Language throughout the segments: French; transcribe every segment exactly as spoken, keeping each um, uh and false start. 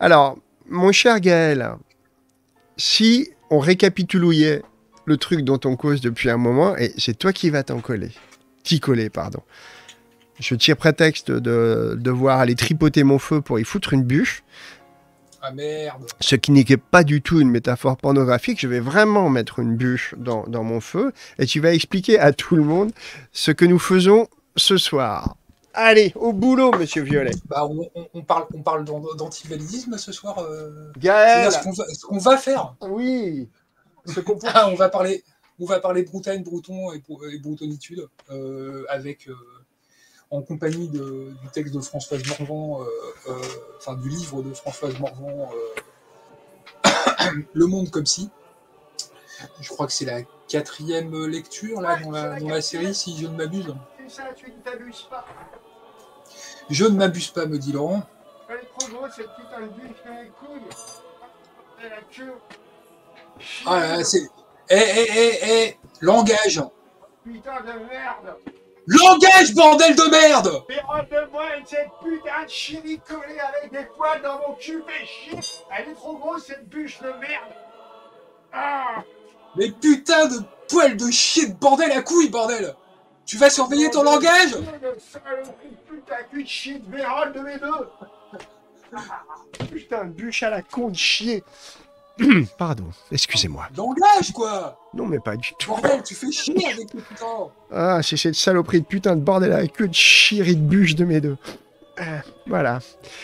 Alors, mon cher Gaël, si on récapitulait le truc dont on cause depuis un moment, et c'est toi qui vas t'en coller, t'y coller, pardon. Je tire prétexte de devoir aller tripoter mon feu pour y foutre une bûche. Ah merde. Ce qui n'est pas du tout une métaphore pornographique. Je vais vraiment mettre une bûche dans, dans mon feu et tu vas expliquer à tout le monde ce que nous faisons ce soir. Allez, au boulot, monsieur Violet. Bah, on, on, on parle, on parle d'antivalidisme ce soir. Euh... Gaël. C'est-à-dire ce qu'on va, ce qu'on va faire. Oui. Ce qu'on peut... ah, on va parler, on va parler Bretagne, Breton et, et Bretonitude euh, avec, euh, en compagnie de, du texte de Françoise Morvan, euh, euh, enfin du livre de Françoise Morvan, euh, Le Monde comme si. Je crois que c'est la quatrième lecture là dans la, dans la série, si je ne m'abuse. Tu ne t'abuses pas. Je ne m'abuse pas, me dit Laurent. Elle est trop grosse, cette putain de bûche dans les couilles. Et la queue. Ah là, là, c'est... Eh, eh, eh, eh Langage. Putain de merde. Langage, bordel de merde. Mais rends-moi cette putain de chérie collée avec des poils dans mon cul, fais chier. Elle est trop grosse, cette bûche de merde. Ah. Mais putain de poils de chier de bordel à couilles, bordel. Tu vas surveiller ton langage. Putain, cul de chier de Vérole de mes deux. Putain, bûche à la con de chier. Pardon, excusez-moi. Langage, quoi. Non, mais pas du tout. Bordel, tu fais chier avec tes putains. Ah, c'est cette saloperie de putain de bordel à la queue de chier de bûche de mes deux. Euh, voilà.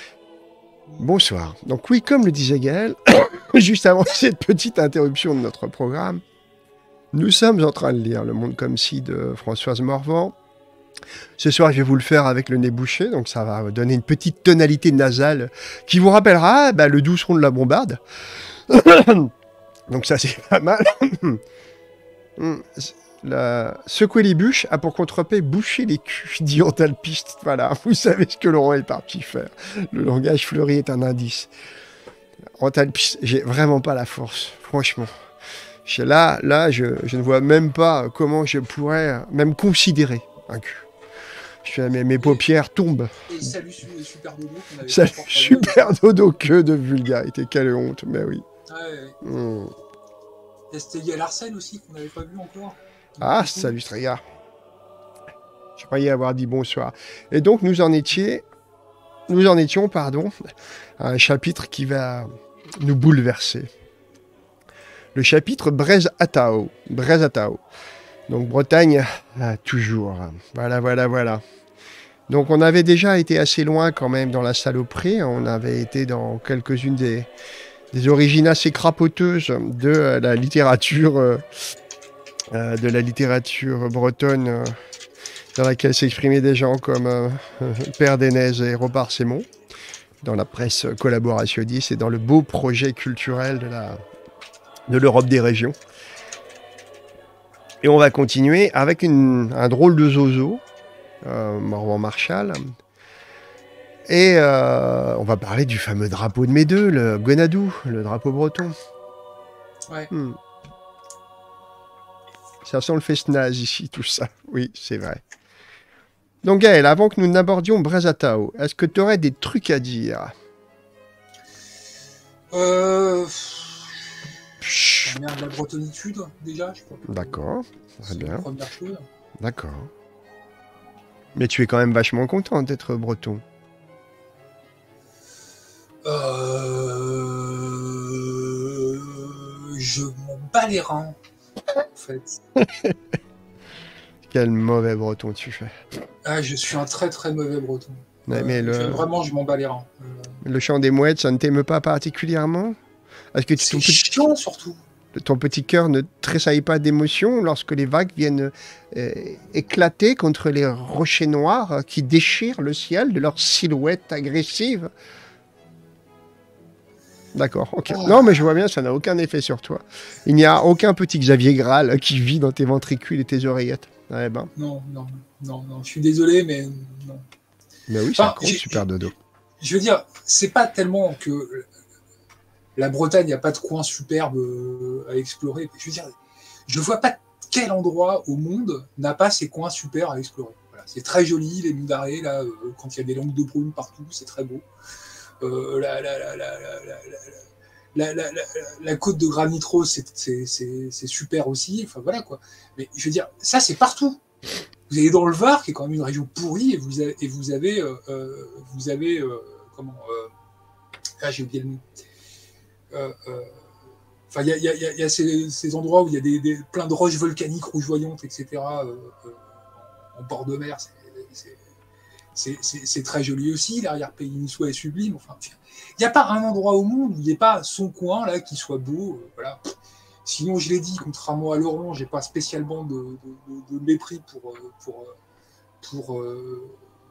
Bonsoir. Donc oui, comme le disait Gaël, juste avant cette petite interruption de notre programme, nous sommes en train de lire Le Monde comme si de Françoise Morvan. Ce soir, je vais vous le faire avec le nez bouché, donc ça va donner une petite tonalité nasale qui vous rappellera bah, le doux son de la bombarde. Donc ça, c'est pas mal. La... Secouer les bûches a pour contre-paix boucher les culs, dit Antalpiste. Voilà, vous savez ce que Laurent est parti faire. Le langage fleuri est un indice. Antalpiste, j'ai vraiment pas la force, franchement. Là, là je, je ne vois même pas comment je pourrais même considérer un cul. Je fais, mes, mes paupières tombent. Et salut Super Dodo. Salut Super Dodo, que de vulgarité, quelle honte, mais oui. Ouais, ouais. Mmh. C'était Yael Arsène aussi qu'on n'avait pas vu encore. Ah, salut Strega. Je croyais avoir dit bonsoir. Et donc nous en étions, nous en étions, pardon, à un chapitre qui va nous bouleverser. Le chapitre Breizh-Atao. Breizh-Atao. Donc Bretagne, ah, toujours. Voilà, voilà, voilà. Donc on avait déjà été assez loin quand même dans la saloperie. On avait été dans quelques-unes des, des origines assez crapoteuses de euh, la littérature, euh, euh, de la littérature bretonne, euh, dans laquelle s'exprimaient des gens comme euh, Père Denez et Robert Sémon, dans la presse collaborationniste et dans le beau projet culturel de la de l'Europe des régions. Et on va continuer avec une, un drôle de zozo, euh, Morvan Marshall. Et euh, on va parler du fameux drapeau de mes deux, le Gonadou, le drapeau breton. Ouais. Hmm. Ça sent le fest-naze ici, tout ça. Oui, c'est vrai. Donc Gaël, avant que nous n'abordions Breizh-Atao, est-ce que tu aurais des trucs à dire? Euh... Merde, la bretonitude, déjà, je crois. D'accord, très bien. La première chose. D'accord. Mais tu es quand même vachement content d'être breton. Euh... Je m'en bats les reins, en fait. Quel mauvais breton tu fais. Ah, je suis un très très mauvais breton. Ouais, euh, mais le... Vraiment, je m'en bats les reins. Euh... Le chant des mouettes, ça ne t'émeut pas particulièrement? Est-ce que c'est ton petit... chiant, surtout. Ton petit cœur ne tressaille pas d'émotion lorsque les vagues viennent euh, éclater contre les rochers noirs qui déchirent le ciel de leur silhouette agressive? D'accord, ok. Oh. Non, mais je vois bien, ça n'a aucun effet sur toi. Il n'y a aucun petit Xavier Graal qui vit dans tes ventricules et tes oreillettes. Ouais, ben. Non, non, non, non, je suis désolé, mais non. Mais oui, enfin, c'est super dodo. Je veux dire, c'est pas tellement que la Bretagne, il n'y a pas de coin superbe à explorer. Je veux dire, je vois pas quel endroit au monde n'a pas ces coins super à explorer. Voilà. C'est très joli, les monts d'arrêt, là, euh, quand il y a des langues de brume partout, c'est très beau. euh, la, la, la, la, la, la, la, la, la, la côte de Granit Rose, c'est super aussi. Enfin voilà quoi. Mais je veux dire, ça c'est partout. Vous allez dans le Var, qui est quand même une région pourrie, et vous avez, et vous avez, euh, vous avez euh, comment euh, ah, j'ai oublié le nom. Euh, euh, Enfin, il y a, y a, y a ces, ces endroits où il y a des, des, plein de roches volcaniques rougeoyantes, et cetera. Euh, euh, en bord de mer, c'est très joli aussi. L'arrière-pays niçois est sublime. Enfin, il n'y a pas un endroit au monde où il n'y ait pas son coin là qui soit beau. Euh, voilà. Sinon, je l'ai dit, contrairement à Laurent, j'ai pas spécialement de, de, de, de mépris pour pour pour euh,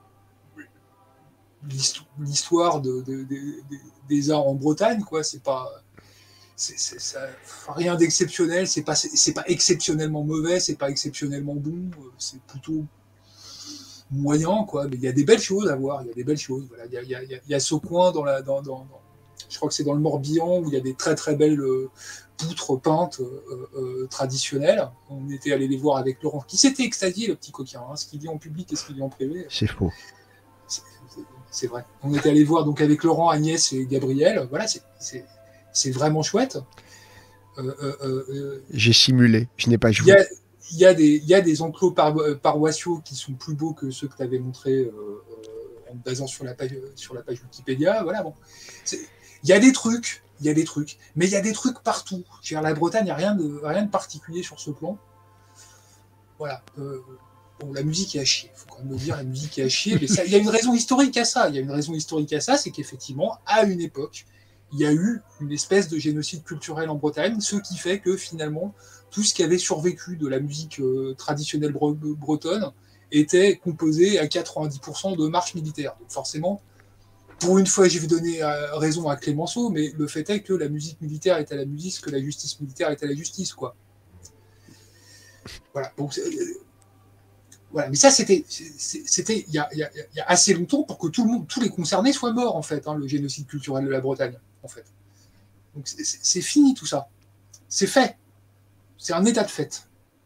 l'histoire de, de, de, de, des arts en Bretagne, quoi. C'est pas c'est ça, rien d'exceptionnel. C'est pas c'est pas exceptionnellement mauvais, c'est pas exceptionnellement bon. C'est plutôt moyen, quoi. Mais il y a des belles choses à voir. Il y a des belles choses. Voilà. Il y a, il y a, il y a ce coin dans la dans, dans, dans je crois que c'est dans le Morbihan où il y a des très très belles euh, poutres peintes euh, euh, traditionnelles. On était allé les voir avec Laurent, qui s'était extasié, le petit coquin, hein, ce qu'il dit en public et ce qu'il dit en privé. C'est faux. C'est vrai. On était allé voir donc avec Laurent, Agnès et Gabriel. Voilà, c'est vraiment chouette. Euh, euh, euh, J'ai simulé, je n'ai pas joué. Il y a, il y a des, il y a des enclos par, paroissiaux qui sont plus beaux que ceux que tu avais montrés euh, en te basant sur la page, sur la page Wikipédia. Voilà, bon. Il y a des trucs, il y a des trucs, mais il y a des trucs partout. Je veux dire, la Bretagne, il n'y a rien de, rien de particulier sur ce plan. Voilà. Euh, bon, la musique est à chier, il faut quand même le dire, la musique est à chier, mais ça, il y a une raison historique à ça. Il y a une raison historique à ça, c'est qu'effectivement, à une époque, il y a eu une espèce de génocide culturel en Bretagne, ce qui fait que finalement, tout ce qui avait survécu de la musique euh, traditionnelle bre bretonne était composé à quatre-vingt-dix pour cent de marches militaires. Donc forcément, pour une fois, je vais donner euh, raison à Clémenceau, mais le fait est que la musique militaire est à la musique, ce que la justice militaire est à la justice, quoi. Voilà. Donc, euh, voilà. Mais ça, c'était, c'était il y a, y, a, y a assez longtemps pour que tout le monde, tous les concernés soient morts, en fait, hein, le génocide culturel de la Bretagne, en fait. Donc c'est fini tout ça. C'est fait. C'est un état de fait.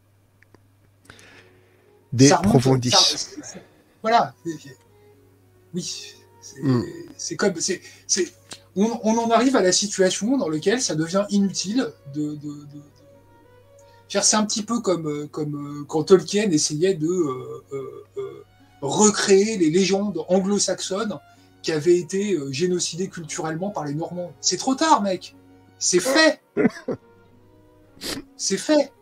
Des profondis. Voilà. Oui. C'est mm. comme. c'est on, on en arrive à la situation dans laquelle ça devient inutile de. de, de, de... C'est un petit peu comme, comme quand Tolkien essayait de euh, euh, recréer les légendes anglo-saxonnes qui avaient été euh, génocidées culturellement par les Normands. C'est trop tard, mec. C'est fait. C'est fait.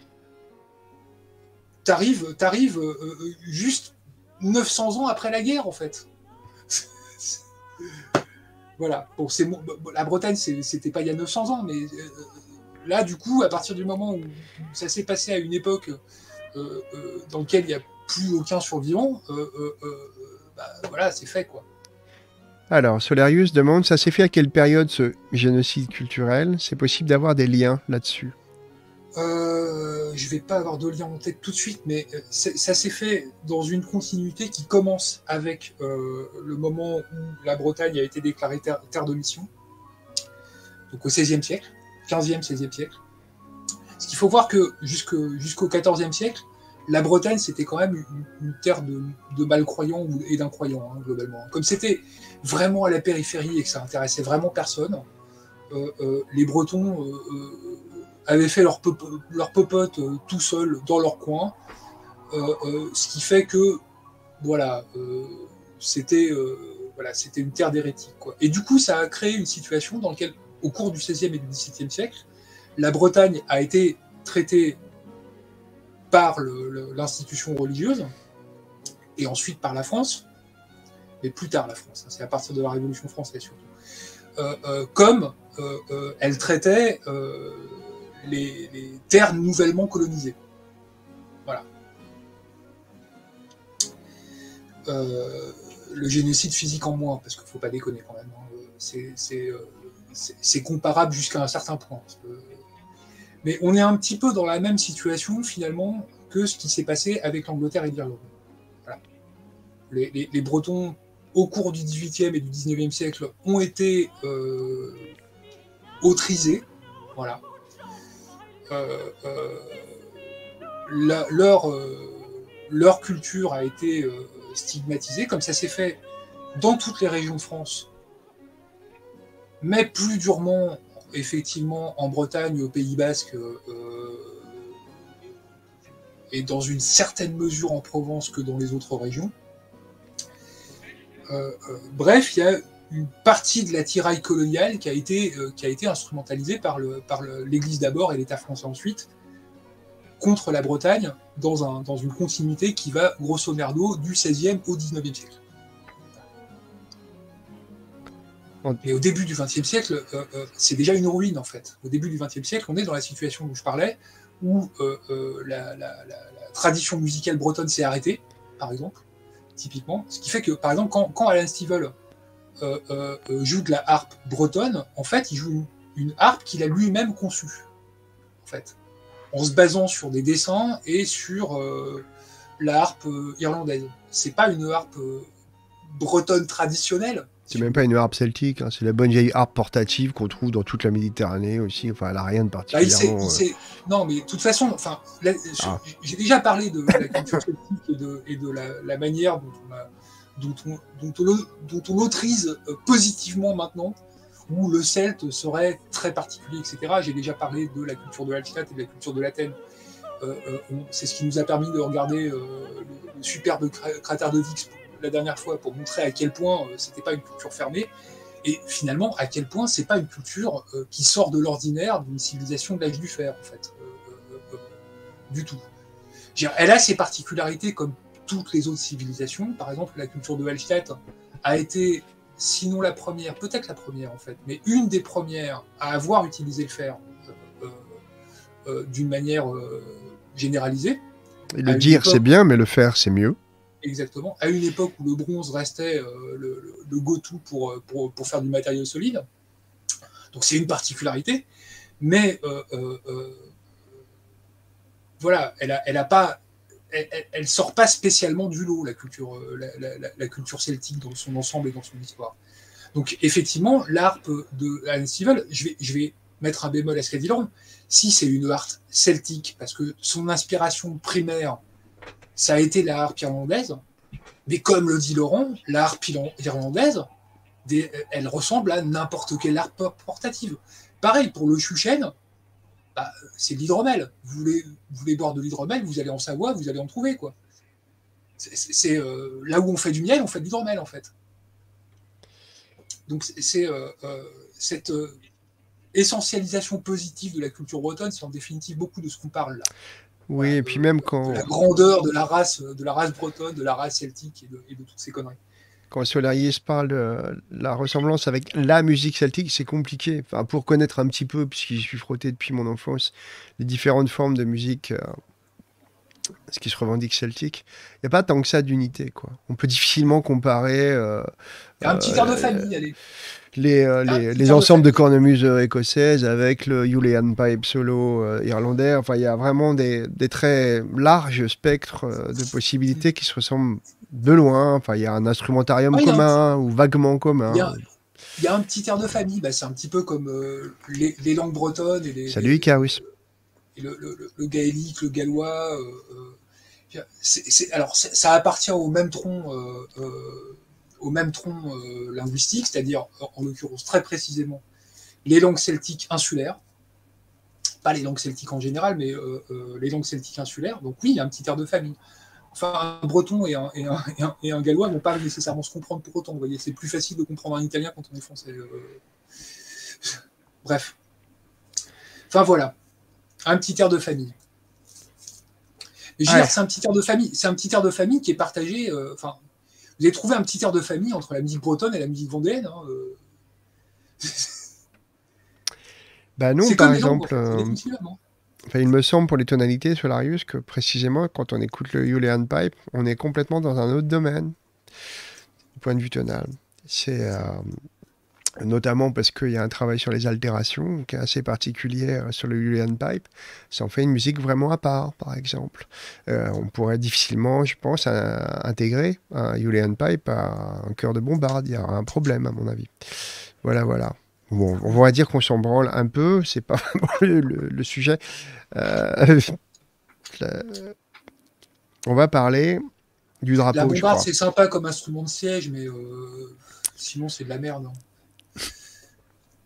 T'arrives, t'arrives euh, juste neuf cents ans après la guerre, en fait. Voilà. Bon, c'est la Bretagne, c'était pas il y a neuf cents ans, mais euh, là, du coup, à partir du moment où ça s'est passé à une époque euh, euh, dans laquelle il n'y a plus aucun survivant, euh, euh, euh, bah, voilà, c'est fait, quoi. Alors, Solarius demande, ça s'est fait à quelle période ce génocide culturel? C'est possible d'avoir des liens là-dessus? euh, Je ne vais pas avoir de lien en tête tout de suite, mais ça s'est fait dans une continuité qui commence avec euh, le moment où la Bretagne a été déclarée terre, terre de mission, donc au seizième siècle, quinzième, seizième siècle. Ce qu'il faut voir que jusqu'au jusqu'au quatorzième siècle, la Bretagne, c'était quand même une, une terre de, de malcroyants et d'incroyants, hein, globalement. Comme c'était vraiment à la périphérie et que ça intéressait vraiment personne, euh, euh, les Bretons euh, euh, avaient fait leur, pop leur popote euh, tout seuls dans leur coin, euh, euh, ce qui fait que, voilà, euh, c'était euh, voilà, c'était une terre d'hérétiques, quoi. Et du coup, ça a créé une situation dans laquelle, au cours du seizième et du dix-septième siècle, la Bretagne a été traitée par l'institution religieuse, et ensuite par la France, mais plus tard la France, hein, c'est à partir de la Révolution française surtout, euh, euh, comme euh, euh, elle traitait euh, les, les terres nouvellement colonisées. Voilà. Euh, le génocide physique en moins, parce qu'il ne faut pas déconner quand même, hein, c'est euh, comparable jusqu'à un certain point. Parce que, mais on est un petit peu dans la même situation, finalement, que ce qui s'est passé avec l'Angleterre et l'Irlande. Voilà. Les, les, les Bretons, au cours du dix-huitième et du dix-neuvième siècle, ont été euh, autrisés. Voilà. Euh, euh, la, leur, euh, leur culture a été euh, stigmatisée, comme ça s'est fait dans toutes les régions de France mais plus durement, effectivement, en Bretagne, au Pays Basque, euh, et dans une certaine mesure en Provence que dans les autres régions. Euh, euh, bref, il y a une partie de la tiraille coloniale qui a été, euh, qui a été instrumentalisée par, le, par le, l'Église d'abord et l'État français ensuite, contre la Bretagne, dans, un, dans une continuité qui va, grosso merdo, du seizième au dix-neuvième siècle. Mais au début du vingtième siècle, euh, euh, c'est déjà une ruine, en fait. Au début du vingtième siècle, on est dans la situation dont je parlais, où euh, euh, la, la, la, la tradition musicale bretonne s'est arrêtée, par exemple, typiquement. Ce qui fait que, par exemple, quand, quand Alan Stivell euh, euh, joue de la harpe bretonne, en fait, il joue une, une harpe qu'il a lui-même conçue, en fait, en se basant sur des dessins et sur euh, la harpe euh, irlandaise. C'est pas une harpe euh, bretonne traditionnelle. C'est même pas une harpe celtique, hein, c'est la bonne vieille harpe portative qu'on trouve dans toute la Méditerranée aussi. Enfin, elle n'a rien de particulièrement... Bah, il sait, il sait... Non, mais de toute façon, enfin, là, ah. j'ai déjà parlé de la culture celtique et de, et de la, la manière dont on, a, dont, on, dont, on, dont on l'autorise positivement maintenant, où le celte serait très particulier, et cetera. J'ai déjà parlé de la culture de Hallstatt et de la culture de l'Athènes. Euh, euh, c'est ce qui nous a permis de regarder euh, le, le superbe cratère de Vix la dernière fois pour montrer à quel point euh, c'était pas une culture fermée et finalement à quel point c'est pas une culture euh, qui sort de l'ordinaire d'une civilisation de l'âge du fer en fait euh, euh, euh, du tout. Elle a ses particularités comme toutes les autres civilisations. Par exemple, la culture de Hallstatt a été, sinon la première, peut-être la première en fait, mais une des premières à avoir utilisé le fer euh, euh, euh, d'une manière euh, généralisée. Et le dire époque... c'est bien, mais le faire c'est mieux. Exactement. À une époque où le bronze restait euh, le, le, le go-to pour, pour, pour faire du matériau solide. Donc c'est une particularité. Mais euh, euh, euh, voilà, elle a, elle a pas, elle, elle sort pas spécialement du lot, la culture, la, la, la culture celtique dans son ensemble et dans son histoire. Donc effectivement, l'harpe de Alan Stivell, je vais, je vais mettre un bémol à ce qu'a dit Laurent. Si c'est une harpe celtique, parce que son inspiration primaire, ça a été la harpe irlandaise, mais comme le dit Laurent, la harpe irlandaise, des, elle ressemble à n'importe quelle harpe portative. Pareil, pour le chuchen, bah, c'est de l'hydromel. Vous voulez, vous voulez boire de l'hydromel, vous allez en Savoie, vous allez en trouver, quoi. C'est, c'est euh, là où on fait du miel, on fait de l'hydromel, en fait. Donc c'est euh, euh, cette euh, essentialisation positive de la culture bretonne, c'est en définitive beaucoup de ce qu'on parle là. Oui, voilà, et de, puis même quand... De la grandeur de la race, de la race bretonne, de la race celtique et de, et de toutes ces conneries. Quand Solaris parle de la ressemblance avec la musique celtique, c'est compliqué. Enfin, pour connaître un petit peu, puisque je suis frotté depuis mon enfance, les différentes formes de musique, euh, ce qui se revendique celtique, il n'y a pas tant que ça d'unité, quoi. On peut difficilement comparer... Euh, il y a un petit air de famille, allez. Les, euh, les, les ensembles de cornemuse écossaises avec le Uilleann Pipe solo euh, irlandais. Enfin, il y a vraiment des, des très larges spectres euh, de possibilités qui se ressemblent de loin. Enfin, il y a un instrumentarium ah, commun petit... ou vaguement commun. Il y a, il y a un petit air de famille. Bah, c'est un petit peu comme euh, les, les langues bretonnes. Et les, Salut, Icarus. Et le, le, le gaélique, le gallois. Euh, euh, c'est, c'est, alors, c'est, ça appartient au même tronc. Euh, euh, au même tronc euh, linguistique, c'est-à-dire, en l'occurrence, très précisément, les langues celtiques insulaires, pas les langues celtiques en général, mais euh, euh, les langues celtiques insulaires. Donc oui, il y a un petit air de famille. Enfin, un breton et un, et un, et un, et un gallois ne vont pas nécessairement se comprendre pour autant. Vous voyez, c'est plus facile de comprendre un italien quand on est français. Euh... Bref. Enfin voilà, un petit air de famille. Et je veux ouais. dire, c'est un petit air de famille. C'est un petit air de famille qui est partagé. Euh, enfin, vous avez trouvé un petit air de famille entre la musique bretonne et la musique vendéenne. Hein, euh... bah non, par exemple, euh, enfin, il me semble pour les tonalités, Solarius, que précisément quand on écoute le Uilleann Pipe, on est complètement dans un autre domaine du point de vue tonal. C'est euh, notamment parce qu'il y a un travail sur les altérations qui est assez particulier sur le Uilleann Pipe. Ça en fait une musique vraiment à part, par exemple. Euh, on pourrait difficilement, je pense, à, intégrer un Uilleann Pipe à un chœur de bombarde. Il y aura un problème, à mon avis. Voilà, voilà. Bon, on va dire qu'on s'en branle un peu, c'est pas vraiment le, le, le sujet. Euh, le... On va parler du drapeau. La bombarde, c'est sympa comme instrument de siège, mais euh, sinon c'est de la merde. Hein.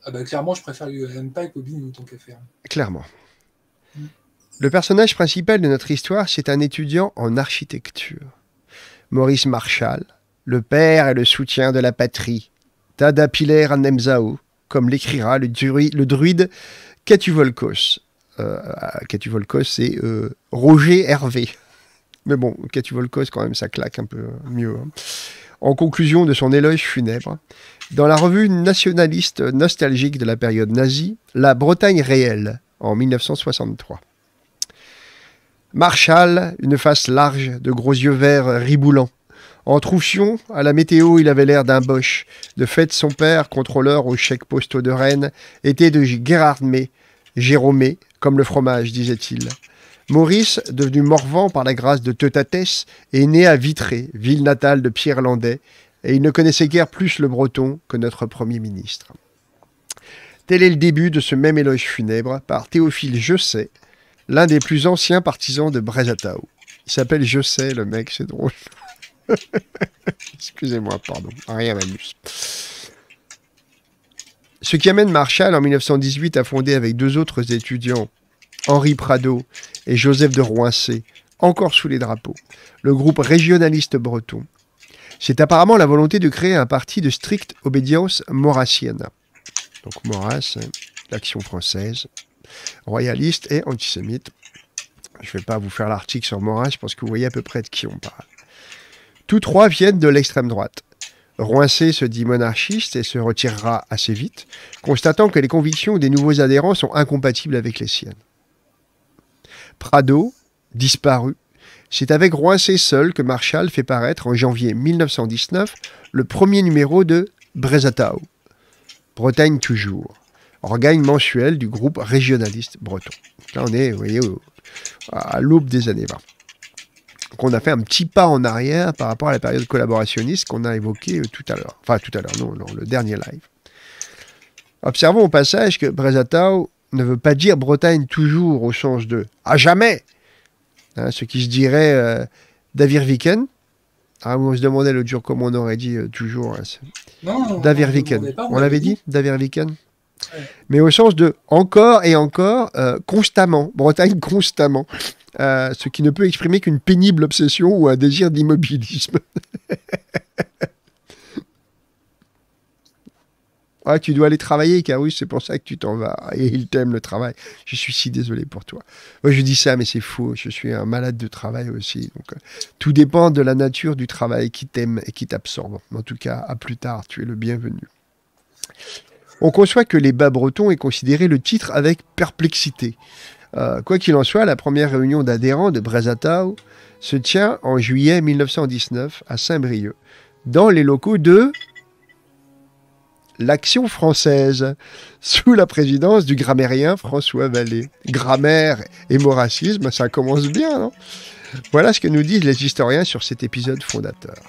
Ah bah clairement, je préfère le M Pike au Bignou, tant qu'à faire. Clairement. Mm. Le personnage principal de notre histoire, c'est un étudiant en architecture. Maurice Marshall, le père et le soutien de la patrie. Tada Piler Nemzao, comme l'écrira le, dru le druide Catuvolcos. Euh, Catuvolcos, c'est euh, Roger Hervé. Mais bon, Catuvolcos, quand même, ça claque un peu mieux. Hein. En conclusion de son éloge funèbre, dans la revue nationaliste nostalgique de la période nazie, La Bretagne réelle, en mille neuf cent soixante-trois. Marshall, une face large, de gros yeux verts riboulants. En troufion, à la météo, il avait l'air d'un boche. De fait, son père, contrôleur aux chèques postaux de Rennes, était de Gérardmer, Jérômé, comme le fromage, disait-il. Maurice, devenu Morvan par la grâce de Teutatès, est né à Vitré, ville natale de Pierre Landais, et il ne connaissait guère plus le breton que notre Premier ministre. Tel est le début de ce même éloge funèbre par Théophile Josset, l'un des plus anciens partisans de Brézatao. Il s'appelle Josset, le mec, c'est drôle. Excusez-moi, pardon, rien m'amuse. Ce qui amène Marshall en mille neuf cent dix-huit à fonder avec deux autres étudiants, Henri Prado et Joseph de Roincé, encore sous les drapeaux, le groupe régionaliste breton. C'est apparemment la volonté de créer un parti de stricte obédience maurassienne. Donc Maurras, l'action française, royaliste et antisémite. Je ne vais pas vous faire l'article sur Maurras, je pense que vous voyez à peu près de qui on parle. Tous trois viennent de l'extrême droite. Roincé se dit monarchiste et se retirera assez vite, constatant que les convictions des nouveaux adhérents sont incompatibles avec les siennes. Prado, disparu, c'est avec Roincé seul que Marshall fait paraître en janvier mille neuf cent dix-neuf le premier numéro de Brézatao, Bretagne toujours, organe mensuel du groupe régionaliste breton. Là on est, vous voyez, au, à l'aube des années vingt. Donc on a fait un petit pas en arrière par rapport à la période collaborationniste qu'on a évoquée tout à l'heure. Enfin tout à l'heure, non, non, le dernier live. Observons au passage que Brézatao ne veut pas dire Bretagne toujours au sens de « à jamais », hein, ce qui se dirait euh, Davirviken. Ah, on se demandait l'autre jour comment on aurait dit euh, toujours. Hein, non, Davirviken. On, on l'avait dit, dit Davirviken. Ouais. Mais au sens de encore et encore, euh, constamment, Bretagne constamment, euh, ce qui ne peut exprimer qu'une pénible obsession ou un désir d'immobilisme. Ah, tu dois aller travailler, Carus, c'est pour ça que tu t'en vas. Et il t'aime le travail. Je suis si désolé pour toi. Moi, je dis ça, mais c'est faux. Je suis un malade de travail aussi. Donc, euh, tout dépend de la nature du travail qui t'aime et qui t'absorbe. En tout cas, à plus tard, tu es le bienvenu. On conçoit que les bas bretons est considéré le titre avec perplexité. Euh, quoi qu'il en soit, la première réunion d'adhérents de Brézatao se tient en juillet mille neuf cent dix-neuf à Saint-Brieuc, dans les locaux de l'Action française, sous la présidence du grammairien François Vallée. Grammaire et maurassisme, ça commence bien, non? Voilà ce que nous disent les historiens sur cet épisode fondateur.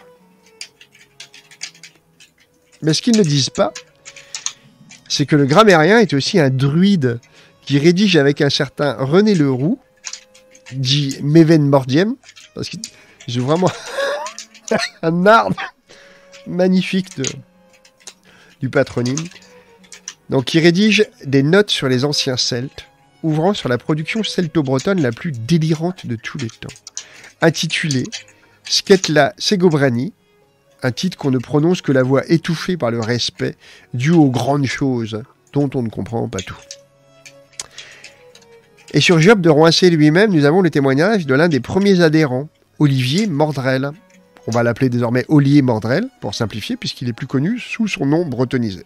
Mais ce qu'ils ne disent pas, c'est que le grammairien est aussi un druide qui rédige avec un certain René Leroux, dit Méven Mordiem, parce qu'ils ont vraiment un arbre magnifique de... du patronyme, donc qui rédige des notes sur les anciens Celtes, ouvrant sur la production celto-bretonne la plus délirante de tous les temps, intitulée Sketla Segobrani, un titre qu'on ne prononce que la voix étouffée par le respect dû aux grandes choses dont on ne comprend pas tout. Et sur Job de Roincé lui-même, nous avons le témoignage de l'un des premiers adhérents, Olivier Mordrel. On va l'appeler désormais Olivier Mordrel, pour simplifier, puisqu'il est plus connu sous son nom bretonisé.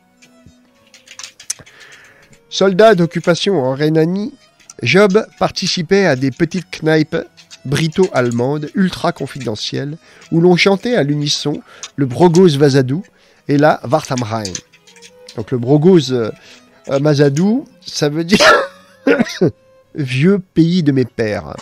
Soldat d'occupation en Rhénanie, Job participait à des petites kneipes brito-allemandes ultra confidentielles, où l'on chantait à l'unisson le Brogoz Vazadou et la Wartamrein. Donc le Brogoz euh, Mazadou, ça veut dire vieux pays de mes pères.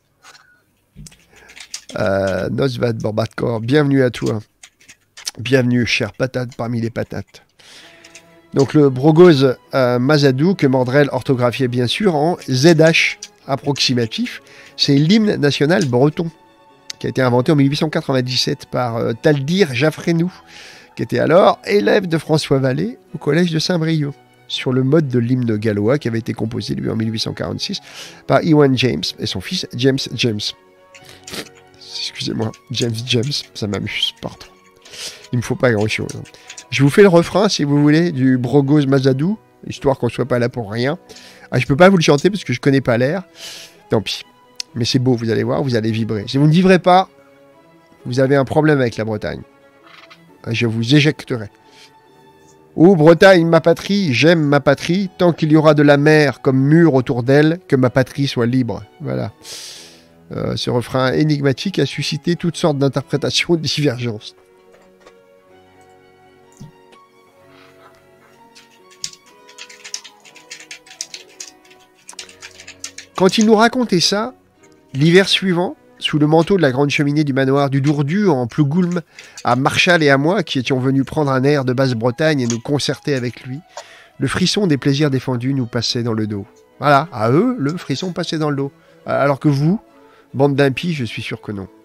Euh, Nosvad Borbatkor, bienvenue à toi. Bienvenue, chère patate parmi les patates. Donc le Brogoz euh, Mazadou, que Mordrel orthographiait bien sûr en Z H approximatif, c'est l'hymne national breton, qui a été inventé en mille huit cent quatre-vingt-dix-sept par euh, Taldir Jaffrenou, qui était alors élève de François Vallée au collège de Saint-Brieuc. sur le mode de l'hymne gallois qui avait été composé, lui, en mille huit cent quarante-six par Ewan James et son fils James James. Excusez-moi, James James, ça m'amuse, pardon. Il me faut pas grand-chose. Je vous fais le refrain, si vous voulez, du Brogos Mazadou, histoire qu'on soit pas là pour rien. Ah, je peux pas vous le chanter parce que je connais pas l'air. Tant pis. Mais c'est beau, vous allez voir, vous allez vibrer. Si vous ne vibrez pas, vous avez un problème avec la Bretagne. Je vous éjecterai. Ô Bretagne, ma patrie, j'aime ma patrie, tant qu'il y aura de la mer comme mur autour d'elle, que ma patrie soit libre. Voilà. Euh, ce refrain énigmatique a suscité toutes sortes d'interprétations divergentes. Quand il nous racontait ça, l'hiver suivant, sous le manteau de la grande cheminée du manoir du Dourdu, en Plougoulm, à Marshall et à moi, qui étions venus prendre un air de Basse-Bretagne et nous concerter avec lui, le frisson des plaisirs défendus nous passait dans le dos. Voilà, à eux, le frisson passait dans le dos. Alors que vous, bande d'impies, je suis sûr que non.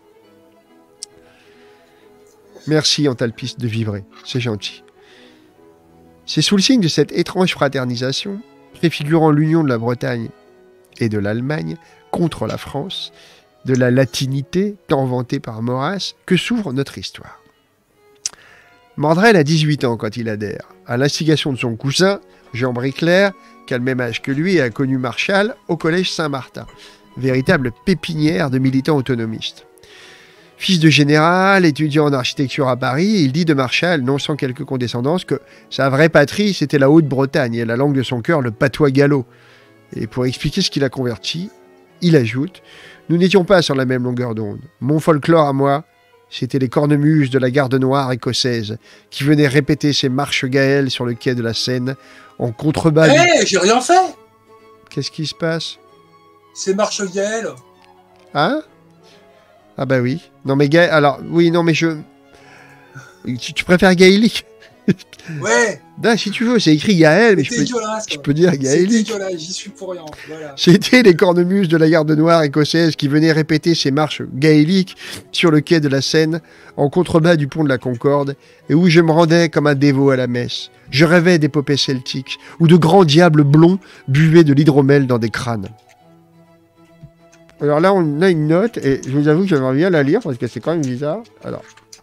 Merci, Antalpiste, de vibrer, c'est gentil. C'est sous le signe de cette étrange fraternisation, préfigurant l'union de la Bretagne et de l'Allemagne contre la France, de la latinité, tant vantée par Maurras, que s'ouvre notre histoire. Mordrel a dix-huit ans quand il adhère. À l'instigation de son cousin, Jean Briclair, qui a le même âge que lui et a connu Marshall au collège Saint-Martin, véritable pépinière de militants autonomistes. Fils de général, étudiant en architecture à Paris, il dit de Marshall, non sans quelque condescendance, que sa vraie patrie, c'était la Haute-Bretagne et la langue de son cœur, le patois gallo. Et pour expliquer ce qu'il a converti, il ajoute « Nous n'étions pas sur la même longueur d'onde. Mon folklore à moi, c'était les cornemuses de la garde noire écossaise qui venaient répéter ces marches gaëles sur le quai de la Seine en contrebas... Hé, hey, j'ai rien fait. Qu'est-ce qui se passe? Ces marches gaëles. Hein? Ah bah oui. Non mais Gaël... Alors, oui, non mais je... Tu, tu préfères gaélique? Ouais. Non, si tu veux, c'est écrit Gaël, mais je peux, je peux dire Gaëlique. C'est dégueulasse, j'y suis pour rien. Voilà. C'était les cornemuses de la garde noire écossaise qui venaient répéter ces marches gaéliques sur le quai de la Seine, en contrebas du pont de la Concorde, et où je me rendais comme un dévot à la messe. Je rêvais d'épopées celtiques, où de grands diables blonds buvaient de l'hydromel dans des crânes. Alors là, on a une note, et je vous avoue que j'aimerais bien la lire, parce que c'est quand même bizarre. Alors.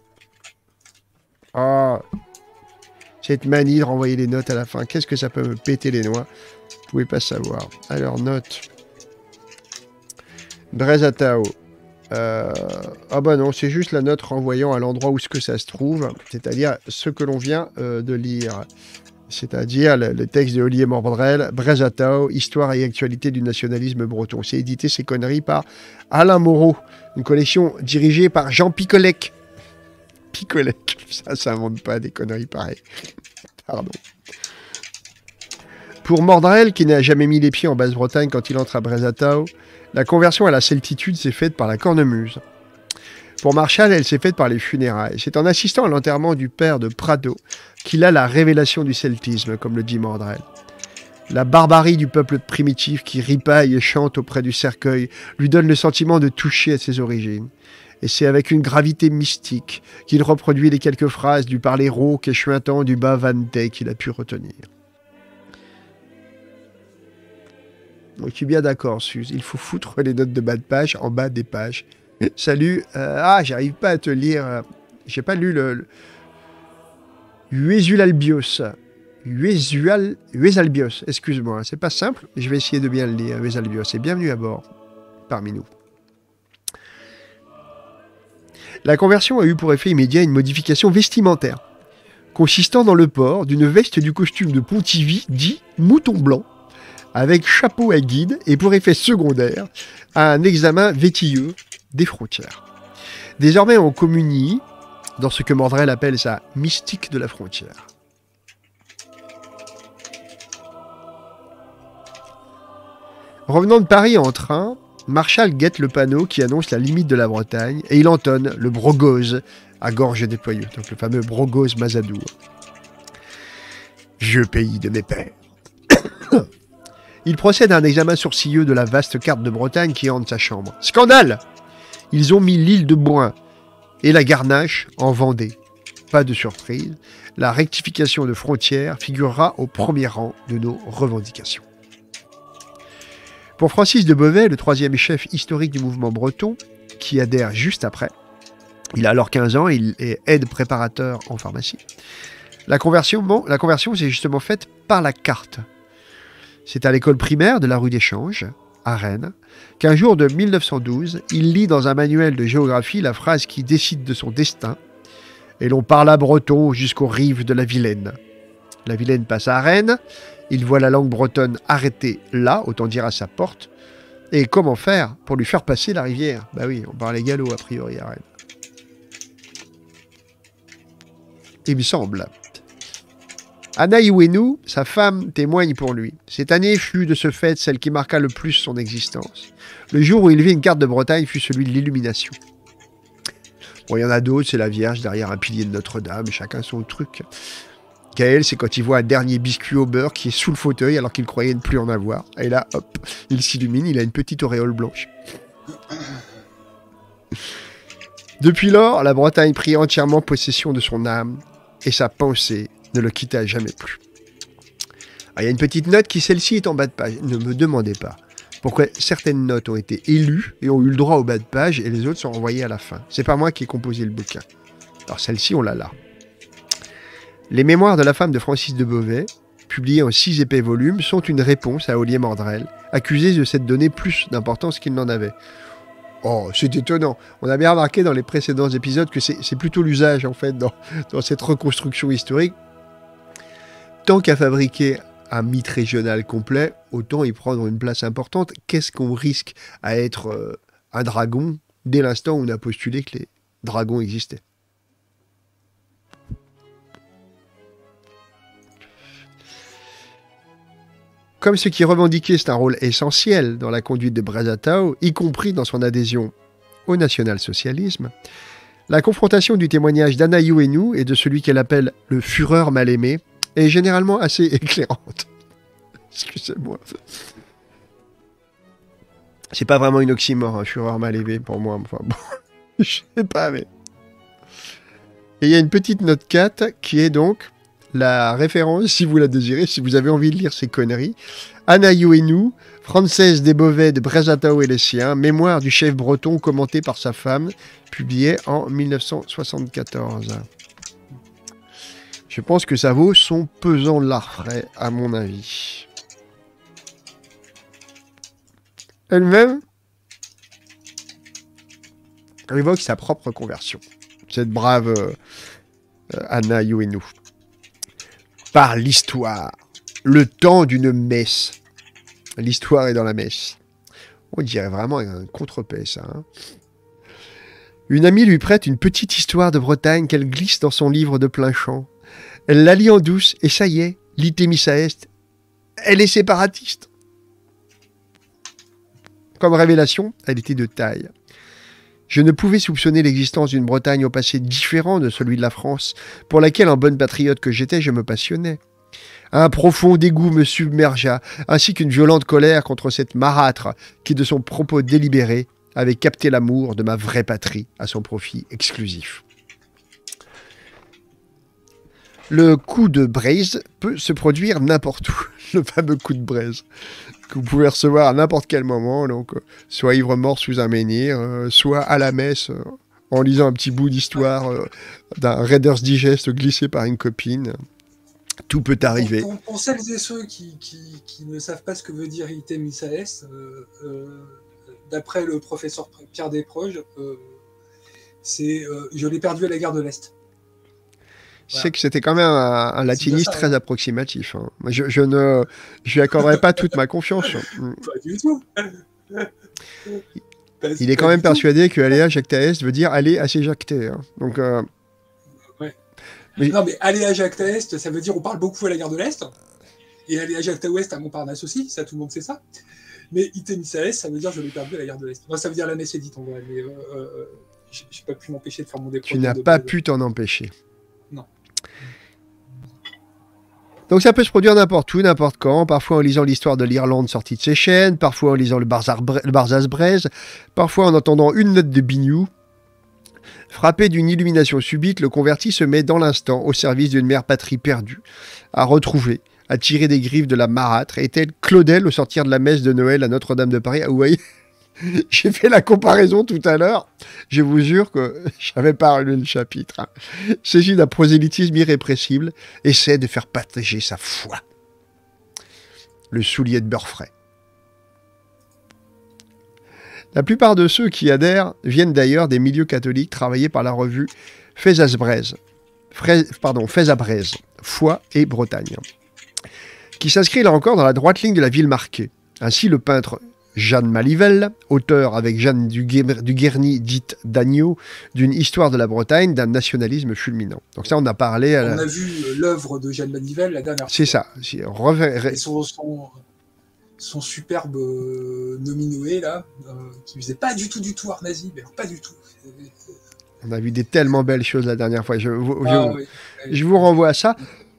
Ah... Cette manie de renvoyer les notes à la fin, qu'est-ce que ça peut me péter les noix? Vous pouvez pas savoir. Alors, note. Brezatao. Euh... Ah bah non, c'est juste la note renvoyant à l'endroit où ce que ça se trouve, c'est-à-dire ce que l'on vient euh, de lire. C'est-à-dire le, le texte de Olivier Mordrel, Brezatao, Histoire et actualité du nationalisme breton. C'est édité, ces conneries, par Alain Moreau, une collection dirigée par Jean Picolec. Picolec, ça, ça invente pas des conneries pareilles. Pardon. Pour Mordrel, qui n'a jamais mis les pieds en Basse-Bretagne quand il entre à Brezatao, la conversion à la celtitude s'est faite par la cornemuse. Pour Marshall, elle s'est faite par les funérailles. C'est en assistant à l'enterrement du père de Prado qu'il a la révélation du celtisme, comme le dit Mordrel. La barbarie du peuple primitif qui ripaille et chante auprès du cercueil lui donne le sentiment de toucher à ses origines. Et c'est avec une gravité mystique qu'il reproduit les quelques phrases du parler rauque et chuintant du bas Vante qu'il a pu retenir. Donc, je suis bien d'accord, Suze. Il faut foutre les notes de bas de page en bas des pages. Salut. Euh, ah, j'arrive pas à te lire. Euh, J'ai pas lu le... le... Uesulalbios. Uesual... Uesalbios. Excuse-moi, c'est pas simple. Je vais essayer de bien le lire. Uesalbios. Et bienvenue à bord, parmi nous. La conversion a eu pour effet immédiat une modification vestimentaire, consistant dans le port d'une veste du costume de Pontivy dit mouton blanc, avec chapeau à guide et pour effet secondaire, un examen vétilleux des frontières. Désormais, on communie dans ce que Mordrel appelle sa mystique de la frontière. Revenant de Paris en train, Marshall guette le panneau qui annonce la limite de la Bretagne et il entonne le brogose à gorge déployée, donc le fameux brogose Mazadou. Je pays de mes pères. Il procède à un examen sourcilleux de la vaste carte de Bretagne qui hante sa chambre. Scandale! Ils ont mis l'île de Boin et la Garnache en Vendée. pas de surprise, la rectification de frontières figurera au premier rang de nos revendications. Pour Francis de Beauvais, le troisième chef historique du mouvement breton, qui adhère juste après, il a alors quinze ans, il est aide préparateur en pharmacie. La conversion, bon, la conversion s'est justement faite par la carte. C'est à l'école primaire de la rue des Changes, à Rennes, qu'un jour de mille neuf cent douze, il lit dans un manuel de géographie la phrase qui décide de son destin, et l'on parla breton jusqu'aux rives de la Vilaine. La Vilaine passe à Rennes, il voit la langue bretonne arrêtée là, autant dire à sa porte, et comment faire pour lui faire passer la rivière? Bah oui, on parlait gallo a priori à Rennes. Il me semble. Anna Iwenu, sa femme, témoigne pour lui. Cette année fut de ce fait celle qui marqua le plus son existence. Le jour où il vit une carte de Bretagne fut celui de l'illumination. Bon, il y en a d'autres, c'est la Vierge derrière un pilier de Notre-Dame, chacun son truc. Gaël, c'est quand il voit un dernier biscuit au beurre qui est sous le fauteuil alors qu'il croyait ne plus en avoir. Et là, hop, il s'illumine, il a une petite auréole blanche. Depuis lors, la Bretagne prit entièrement possession de son âme et sa pensée ne le quitta jamais plus. Alors, il y a une petite note qui, celle-ci, est en bas de page. Ne me demandez pas pourquoi certaines notes ont été élues et ont eu le droit au bas de page et les autres sont renvoyées à la fin. C'est pas moi qui ai composé le bouquin. Alors celle-ci, on l'a là. Les mémoires de la femme de Francis de Beauvais, publiées en six épais volumes, sont une réponse à Ollier Mordrel, accusé de s'être donné plus d'importance qu'il n'en avait. Oh, c'est étonnant. On a bien remarqué dans les précédents épisodes que c'est plutôt l'usage, en fait, dans, dans cette reconstruction historique. Tant qu'à fabriquer un mythe régional complet, autant y prendre une place importante. Qu'est-ce qu'on risque à être euh, un dragon dès l'instant où on a postulé que les dragons existaient? Comme ce qui est revendiqué, c'est un rôle essentiel dans la conduite de Brézatao, y compris dans son adhésion au national-socialisme, la confrontation du témoignage d'Anna Iwenu et de celui qu'elle appelle le Führer mal-aimé est généralement assez éclairante. Excusez-moi. C'est pas vraiment une oxymore, un Führer mal-aimé pour moi. Enfin bon, je sais pas, mais... Et il y a une petite note quatre qui est donc la référence, si vous la désirez, si vous avez envie de lire ces conneries. Anna Iwenu, Française des Beauvais de Brézatao et les siens, mémoire du chef breton commenté par sa femme, publié en mille neuf cent soixante-quatorze. Je pense que ça vaut son pesant l'arfray, à mon avis. Elle-même évoque sa propre conversion. Cette brave euh, Anna Iwenu. Par l'histoire, le temps d'une messe. L'histoire est dans la messe. On dirait vraiment un contre-paix, ça. Hein. Une amie lui prête une petite histoire de Bretagne qu'elle glisse dans son livre de plein champ. Elle la lit en douce, et ça y est, l'Itémissa Est, elle est séparatiste. Comme révélation, elle était de taille. Je ne pouvais soupçonner l'existence d'une Bretagne au passé différent de celui de la France, pour laquelle, en bonne patriote que j'étais, je me passionnais. Un profond dégoût me submergea, ainsi qu'une violente colère contre cette marâtre qui, de son propos délibéré, avait capté l'amour de ma vraie patrie à son profit exclusif. Le coup de braise peut se produire n'importe où, le fameux coup de braise, que vous pouvez recevoir à n'importe quel moment, donc euh, soit ivre-mort sous un menhir, euh, soit à la messe, euh, en lisant un petit bout d'histoire euh, d'un Reader's Digest glissé par une copine. Tout peut arriver. Pour, pour, pour celles et ceux qui, qui, qui ne savent pas ce que veut dire Itémissa Est, euh, euh, d'après le professeur Pierre Desproges, euh, c'est euh, je l'ai perdu à la guerre de l'Est. Je sais que c'était quand même un, un latiniste ça, très hein. approximatif. Hein. Je, je ne je lui accorderai pas toute ma confiance. Pas du tout. Il est quand même persuadé que aller à Jacta Est veut dire aller à ses jactés. Hein. Donc, euh... ouais. mais... Non, mais aller à Jacta Est, ça veut dire on parle beaucoup à la guerre de l'Est. Et aller à Jacta Ouest à Montparnasse aussi, ça tout le monde sait ça. Mais Itémissa Est, ça veut dire je l'ai perdu à la guerre de l'Est. Moi, ça veut dire la messe est dite en vrai. Mais euh, euh, j'ai pas pu m'empêcher de faire mon dépôt. Tu n'as pas pu t'en empêcher. Non. Donc ça peut se produire n'importe où, n'importe quand, parfois en lisant l'histoire de l'Irlande sortie de ses chaînes, parfois en lisant le Barzaz Braise, parfois en entendant une note de Bignou, Frappé d'une illumination subite, le converti se met dans l'instant au service d'une mère patrie perdue, à retrouver, à tirer des griffes de la marâtre, et tel Claudel au sortir de la messe de Noël à Notre-Dame de Paris. Ah, vous voyez, j'ai fait la comparaison tout à l'heure. Je vous jure que j'avais pas relu le chapitre. Hein. Saisi d'un prosélytisme irrépressible, essaie de faire partager sa foi. Le soulier de beurre frais. La plupart de ceux qui adhèrent viennent d'ailleurs des milieux catholiques travaillés par la revue Faisabrèze, pardon, Faisabrèze, Foi et Bretagne, qui s'inscrit là encore dans la droite ligne de la ville marquée. Ainsi, le peintre Jeanne Malivelle, auteur avec Jeanne du Guerny, dite d'Agneau, d'une histoire de la Bretagne, d'un nationalisme fulminant. Donc ça, on a parlé... À on la... a vu l'œuvre de Jeanne Malivelle la dernière fois. C'est ça. Rever... Et son, son, son superbe euh, nominoé, là, euh, qui faisait pas du tout, du tout art nazi, mais alors pas du tout. On a vu des tellement belles choses la dernière fois. Je, je, Ah, je, oui. je vous renvoie à ça.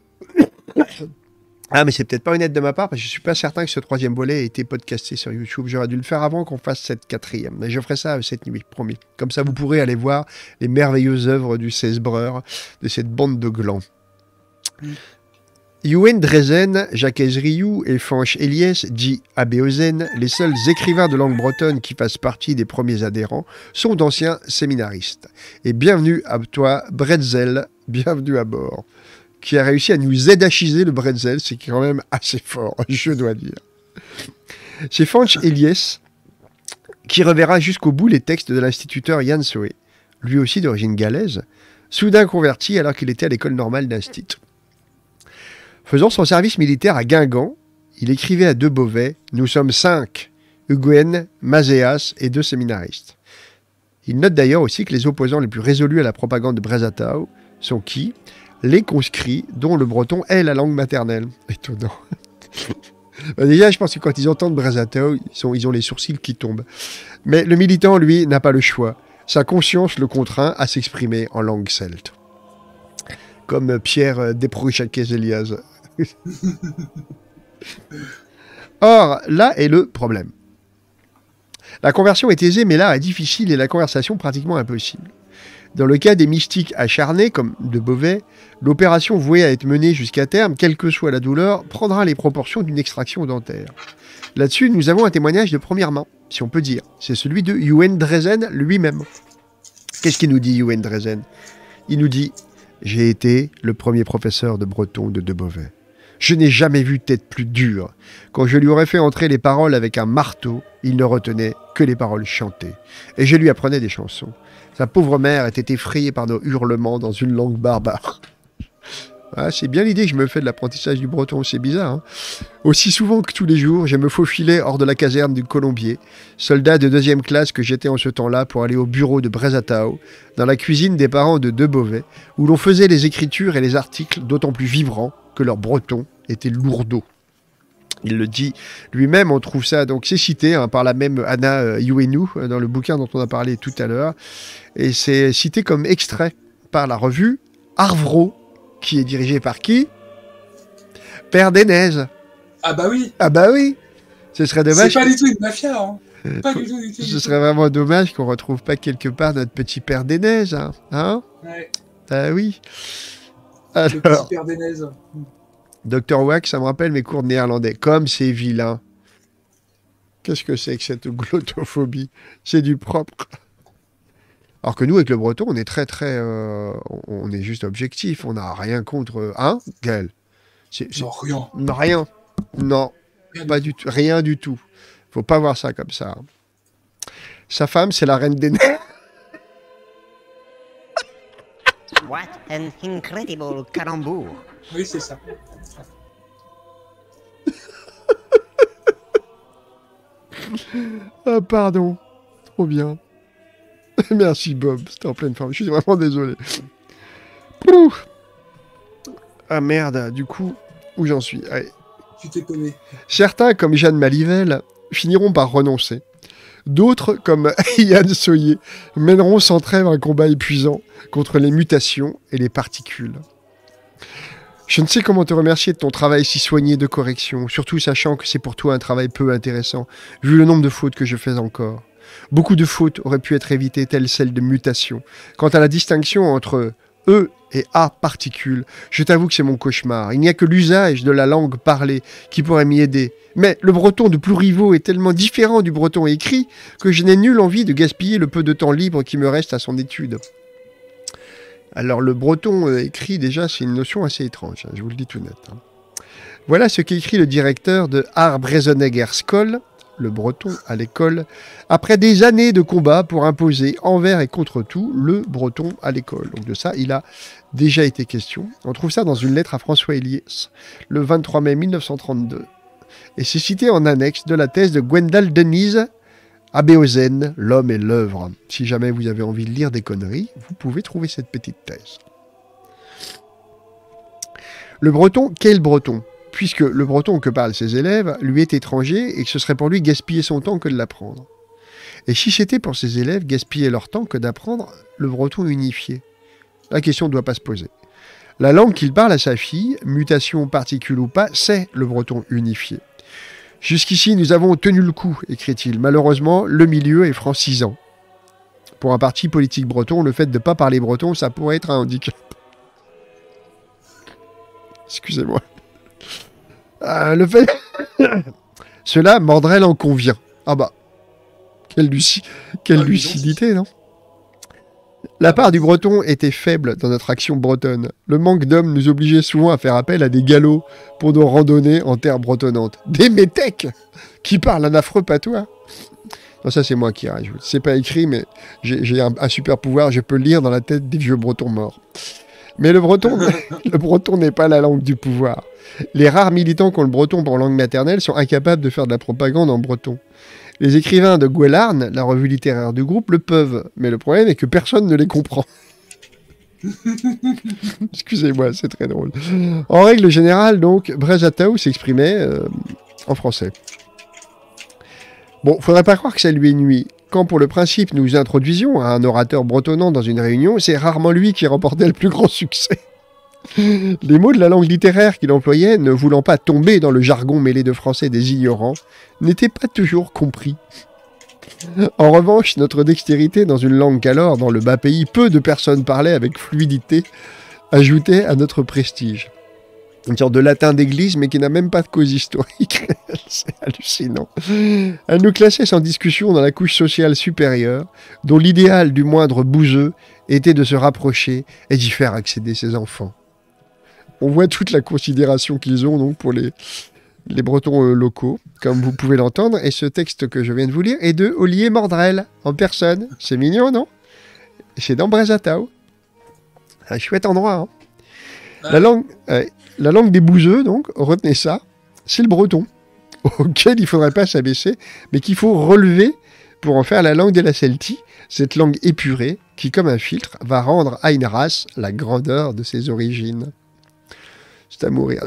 Ah, mais c'est peut-être pas honnête de ma part, parce que je suis pas certain que ce troisième volet ait été podcasté sur YouTube. J'aurais dû le faire avant qu'on fasse cette quatrième. Mais je ferai ça cette nuit, promis. Comme ça, vous pourrez aller voir les merveilleuses œuvres du Sesbreur, de cette bande de glands. Mm. Ewen Drezen, Jacques Ezriou et Fanch Eliès, dit Abéozen, les seuls écrivains de langue bretonne qui fassent partie des premiers adhérents, sont d'anciens séminaristes. Et bienvenue à toi, Bretzel, bienvenue à bord. Qui a réussi à nous édachiser le bretzel, c'est quand même assez fort, je dois dire. C'est Fanch Eliès qui reverra jusqu'au bout les textes de l'instituteur Yann Soé, lui aussi d'origine galaise, soudain converti alors qu'il était à l'école normale d'Institut. Faisant son service militaire à Guingamp, il écrivait à De Beauvais « Nous sommes cinq, Huguen, Mazéas et deux séminaristes ». Il note d'ailleurs aussi que les opposants les plus résolus à la propagande de Brézatao sont qui ? Les conscrits, dont le breton est la langue maternelle. Étonnant. Déjà, je pense que quand ils entendent Brézatao, ils, sont, ils ont les sourcils qui tombent. Mais le militant, lui, n'a pas le choix. Sa conscience le contraint à s'exprimer en langue celte. Comme Pierre Desprochaquez-Eliaz. Or, là est le problème. La conversion est aisée, mais l'art est difficile et la conversation pratiquement impossible. Dans le cas des mystiques acharnés, comme De Beauvais, l'opération vouée à être menée jusqu'à terme, quelle que soit la douleur, prendra les proportions d'une extraction dentaire. Là-dessus, nous avons un témoignage de première main, si on peut dire. C'est celui de Ewen Drezen lui-même. Qu'est-ce qu'il nous dit, Ewen Drezen ? Il nous dit « J'ai été le premier professeur de breton de De Beauvais. Je n'ai jamais vu tête plus dure. Quand je lui aurais fait entrer les paroles avec un marteau, il ne retenait que les paroles chantées. Et je lui apprenais des chansons. Sa pauvre mère était effrayée par nos hurlements dans une langue barbare. » Ah, c'est bien l'idée que je me fais de l'apprentissage du breton, c'est bizarre. Hein, aussi souvent que tous les jours, je me faufilais hors de la caserne du Colombier, soldat de deuxième classe que j'étais en ce temps-là pour aller au bureau de Brézatao, dans la cuisine des parents de De Beauvais, où l'on faisait les écritures et les articles d'autant plus vibrants que leur breton était lourdeau. Il le dit lui-même, on trouve ça, donc c'est cité hein, par la même Anna euh, Ioenou, euh, dans le bouquin dont on a parlé tout à l'heure, et c'est cité comme extrait par la revue Arvro, qui est dirigé par qui ? Père Denez. Ah bah oui. Ah bah oui. Ce serait dommage. C'est pas du tout une mafia. Hein. Pas du tout, du tout, Ce du serait tout. vraiment dommage qu'on retrouve pas quelque part notre petit Père Denez. Hein, hein Ouais. Ah oui. Le petit Alors, Père Denez. docteur Wack, ça me rappelle mes cours de néerlandais. Comme c'est vilain. Qu'est-ce que c'est que cette glottophobie ? C'est du propre. Alors que nous, avec le breton, on est très, très... Euh, on est juste objectif. On n'a rien contre... Hein, Gaël ? C'est, c'est... Non, rien. Non, rien. Non, Rien pas du tout. Rien du tout. Faut pas voir ça comme ça. Sa femme, c'est la reine des neiges. What an incredible calembour. Oui, c'est ça. Ah, pardon. Trop bien. Merci, Bob. C'était en pleine forme. Je suis vraiment désolé. Pouf. Ah, merde. Du coup, où j'en suis ? Allez. Tu t'es paumé. Certains, comme Jeanne Malivelle, finiront par renoncer. D'autres, comme Yann Soyer, mèneront sans trêve un combat épuisant contre les mutations et les particules. Je ne sais comment te remercier de ton travail si soigné de correction, surtout sachant que c'est pour toi un travail peu intéressant, vu le nombre de fautes que je fais encore. Beaucoup de fautes auraient pu être évitées, telles celles de mutation. Quant à la distinction entre E et A particules, je t'avoue que c'est mon cauchemar. Il n'y a que l'usage de la langue parlée qui pourrait m'y aider. Mais le breton de Plourivaux est tellement différent du breton écrit que je n'ai nulle envie de gaspiller le peu de temps libre qui me reste à son étude. Alors le breton euh, écrit, déjà, c'est une notion assez étrange, hein, je vous le dis tout net. Hein. Voilà ce qu'écrit le directeur de Arbrezenegger-Skol, le breton à l'école, après des années de combat pour imposer envers et contre tout le breton à l'école. Donc de ça, il a déjà été question. On trouve ça dans une lettre à François Eliès, le vingt-trois mai mille neuf cent trente-deux. Et c'est cité en annexe de la thèse de Gwendal Denise, Abéozen, l'homme et l'œuvre. Si jamais vous avez envie de lire des conneries, vous pouvez trouver cette petite thèse. Le breton, quel breton ? Puisque le breton que parlent ses élèves lui est étranger et que ce serait pour lui gaspiller son temps que de l'apprendre. Et si c'était pour ses élèves gaspiller leur temps que d'apprendre le breton unifié ? La question ne doit pas se poser. La langue qu'il parle à sa fille, mutation, particule ou pas, c'est le breton unifié. Jusqu'ici, nous avons tenu le coup, écrit-il. Malheureusement, le milieu est francisant. Pour un parti politique breton, le fait de ne pas parler breton, ça pourrait être un handicap. Excusez-moi. Euh, le fait... Cela, Mordrel en convient. Ah bah, quelle, luci... quelle ah, lucidité, non ? La part du breton était faible dans notre action bretonne. Le manque d'hommes nous obligeait souvent à faire appel à des galops pour nos randonnées en terre bretonnante. Des métèques qui parlent un affreux patois. Non, ça c'est moi qui rajoute. C'est pas écrit, mais j'ai un, un super pouvoir, je peux lire dans la tête des vieux bretons morts. Mais le breton, le breton n'est pas la langue du pouvoir. Les rares militants qui ont le breton pour langue maternelle sont incapables de faire de la propagande en breton. Les écrivains de Gwelarn, la revue littéraire du groupe, le peuvent. Mais le problème est que personne ne les comprend. Excusez-moi, c'est très drôle. En règle générale, donc, Brezatao s'exprimait euh, en français. Bon, faudrait pas croire que ça lui est nuit. Quand pour le principe nous introduisions à un orateur bretonnant dans une réunion, c'est rarement lui qui remportait le plus grand succès. Les mots de la langue littéraire qu'il employait, ne voulant pas tomber dans le jargon mêlé de français des ignorants, n'étaient pas toujours compris. En revanche, notre dextérité dans une langue qu'alors, dans le bas pays, peu de personnes parlaient avec fluidité, ajoutait à notre prestige. Une sorte de latin d'église, mais qui n'a même pas de cause historique. C'est hallucinant. Elle nous classait sans discussion dans la couche sociale supérieure, dont l'idéal du moindre bouseux était de se rapprocher et d'y faire accéder ses enfants. On voit toute la considération qu'ils ont donc pour les, les Bretons euh, locaux, comme vous pouvez l'entendre. Et ce texte que je viens de vous lire est de Olivier Mordrel, en personne. C'est mignon, non? C'est dans Brezatao. Un chouette endroit, hein. Ah. La langue, euh, la langue des bouseux, donc, retenez ça, c'est le breton, auquel il ne faudrait pas s'abaisser, mais qu'il faut relever pour en faire la langue de la Celtie, cette langue épurée qui, comme un filtre, va rendre à une race la grandeur de ses origines. C'est à mourir.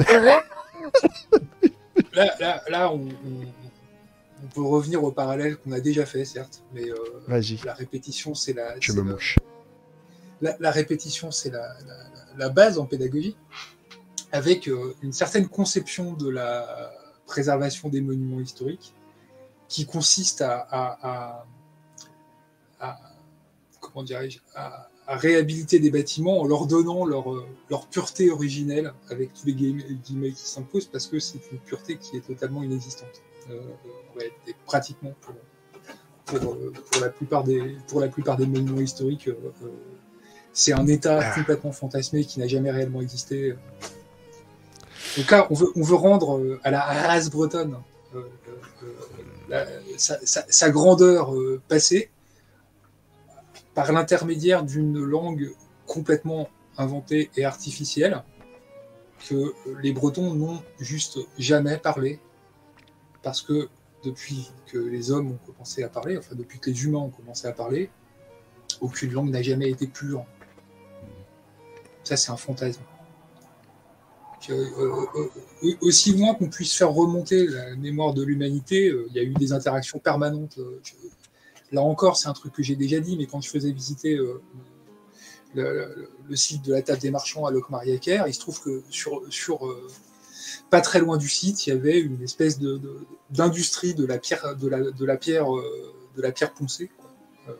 Là, là, là on, on, on peut revenir au parallèle qu'on a déjà fait, certes, mais euh, la répétition, c'est la... Je me mouche. La, la répétition, c'est la, la, la base en pédagogie, avec euh, une certaine conception de la préservation des monuments historiques, qui consiste à, à, à, à comment dirais-je, à, à réhabiliter des bâtiments en leur donnant leur, leur pureté originelle, avec tous les guillemets qui s'imposent, parce que c'est une pureté qui est totalement inexistante. Euh, ouais, pratiquement pour, pour, pour, la plupart des, pour la plupart des monuments historiques, euh, c'est un état complètement fantasmé qui n'a jamais réellement existé. Donc là, on veut, on veut rendre à la race bretonne euh, euh, la, sa, sa, sa grandeur euh, passée, par l'intermédiaire d'une langue complètement inventée et artificielle que les Bretons n'ont juste jamais parlé, parce que depuis que les hommes ont commencé à parler, enfin depuis que les humains ont commencé à parler, aucune langue n'a jamais été pure. Ça, c'est un fantasme. Que, euh, euh, aussi loin qu'on puisse faire remonter la mémoire de l'humanité, il euh, y a eu des interactions permanentes. Euh, je, Là encore, c'est un truc que j'ai déjà dit, mais quand je faisais visiter euh, le, le, le site de la Table des Marchands à Locmariaquer, il se trouve que sur, sur euh, pas très loin du site, il y avait une espèce de, de, d'industrie de la pierre, de la, de la pierre, euh, de la pierre poncée, quoi. Euh,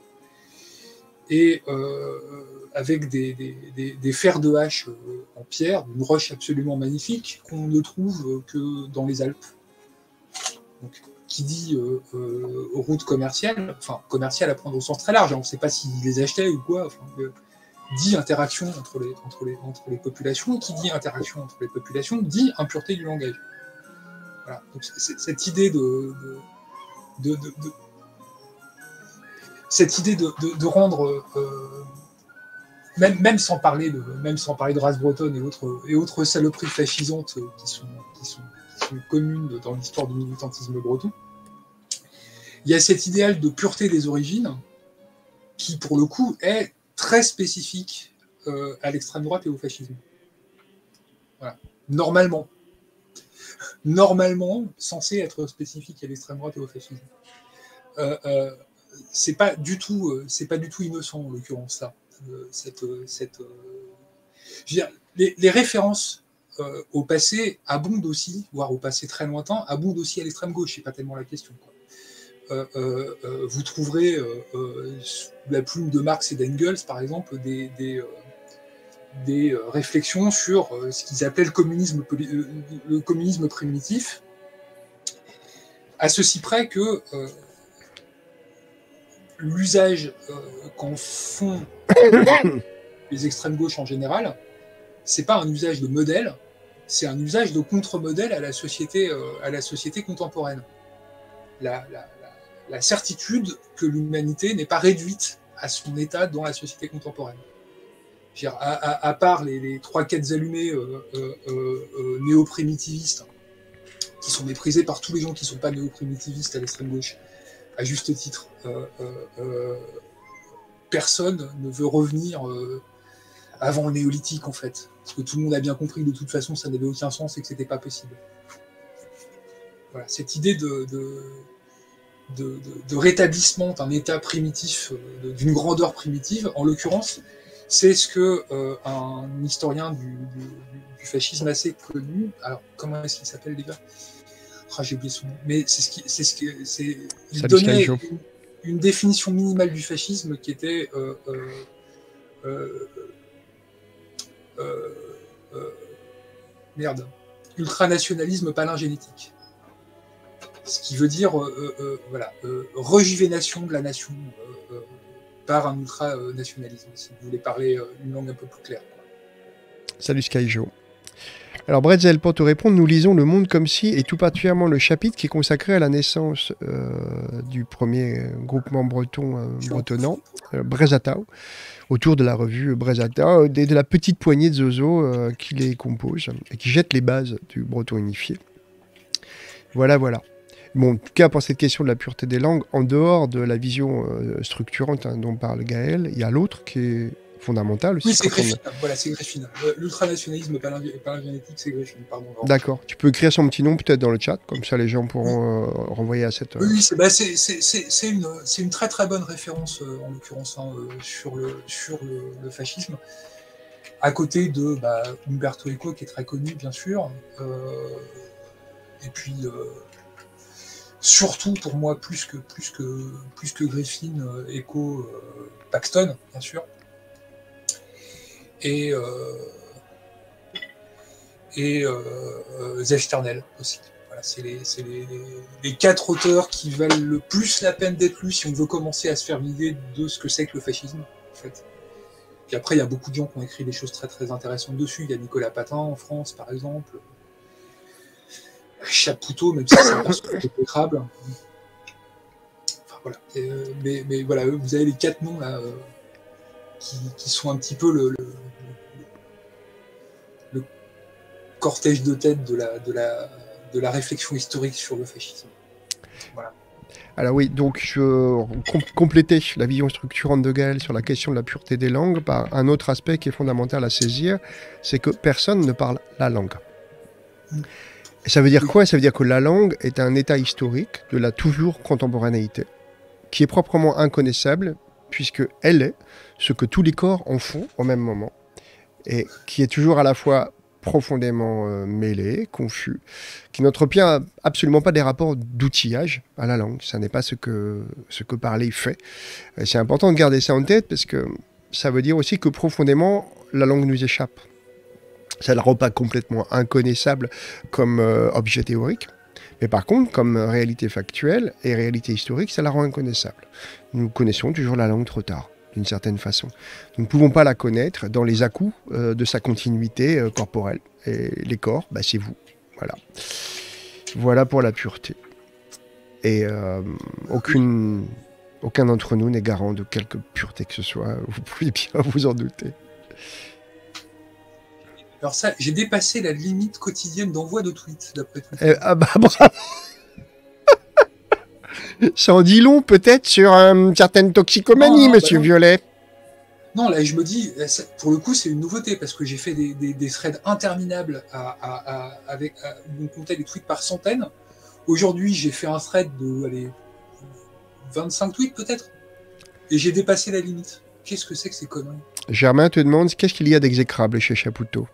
et euh, avec des, des, des, des fers de hache en pierre, une roche absolument magnifique qu'on ne trouve que dans les Alpes. Donc, qui dit euh, euh, route commerciale, enfin commerciale à prendre au sens très large, hein, on ne sait pas s'ils les achetaient ou quoi, enfin, euh, dit interaction entre les, entre, les, entre les populations, qui dit interaction entre les populations, dit impureté du langage. Voilà. Donc, c'est, cette idée de, de, de, de, de cette idée de, de, de rendre euh, même, même sans parler de même sans parler de race bretonne et autres et autres saloperies fascisantes qui sont qui sont communes dans l'histoire du militantisme breton, il y a cet idéal de pureté des origines qui, pour le coup, est très spécifique euh, à l'extrême droite et au fascisme. Voilà. Normalement. Normalement, censé être spécifique à l'extrême droite et au fascisme. Euh, euh, c'est pas du tout, euh, c'est pas du tout innocent, en l'occurrence, ça. Euh, cette, cette, euh... Je veux dire, les, les références Euh, au passé abonde aussi, voire au passé très lointain, abonde aussi à l'extrême gauche, c'est pas tellement la question, quoi. Euh, euh, euh, vous trouverez euh, euh, sous la plume de Marx et d'Engels, par exemple, des, des, euh, des euh, réflexions sur euh, ce qu'ils appelaient le communisme, euh, le communisme primitif, à ceci près que euh, l'usage euh, qu'en font les extrêmes gauches en général, c'est pas un usage de modèle, c'est un usage de contre-modèle à la société, euh, à la société contemporaine. La, la, la, la certitude que l'humanité n'est pas réduite à son état dans la société contemporaine. Je veux dire, à, à, à part les, les trois quêtes allumées euh, euh, euh, néo-primitivistes, qui sont méprisées par tous les gens qui ne sont pas néo-primitivistes à l'extrême gauche, à juste titre, euh, euh, euh, personne ne veut revenir euh, avant le néolithique, en fait. Parce que tout le monde a bien compris que de toute façon, ça n'avait aucun sens et que c'était pas possible. Voilà, cette idée de, de, de, de, de rétablissement d'un état primitif, de, d'une grandeur primitive, en l'occurrence, c'est ce que euh, un historien du, du, du fascisme assez connu, alors comment est-ce qu'il s'appelle déjà? Ah, j'ai oublié son nom, mais c'est ce qui, c'est ce qui, c'est, il Salut, donnait une, une définition minimale du fascisme qui était euh, euh, euh, Euh, euh, merde, ultranationalisme palingénétique. Ce qui veut dire euh, euh, voilà, euh, rejuvénation de la nation euh, euh, par un ultranationalisme, si vous voulez parler euh, une langue un peu plus claire. Quoi. Salut Skyjo. Alors Bretzel, pour te répondre, nous lisons Le Monde comme si, et tout particulièrement le chapitre qui est consacré à la naissance euh, du premier groupement breton euh, bretonnant, euh, Brezatao, autour de la revue Brezatao, de, de la petite poignée de zozo euh, qui les compose et qui jette les bases du breton unifié. Voilà, voilà. Bon, en tout cas, pour cette question de la pureté des langues, en dehors de la vision euh, structurante hein, dont parle Gaël, il y a l'autre qui est fondamental aussi. Oui, c'est Greffine. On... Voilà, c'est Greffine. L'ultranationalisme palingénétique, c'est Greffine. Pardon. D'accord. Tu peux écrire son petit nom peut-être dans le chat, comme ça les gens pourront oui. euh, renvoyer à cette. Euh... Oui, c'est bah, une, une très très bonne référence euh, en l'occurrence hein, euh, sur, le, sur le, le fascisme. À côté de bah, Umberto Eco qui est très connu bien sûr, euh, et puis euh, surtout pour moi plus que plus que plus que Greffine, euh, Eco, euh, Paxton bien sûr. Et, euh, et euh, Zechternel aussi. Voilà, c'est les, les, les, les quatre auteurs qui valent le plus la peine d'être lus si on veut commencer à se faire une idée de ce que c'est que le fascisme. En fait. Puis après, il y a beaucoup de gens qui ont écrit des choses très très intéressantes dessus. Il y a Nicolas Patin en France, par exemple. Chapoutot, même si c'est pas exécrable. Enfin voilà. Et, mais, mais voilà, vous avez les quatre noms là. Euh, Qui, qui sont un petit peu le, le, le cortège de tête de la, de, la, de la réflexion historique sur le fascisme. Voilà. Alors oui, donc je com complétais la vision structurante de Gaël sur la question de la pureté des langues par un autre aspect qui est fondamental à saisir, c'est que personne ne parle la langue. Mmh. Et ça veut dire quoi? Ça veut dire que la langue est un état historique de la toujours contemporanéité, qui est proprement inconnaissable, puisqu'elle est ce que tous les corps en font au même moment, et qui est toujours à la fois profondément euh, mêlé, confus, qui n'entretient absolument pas des rapports d'outillage à la langue. Ça n'est pas ce que, ce que parler fait. Et c'est important de garder ça en tête parce que ça veut dire aussi que profondément, la langue nous échappe. Ça ne la rend pas complètement inconnaissable comme euh, objet théorique. Mais par contre, comme réalité factuelle et réalité historique, ça la rend inconnaissable. Nous connaissons toujours la langue trop tard, d'une certaine façon. Nous ne pouvons pas la connaître dans les à-coups euh, de sa continuité euh, corporelle. Et les corps, bah, c'est vous. Voilà. Voilà pour la pureté. Et euh, aucune, aucun d'entre nous n'est garant de quelque pureté que ce soit. Vous pouvez bien vous en douter. Alors ça, j'ai dépassé la limite quotidienne d'envoi de tweets, d'après tout. Eh, ah bah bravo. Ça en dit long peut-être sur une euh, certaine toxicomanie, non, non, monsieur bah Violet. Non, là je me dis, pour le coup c'est une nouveauté, parce que j'ai fait des, des, des threads interminables à, à, à, avec, à, où on comptait des tweets par centaines. Aujourd'hui j'ai fait un thread de allez, vingt-cinq tweets peut-être, et j'ai dépassé la limite. Qu'est-ce que c'est que ces conneries? Germain te demande, qu'est-ce qu'il y a d'exécrable chez Chapoutot?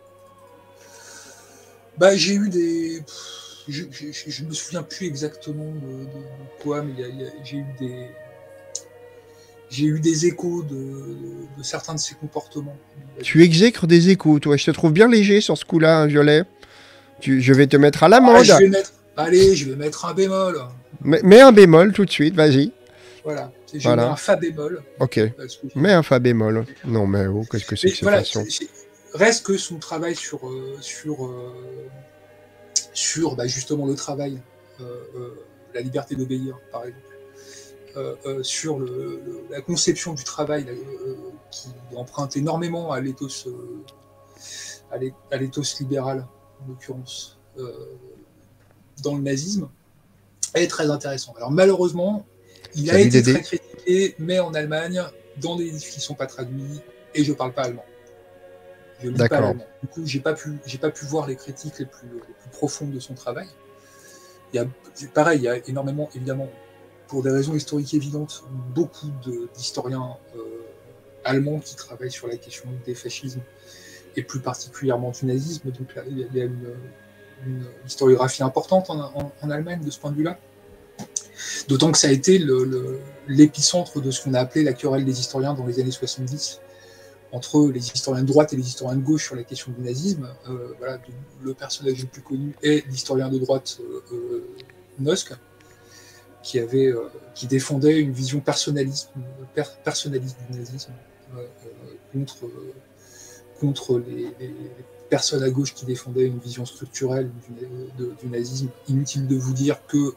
Bah, j'ai eu des... Je, je, je me souviens plus exactement de, de, de quoi, mais j'ai eu des... J'ai eu des échos de, de, de certains de ses comportements. Tu exècres des échos, toi. Je te trouve bien léger sur ce coup-là, hein, Violet. Tu, je vais te mettre à l'amende. Ah, je vais mettre... Allez, je vais mettre un bémol. Mais, mets un bémol tout de suite, vas-y. Voilà. J'ai voilà. mis un fa bémol. Ok. Mets un fa bémol. Non, mais oh, qu'est-ce que c'est que cette voilà, façon? Reste que son travail sur, euh, sur, euh, sur bah, justement le travail, euh, euh, la liberté d'obéir, par exemple, euh, euh, sur le, le, la conception du travail euh, qui emprunte énormément à l'éthos euh, à l'éthos libéral, en l'occurrence, euh, dans le nazisme, est très intéressant. Alors malheureusement, il Salut a été Dédé. Très critiqué, mais en Allemagne, dans des livres qui ne sont pas traduits, et je ne parle pas allemand. Je lis pas allemand. Du coup, j'ai pas pu, j'ai pas pu voir les critiques les plus, les plus profondes de son travail. Il y a, pareil, il y a énormément, évidemment, pour des raisons historiques évidentes, beaucoup d'historiens euh, allemands qui travaillent sur la question des fascismes et plus particulièrement du nazisme. Donc là, il y a, il y a une, une historiographie importante en, en, en Allemagne de ce point de vue-là. D'autant que ça a été l'épicentre de ce qu'on a appelé la querelle des historiens dans les années soixante-dix. Entre les historiens de droite et les historiens de gauche sur la question du nazisme. Euh, voilà, le personnage le plus connu est l'historien de droite euh, euh, Nosk, qui, avait, euh, qui défendait une vision personnaliste, per, personnaliste du nazisme euh, euh, contre, euh, contre les, les personnes à gauche qui défendaient une vision structurelle du, de, du nazisme. Inutile de vous dire que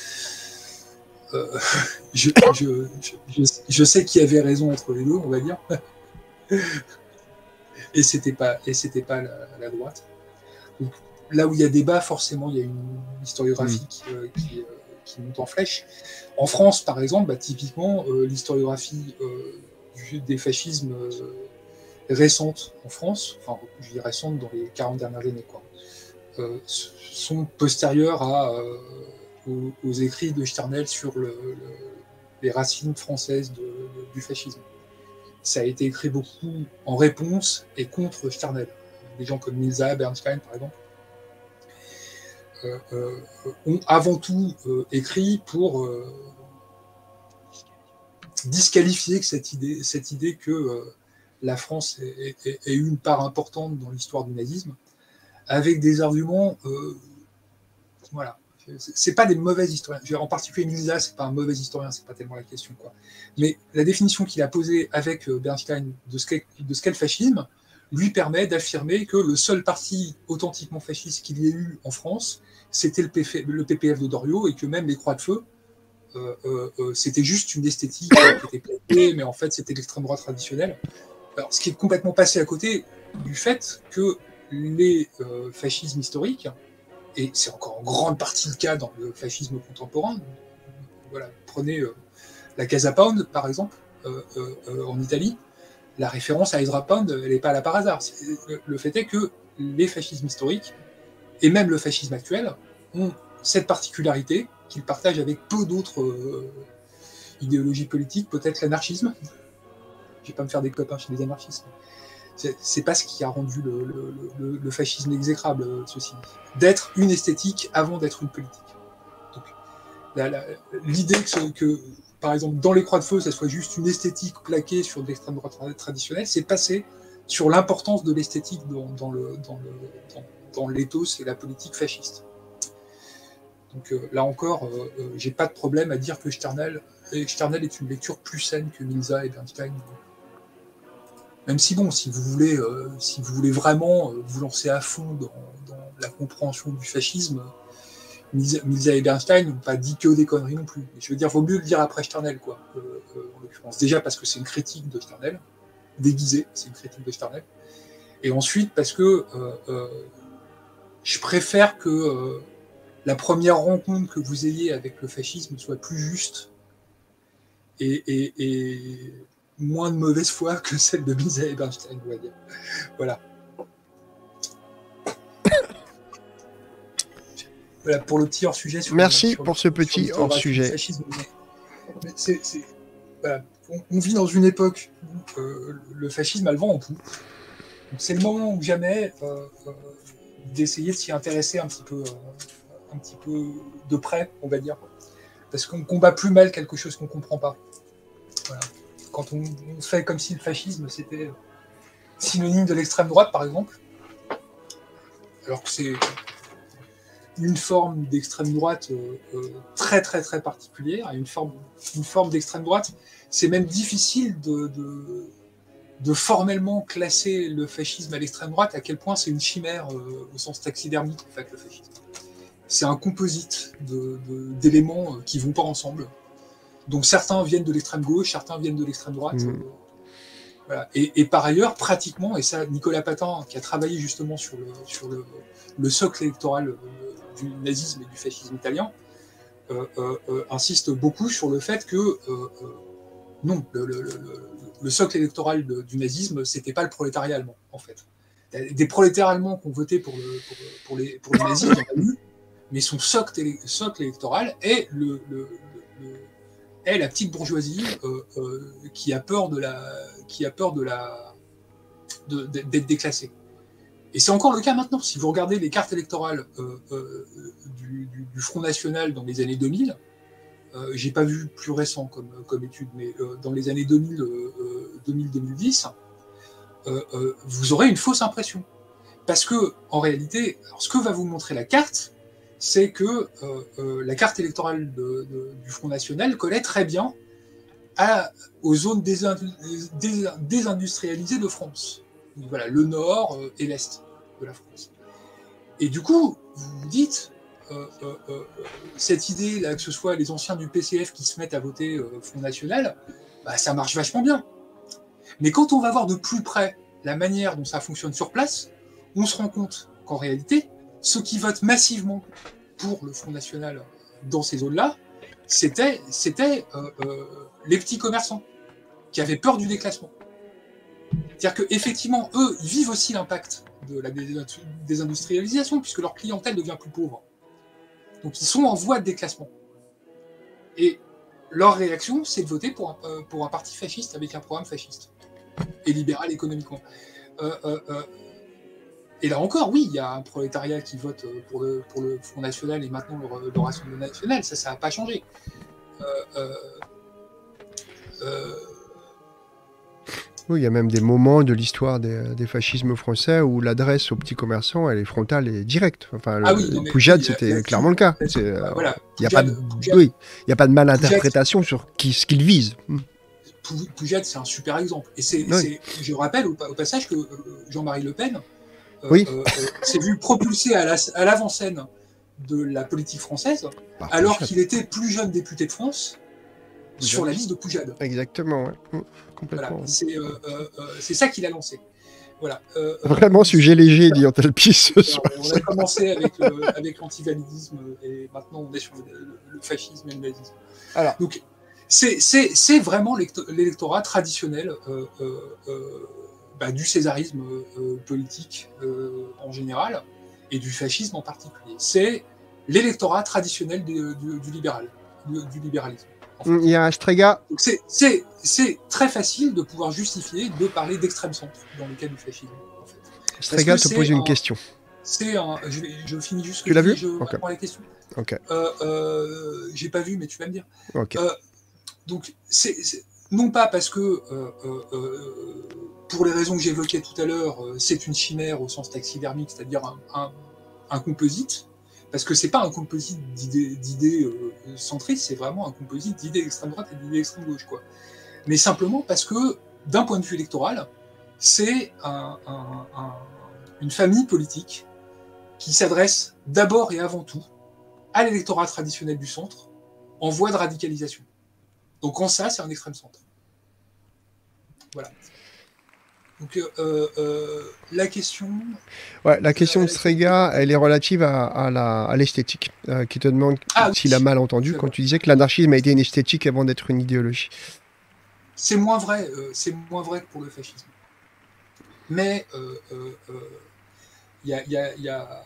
euh, je, je, je, je sais qui avait raison entre les deux, on va dire. Et c'était pas et c'était pas la, la droite. Donc, là où il y a débat, forcément, il y a une historiographie mmh. qui, euh, qui, euh, qui monte en flèche. En France, par exemple, bah, typiquement, euh, l'historiographie euh, du, des fascismes euh, récentes en France, enfin, je dis récentes dans les quarante dernières années, quoi, euh, sont postérieures à, euh, aux, aux écrits de Sternel sur le, le, les racines françaises de, de, du fascisme. Ça a été écrit beaucoup en réponse et contre Sternel. Des gens comme Milza, Bernstein, par exemple, euh, euh, ont avant tout euh, écrit pour euh, disqualifier cette idée, cette idée que euh, la France ait, ait, ait eu une part importante dans l'histoire du nazisme, avec des arguments, euh, voilà. C'est pas des mauvais historiens. En particulier, Milza, c'est pas un mauvais historien, c'est pas tellement la question, quoi. Mais la définition qu'il a posée avec Bernstein de ce qu'est le fascisme lui permet d'affirmer que le seul parti authentiquement fasciste qu'il y ait eu en France, c'était le, le P P F de Doriot, et que même les Croix de Feu, euh, euh, c'était juste une esthétique qui était platée, mais en fait, c'était l'extrême droite traditionnelle. Alors, ce qui est complètement passé à côté du fait que les euh, fascismes historiques, et c'est encore en grande partie le cas dans le fascisme contemporain. Voilà, prenez euh, la Casa Pound, par exemple, euh, euh, en Italie. La référence à Ezra Pound, elle n'est pas là par hasard. Le, le fait est que les fascismes historiques, et même le fascisme actuel, ont cette particularité qu'ils partagent avec peu d'autres euh, idéologies politiques, peut-être l'anarchisme. Je ne vais pas me faire des copains chez les anarchistes. C'est, c'est pas ce qui a rendu le, le, le, le fascisme exécrable, ceci. D'être une esthétique avant d'être une politique. Donc, la, la, l'idée que, que, par exemple, dans les Croix de Feu, ça soit juste une esthétique plaquée sur de l'extrême droite traditionnelle, c'est passé sur l'importance de l'esthétique dans, dans, le, dans, le, dans, dans l'éthos et la politique fasciste. Donc euh, là encore, euh, euh, j'ai pas de problème à dire que Sternel, Sternel est une lecture plus saine que Milza et Bernstein. Même si bon, si vous voulez, euh, si vous voulez vraiment euh, vous lancer à fond dans, dans la compréhension du fascisme, Milza, Milza et Bernstein n'ont pas dit que des conneries non plus. Mais je veux dire, vaut mieux le dire après Sternel, quoi. Euh, euh, en l'occurrence, déjà parce que c'est une critique de Sternel, déguisée, c'est une critique de Sternel. Et ensuite parce que euh, euh, je préfère que euh, la première rencontre que vous ayez avec le fascisme soit plus juste et, et, et moins de mauvaise foi que celle de Milza et Bernstein, on va dire. Voilà. Voilà pour le petit hors-sujet. Sur Merci sur pour ce petit hors-sujet. C'est, c'est, voilà. on, on vit dans une époque où euh, le fascisme a le vent en poupe. Donc c'est le moment ou jamais euh, euh, d'essayer de s'y intéresser un petit peu, euh, un petit peu de près, on va dire, parce qu'on combat plus mal quelque chose qu'on comprend pas. Voilà. Quand on, on fait comme si le fascisme c'était synonyme de l'extrême droite, par exemple, alors que c'est une forme d'extrême droite euh, euh, très très très particulière, une forme, une forme d'extrême droite, c'est même difficile de, de de formellement classer le fascisme à l'extrême droite, à quel point c'est une chimère euh, au sens taxidermique, en fait, le fascisme. C'est un composite de, de, d'éléments euh, qui vont pas ensemble. Donc certains viennent de l'extrême gauche, certains viennent de l'extrême droite. Mmh. Euh, voilà. et, et par ailleurs, pratiquement, et ça, Nicolas Patin, qui a travaillé justement sur le, sur le, le socle électoral euh, du nazisme et du fascisme italien, euh, euh, euh, insiste beaucoup sur le fait que euh, euh, non, le, le, le, le socle électoral de, du nazisme, c'était pas le prolétariat allemand, en fait. Des prolétaires allemands qui ont voté pour, le, pour, pour, les, pour les nazis, il y en a eu, mais son socle, socle électoral est, le, le, le, est la petite bourgeoisie euh, euh, qui a peur de la, qui a peur de la, de, d'être déclassée. Et c'est encore le cas maintenant. Si vous regardez les cartes électorales euh, euh, du, du, du Front National dans les années deux mille, Euh, j'ai pas vu plus récent comme, comme étude, mais euh, dans les années deux mille, euh, deux mille deux mille dix, euh, euh, vous aurez une fausse impression. Parce que, en réalité, alors ce que va vous montrer la carte, c'est que euh, euh, la carte électorale de, de, du Front National collait très bien à, aux zones désindu, dés, désindustrialisées de France. Donc, voilà, le nord euh, et l'est de la France. Et du coup, vous vous dites... Euh, euh, euh, cette idée là, que ce soit les anciens du P C F qui se mettent à voter euh, Front National, bah, ça marche vachement bien. Mais quand on va voir de plus près la manière dont ça fonctionne sur place, on se rend compte qu'en réalité, ceux qui votent massivement pour le Front National dans ces zones-là, c'était, c'était euh, euh, les petits commerçants qui avaient peur du déclassement. C'est-à-dire qu'effectivement, eux, ils vivent aussi l'impact de la désindustrialisation, puisque leur clientèle devient plus pauvre. Donc ils sont en voie de déclassement. Et leur réaction, c'est de voter pour un, euh, pour un parti fasciste avec un programme fasciste. Et libéral économiquement. Euh, euh, euh, et là encore, oui, il y a un prolétariat qui vote pour le, pour le Front National et maintenant le, le Rassemblement National. Ça, ça n'a pas changé. Euh, euh, euh, Oui, il y a même des moments de l'histoire des, des fascismes français où l'adresse aux petits commerçants, elle est frontale et directe. Enfin, ah le, oui, non, mais, Poujade, oui, c'était là, clairement le cas. Là, c'est, bah, voilà. Il n'y a, Poujade, oui, y a pas de malinterprétation Poujade, sur qui, ce qu'il vise. Poujade, c'est un super exemple. Et c'est, Oui. c'est, je rappelle au, au passage que Jean-Marie Le Pen euh, oui. euh, euh, s'est vu propulsé à, la, à l'avant-scène de la politique française, Par alors Poujade. qu'il était plus jeune député de France Poujade. Sur la liste de Poujade. Exactement, ouais. Mmh, complètement. Voilà. Ouais. C'est, euh, euh, c'est ça qu'il a lancé. Voilà. Euh, Vraiment, euh, sujet léger, dit Antalpis ce soir. On a commencé avec, euh, avec l'antivalidisme et maintenant on est sur le, le, le fascisme et le nazisme. Alors. Donc, c'est, c'est, c'est vraiment l'électorat traditionnel euh, euh, euh, bah, du césarisme euh, politique euh, en général et du fascisme en particulier. C'est l'électorat traditionnel du, du, du libéral, du, du libéralisme. En fait. Il y a un Strega. Donc c'est, c'est, c'est très facile de pouvoir justifier de parler d'extrême centre dans le cas du fascisme. En fait. Strega te pose une un, question. C'est un. Je, vais, je finis juste. Tu l'as vu? Je okay. réponds à la question. Ok. Euh, euh, j'ai pas vu, mais tu vas me dire. Ok. Euh, donc, c'est, c'est, non pas parce que, euh, euh, pour les raisons que j'évoquais tout à l'heure, euh, c'est une chimère au sens taxidermique, c'est-à-dire un, un, un composite, parce que c'est pas un composite d'idées, d'idées euh, centristes, c'est vraiment un composite d'idées extrême droite et d'idées extrême gauche, quoi. Mais simplement parce que, d'un point de vue électoral, c'est un, un, un, une famille politique qui s'adresse d'abord et avant tout à l'électorat traditionnel du centre, en voie de radicalisation. Donc en ça, c'est un extrême centre. Voilà. Donc euh, euh, la question... Ouais, la question de Strega, elle est relative à, à, la, à l'esthétique, euh, qui te demande ah, s'il oui. a mal entendu quand tu disais que l'anarchisme a été une esthétique avant d'être une idéologie. C'est moins vrai, euh, c'est moins vrai que pour le fascisme. Mais il euh, euh, euh, y a... Y a, y a...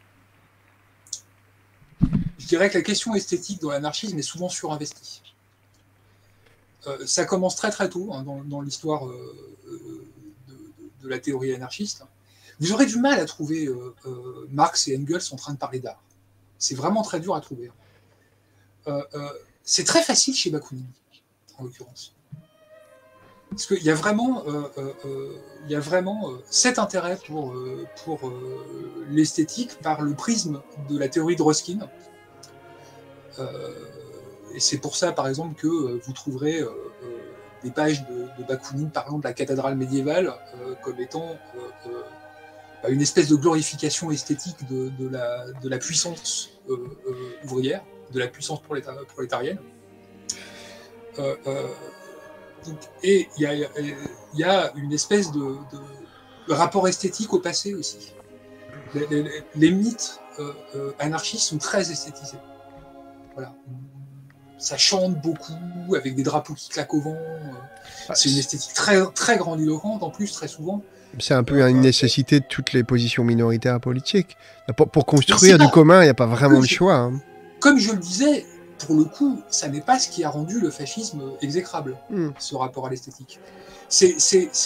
Je dirais que la question esthétique dans l'anarchisme est souvent surinvestie. Euh, ça commence très très tôt hein, dans, dans l'histoire euh, de, de, de la théorie anarchiste. Vous aurez du mal à trouver euh, euh, Marx et Engels en train de parler d'art. C'est vraiment très dur à trouver. Euh, euh, c'est très facile chez Bakounine, en l'occurrence. Parce qu'il y a vraiment, euh, euh, il y a vraiment euh, cet intérêt pour, euh, pour euh, l'esthétique par le prisme de la théorie de Ruskin. Euh, et c'est pour ça, par exemple, que euh, vous trouverez euh, euh, des pages de, de Bakounine parlant de la cathédrale médiévale euh, comme étant euh, euh, une espèce de glorification esthétique de, de, la, de la puissance euh, euh, ouvrière, de la puissance proléta prolétarienne. Euh, euh, donc, et il y, y a une espèce de, de, de rapport esthétique au passé aussi. Les, les, les mythes euh, euh, anarchistes sont très esthétisés. Voilà. Ça chante beaucoup, avec des drapeaux qui claquent au vent. C'est une esthétique très, très grandiloquente, en plus, très souvent. C'est un peu euh, une nécessité de toutes les positions minoritaires politiques. Pour, pour construire du commun, il n'y a pas vraiment de choix. Hein. Comme je le disais, pour le coup, ça n'est pas ce qui a rendu le fascisme exécrable, mm. ce rapport à l'esthétique. C'est...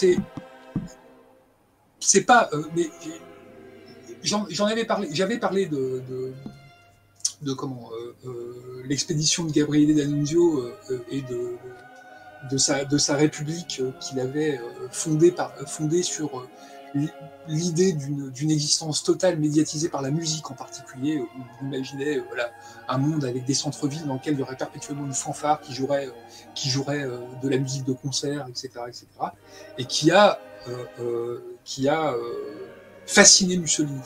C'est pas... Euh, mais j'en avais parlé... J'avais parlé de... de de comment euh, euh, l'expédition de Gabriele D'Annunzio euh, et de, de, sa, de sa république euh, qu'il avait euh, fondée, par, fondée sur euh, l'idée d'une existence totale médiatisée par la musique en particulier, où on imaginait euh, voilà, un monde avec des centres-villes dans lesquels il y aurait perpétuellement une fanfare qui jouerait, euh, qui jouerait euh, de la musique de concert, et cetera, et cetera, et qui a, euh, euh, qui a euh, fasciné Mussolini.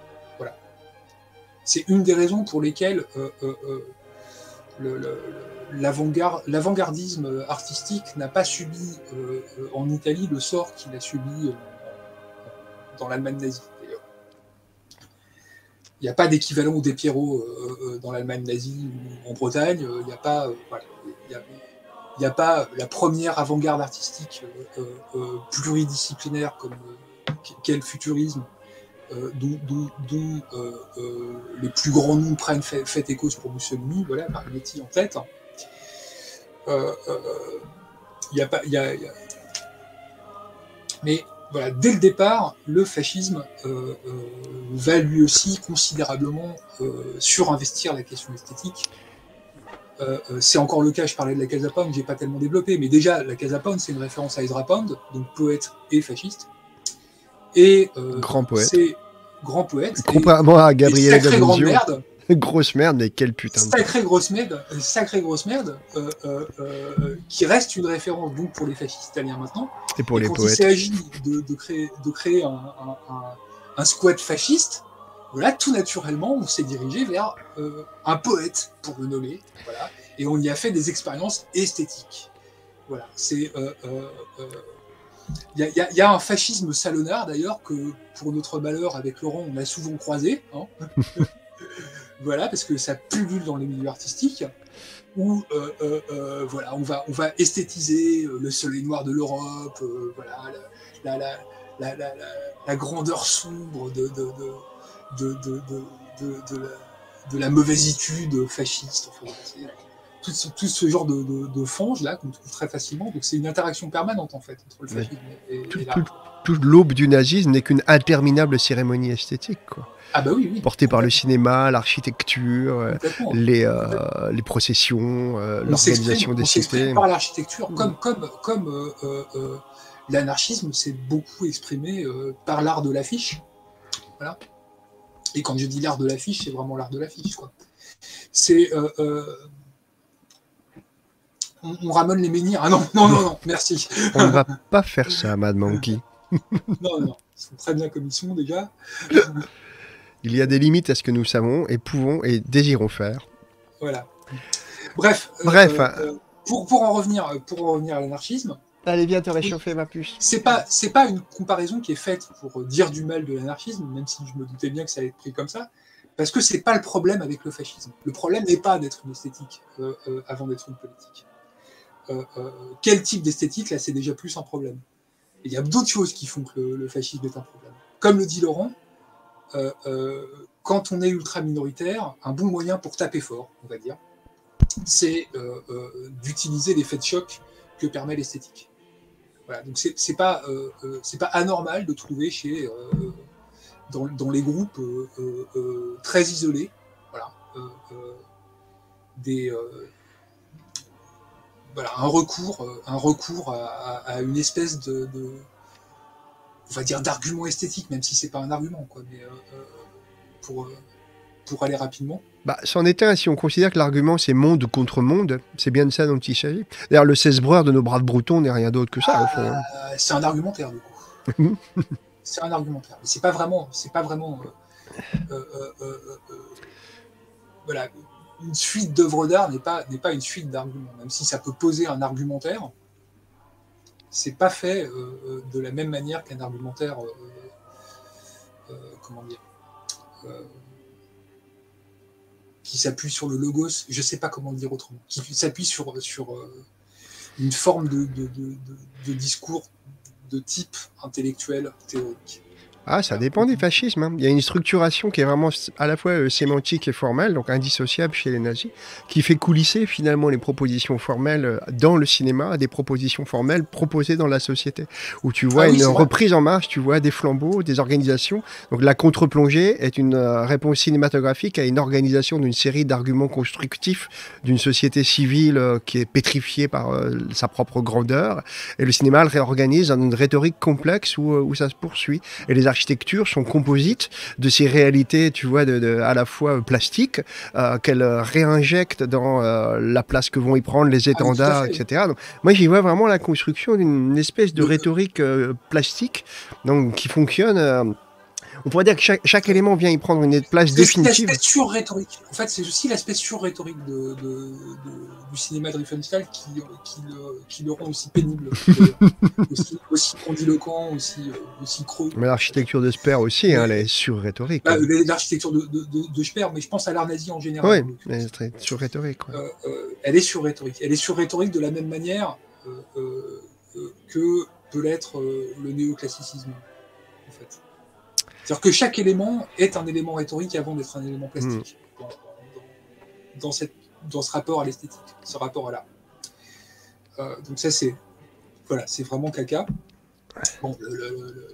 C'est une des raisons pour lesquelles euh, euh, euh, l'avant-gardisme artistique n'a pas subi euh, en Italie le sort qu'il a subi euh, dans l'Allemagne nazie, d'ailleurs. Il n'y a pas d'équivalent au Despierro euh, dans l'Allemagne nazie ou en Bretagne. Il n'y a pas, euh, voilà, il y a, il n'y a pas la première avant-garde artistique euh, euh, pluridisciplinaire comme euh, qu'est le futurisme. Euh, dont, dont, dont euh, euh, les plus grands noms prennent fait, fait écho pour Mussolini, voilà, Marinetti en tête. Euh, euh, y a pas, y a, y a... Mais voilà, dès le départ, le fascisme euh, euh, va lui aussi considérablement euh, surinvestir la question esthétique. Euh, euh, c'est encore le cas, je parlais de la Casa Pound, j'ai pas tellement développé, mais déjà, la Casa Pound, c'est une référence à Ezra Pound, donc poète et fasciste. Et euh, grand poète. C'est grand poète. Contrairement à Gabriele D'Annunzio. Merde. Grosse merde, mais quelle putain de sacrée grosse merde, sacrée grosse merde, euh, euh, euh, qui reste une référence donc pour les fascistes italiens maintenant. Et pour et les quand poètes. il s'agit de, de créer, de créer un, un, un, un squat fasciste, voilà, tout naturellement, on s'est dirigé vers euh, un poète, pour le nommer, voilà, et on y a fait des expériences esthétiques. Voilà, c'est euh, euh, euh, Il y, y, y a un fascisme salonnard, d'ailleurs, que pour notre malheur, avec Laurent, on a souvent croisé. Hein voilà, parce que ça pullule dans les milieux artistiques, où euh, euh, euh, voilà, on, va, on va esthétiser euh, le soleil noir de l'Europe, euh, voilà, la, la, la, la, la, la grandeur sombre de, de, de, de, de, de, de, de, la, de la mauvaiseitude fasciste. Enfin, tout, ce, tout ce genre de, de, de fange là qu'on trouve très facilement. Donc c'est une interaction permanente en fait entre le fascisme et, et, Tout, et tout, l'art. tout l'aube du nazisme n'est qu'une interminable cérémonie esthétique, quoi. Ah bah oui, oui. Portée par le cinéma, l'architecture, euh, Complètement. les, Complètement. euh, les processions, euh, On l'organisation s'exprime, des on s'exprime cités. par l'architecture, Mmh. comme, comme, comme euh, euh, euh, l'anarchisme s'est beaucoup exprimé euh, par l'art de l'affiche. Voilà. Et quand je dis l'art de l'affiche, c'est vraiment l'art de l'affiche, quoi. C'est... Euh, euh, on, on ramène les menhirs. Ah non, non, non, non, merci. On ne va pas faire ça, Mad Monkey. Non, non, ils sont très bien comme ils sont, déjà. Il y a des limites à ce que nous savons et pouvons et désirons faire. Voilà. Bref, Bref. Euh, euh, pour, pour en revenir, pour en revenir à l'anarchisme, Allez, viens te réchauffer, ma puce. c'est pas, c'est pas une comparaison qui est faite pour dire du mal de l'anarchisme, même si je me doutais bien que ça allait être pris comme ça, parce que c'est pas le problème avec le fascisme. Le problème n'est pas d'être une esthétique euh, euh, avant d'être une politique. Euh, euh, quel type d'esthétique, là, c'est déjà plus un problème. Et il y a d'autres choses qui font que le, le fascisme est un problème. Comme le dit Laurent, euh, euh, quand on est ultra minoritaire, un bon moyen pour taper fort, on va dire, c'est euh, euh, d'utiliser l'effet de choc que permet l'esthétique. Voilà, donc c'est, c'est pas euh, euh, c'est pas anormal de trouver chez euh, dans, dans les groupes euh, euh, euh, très isolés, voilà, euh, euh, des euh, voilà un recours euh, un recours à, à, à une espèce de, de on va dire d'argument esthétique, même si c'est pas un argument, quoi, mais euh, euh, pour euh, pour aller rapidement. Bah, c'en est un, si on considère que l'argument c'est monde contre monde, c'est bien de ça dont il s'agit. D'ailleurs, le seize-breur de nos braves bretons n'est rien d'autre que ça, au fond. Euh, c'est un argumentaire, du coup. C'est un argumentaire. Mais c'est pas vraiment, c'est pas vraiment, euh, euh, euh, euh, euh, voilà, une suite d'œuvres d'art n'est pas n'est pas une suite d'arguments. Même si ça peut poser un argumentaire, c'est pas fait euh, de la même manière qu'un argumentaire. Euh, euh, comment dire euh, qui s'appuie sur le logos, je sais pas comment le dire autrement, qui s'appuie sur, sur euh, une forme de, de, de, de, de discours de type intellectuel, théorique. Ah, ça dépend du fascisme, hein. Il y a une structuration qui est vraiment à la fois euh, sémantique et formelle, donc indissociable chez les nazis, qui fait coulisser finalement les propositions formelles euh, dans le cinéma à des propositions formelles proposées dans la société. Où tu vois Ah oui, une c'est vrai. reprise en marche, tu vois des flambeaux, des organisations. Donc la contre-plongée est une euh, réponse cinématographique à une organisation d'une série d'arguments constructifs d'une société civile euh, qui est pétrifiée par euh, sa propre grandeur. Et le cinéma le réorganise dans une rhétorique complexe où, euh, où ça se poursuit. Et les architectures sont composites de ces réalités, tu vois, de, de, à la fois plastiques, euh, qu'elles réinjectent dans euh, la place que vont y prendre les étendards, Ah, et cetera. Donc, moi, j'y vois vraiment la construction d'une espèce de rhétorique euh, plastique, donc qui fonctionne. Euh, on pourrait dire que chaque, chaque élément vient y prendre une place c'est définitive. l'aspect sur-rhétorique. En fait, c'est aussi l'aspect sur-rhétorique de, de, de, du cinéma de Riefenstahl qui, qui, le, qui le rend aussi pénible, aussi, aussi grandiloquent, aussi, aussi creux. Mais l'architecture de Speer aussi, hein, elle est sur-rhétorique. Bah, l'architecture de, de, de, de Speer, mais je pense à l'art nazi en général. Oui, elle est très sur-rhétorique. Euh, euh, elle est sur-rhétorique. Elle est sur-rhétorique de la même manière euh, euh, euh, que peut l'être euh, le néoclassicisme, en fait. C'est-à-dire que chaque élément est un élément rhétorique avant d'être un élément plastique, mmh. dans, dans, dans, cette, dans ce rapport à l'esthétique, ce rapport à l'art. Euh, donc ça, c'est voilà, c'est vraiment caca. Bon, le, le, le,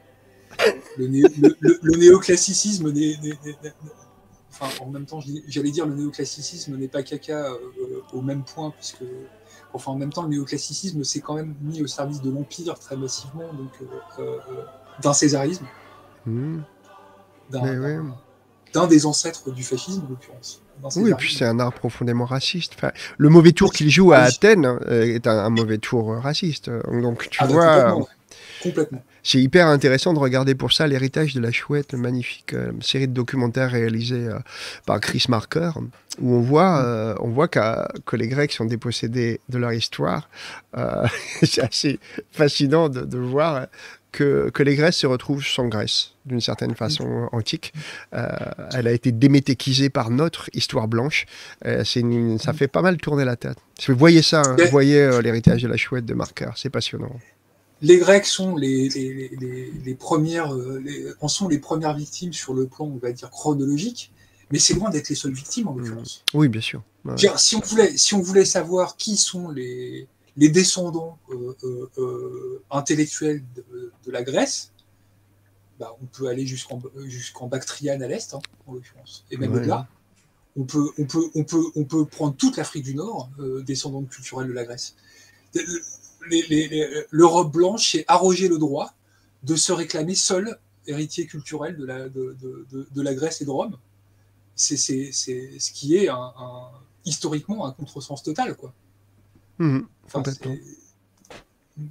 le, néo, le, le, le néoclassicisme n'est, n'est, n'est, n'est, enfin, en même temps, j'allais dire le néoclassicisme n'est pas caca euh, au même point, puisque, enfin, en même temps, le néoclassicisme s'est quand même mis au service de l'Empire très massivement, donc euh, euh, d'un césarisme. Mmh. D'un, oui. d'un des ancêtres du fascisme, en l'occurrence. Oui, et puis c'est un art profondément raciste. Enfin, le mauvais tour qu'il joue à Athènes est un, un mauvais tour raciste. Donc tu ah, vois, bah, complètement, complètement. C'est hyper intéressant de regarder pour ça l'héritage de la Chouette, le magnifique euh, série de documentaires réalisée euh, par Chris Marker, où on voit, euh, on voit que les Grecs sont dépossédés de leur histoire. Euh, c'est assez fascinant de, de voir que, que les Grèces se retrouvent sans Grèce, d'une certaine façon antique. Euh, elle a été démétéchisée par notre histoire blanche. Euh, c'est une, ça fait pas mal tourner la tête. Vous voyez ça, hein, vous voyez euh, l'héritage de la Chouette de Marker, c'est passionnant. Les Grecs sont les, les, les, les premières, les, en sont les premières victimes sur le plan, on va dire, chronologique, mais c'est loin d'être les seules victimes en l'occurrence. Oui, bien sûr. Ouais. Je veux dire, si on voulait, si on voulait savoir qui sont les, les descendants euh, euh, euh, intellectuels de, de la Grèce, bah, on peut aller jusqu'en jusqu'en Bactriane à l'est, hein, en l'occurrence, et même Ouais. au-delà. On peut, on, peut, on, peut, on peut prendre toute l'Afrique du Nord, euh, descendante culturelle de la Grèce. Les- les- les- L'Europe blanche s'est arrogé le droit de se réclamer seul héritier culturel de la, de, de, de, de la Grèce et de Rome. C'est c'est- c'est ce qui est un, un- historiquement un contresens total, quoi. Mhm, Enfin, complètement. c'est-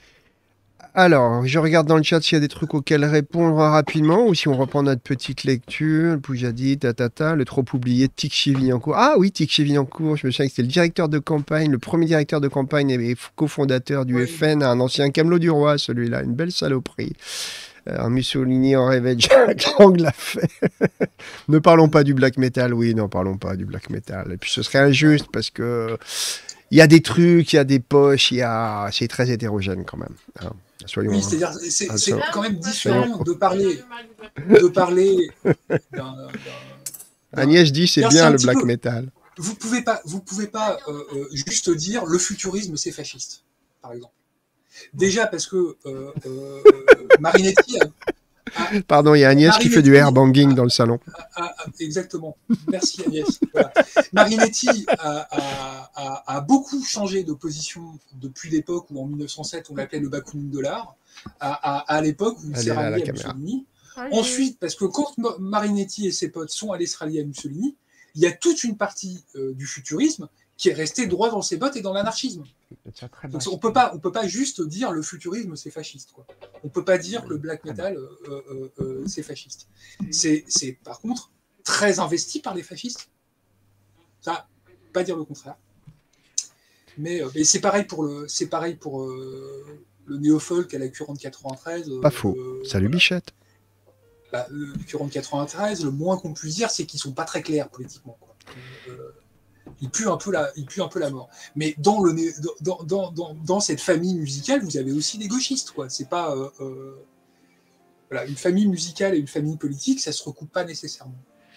Alors, je regarde dans le chat s'il y a des trucs auxquels répondre rapidement ou si on reprend notre petite lecture. Poujadi, tatata, le trop oublié Tixi Villancourt. Ah oui, Tixi Villancourt, je me souviens que c'était le directeur de campagne, le premier directeur de campagne et cofondateur du Oui. F N, un ancien camelot du roi, celui-là, une belle saloperie. Euh, Un Mussolini en rêvait, Jack Lang l'a fait. Ne parlons pas du black metal, oui, n'en parlons pas du black metal. Et puis ce serait injuste parce que il y a des trucs, il y a des poches, il y a, c'est très hétérogène quand même. hein. Soyons. Oui, c'est-à-dire, c'est Ah, c'est ça- quand même soyons- différent de parler, de parler d'un. d'un- d'un- Agnès dit c'est C'est bien un le petit black peu- metal. Vous pouvez pas, vous pouvez pas euh, euh, juste dire le futurisme c'est fasciste, par exemple. Déjà parce que euh, euh, Marinetti a, a- Pardon, il y a Agnès qui fait du Marinetti airbanging dans le salon. a- a- exactement. Merci Agnès. Voilà. Marinetti a, a- a- a beaucoup changé de position depuis l'époque où en mille neuf cent sept on l'appelait le Bakounine de l'art, à, à, à l'époque où il Elle s'est est là, rallié la à caméra. Mussolini. Ensuite, parce que quand Ma- Marinetti et ses potes sont allés se rallier à Mussolini, il y a toute une partie euh, du futurisme qui est restée droit dans ses bottes et dans l'anarchisme. Donc, on peut pas, on peut pas juste dire le futurisme c'est fasciste, quoi. On peut pas dire que le black metal euh, euh, euh, c'est fasciste. C'est, c'est par contre très investi par les fascistes. Ça, pas dire le contraire. Mais, euh, mais c'est pareil pour le, c'est pareil pour euh, le néo-folk à la Current quatre-vingt-treize. Pas faux. euh, Salut Bichette. bah, le Current quatre-vingt-treize, le moins qu'on puisse dire, c'est qu'ils sont pas très clairs politiquement, quoi. Euh, il pue un peu la, il pue un peu la mort. Mais dans le, né- dans, dans, dans, dans cette famille musicale, vous avez aussi des gauchistes, quoi. C'est pas, euh, euh, voilà, une famille musicale et une famille politique, ça se recoupe pas nécessairement.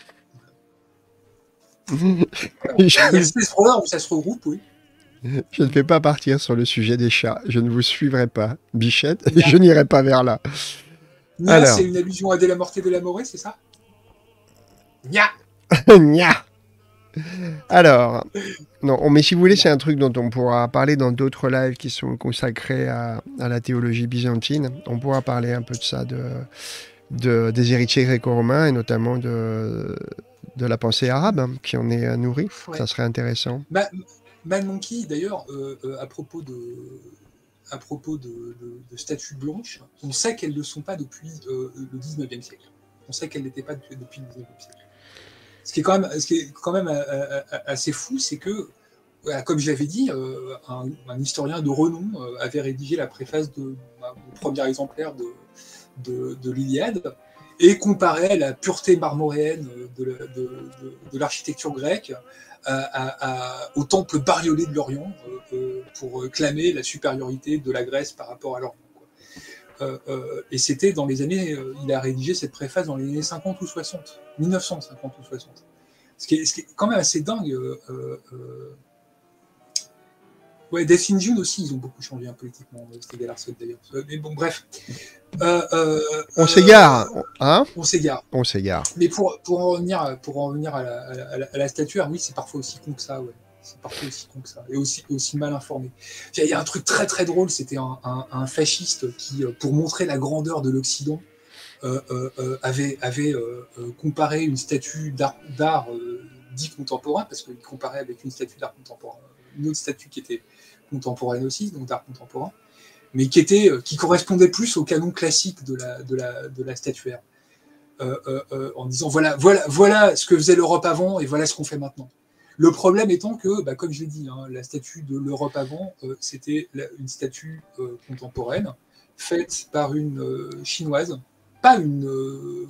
Il y a je, ces endroits où ça se regroupe, oui. je ne vais pas partir sur le sujet des chats. Je ne vous suivrai pas. Bichette, Nia. je n'irai pas vers là. Nia, Alors. c'est une allusion à De la Morte et de la Morée, c'est ça? Nia. Nya. Alors, non, mais si vous voulez, c'est un truc dont on pourra parler dans d'autres lives qui sont consacrés à, à la théologie byzantine. On pourra parler un peu de ça, de, de, des héritiers gréco-romains et notamment de, de la pensée arabe hein, qui en est nourrie. Ouais. Ça serait intéressant. Ma- Man Monkey, d'ailleurs, euh, euh, à propos de, à propos de, de, de statues blanches, on sait qu'elles ne sont pas depuis euh, le dix-neuvième siècle. On sait qu'elles n'étaient pas depuis, depuis le dix-neuvième siècle. Ce qui est quand même, ce qui est quand même euh, euh, assez fou, c'est que, voilà, comme je l'avais dit, euh, un, un historien de renom euh, avait rédigé la préface de mon premier exemplaire de, de, de l'Iliade et comparait la pureté marmoréenne de, de, de, de l'architecture grecque à, à, à, au temple bariolé de l'Orient euh, pour clamer la supériorité de la Grèce par rapport à l'Orient. Euh, euh, et c'était dans les années, euh, il a rédigé cette préface dans les années cinquante ou soixante, mille neuf cent cinquante ou soixante. Ce qui est, ce qui est quand même assez dingue. Euh, euh, ouais, Death in June aussi, ils ont beaucoup changé hein, politiquement, c'était Larson d'ailleurs. Mais bon, bref. Euh, euh, On euh, s'égare, hein? On s'égare. On s'égare. Mais pour, pour en revenir, pour en revenir à, la, à, la, à la statuaire, oui, c'est parfois aussi con que ça, ouais. C'est parfois aussi con que ça, et aussi, aussi mal informé. Il y a un truc très très drôle, c'était un, un, un fasciste qui, pour montrer la grandeur de l'Occident, euh, euh, avait, avait euh, comparé une statue d'art, d'art euh, dit contemporain, parce qu'il comparait avec une statue d'art contemporain, une autre statue qui était contemporaine aussi, donc d'art contemporain, mais qui, était, qui correspondait plus au canon classique de la, de la, de la statuaire, euh, euh, euh, en disant voilà, voilà, voilà ce que faisait l'Europe avant et voilà ce qu'on fait maintenant. Le problème étant que, bah, comme je l'ai dit, hein, la statue de l'Europe avant, euh, c'était la, une statue euh, contemporaine, faite par une euh, chinoise, pas une, euh,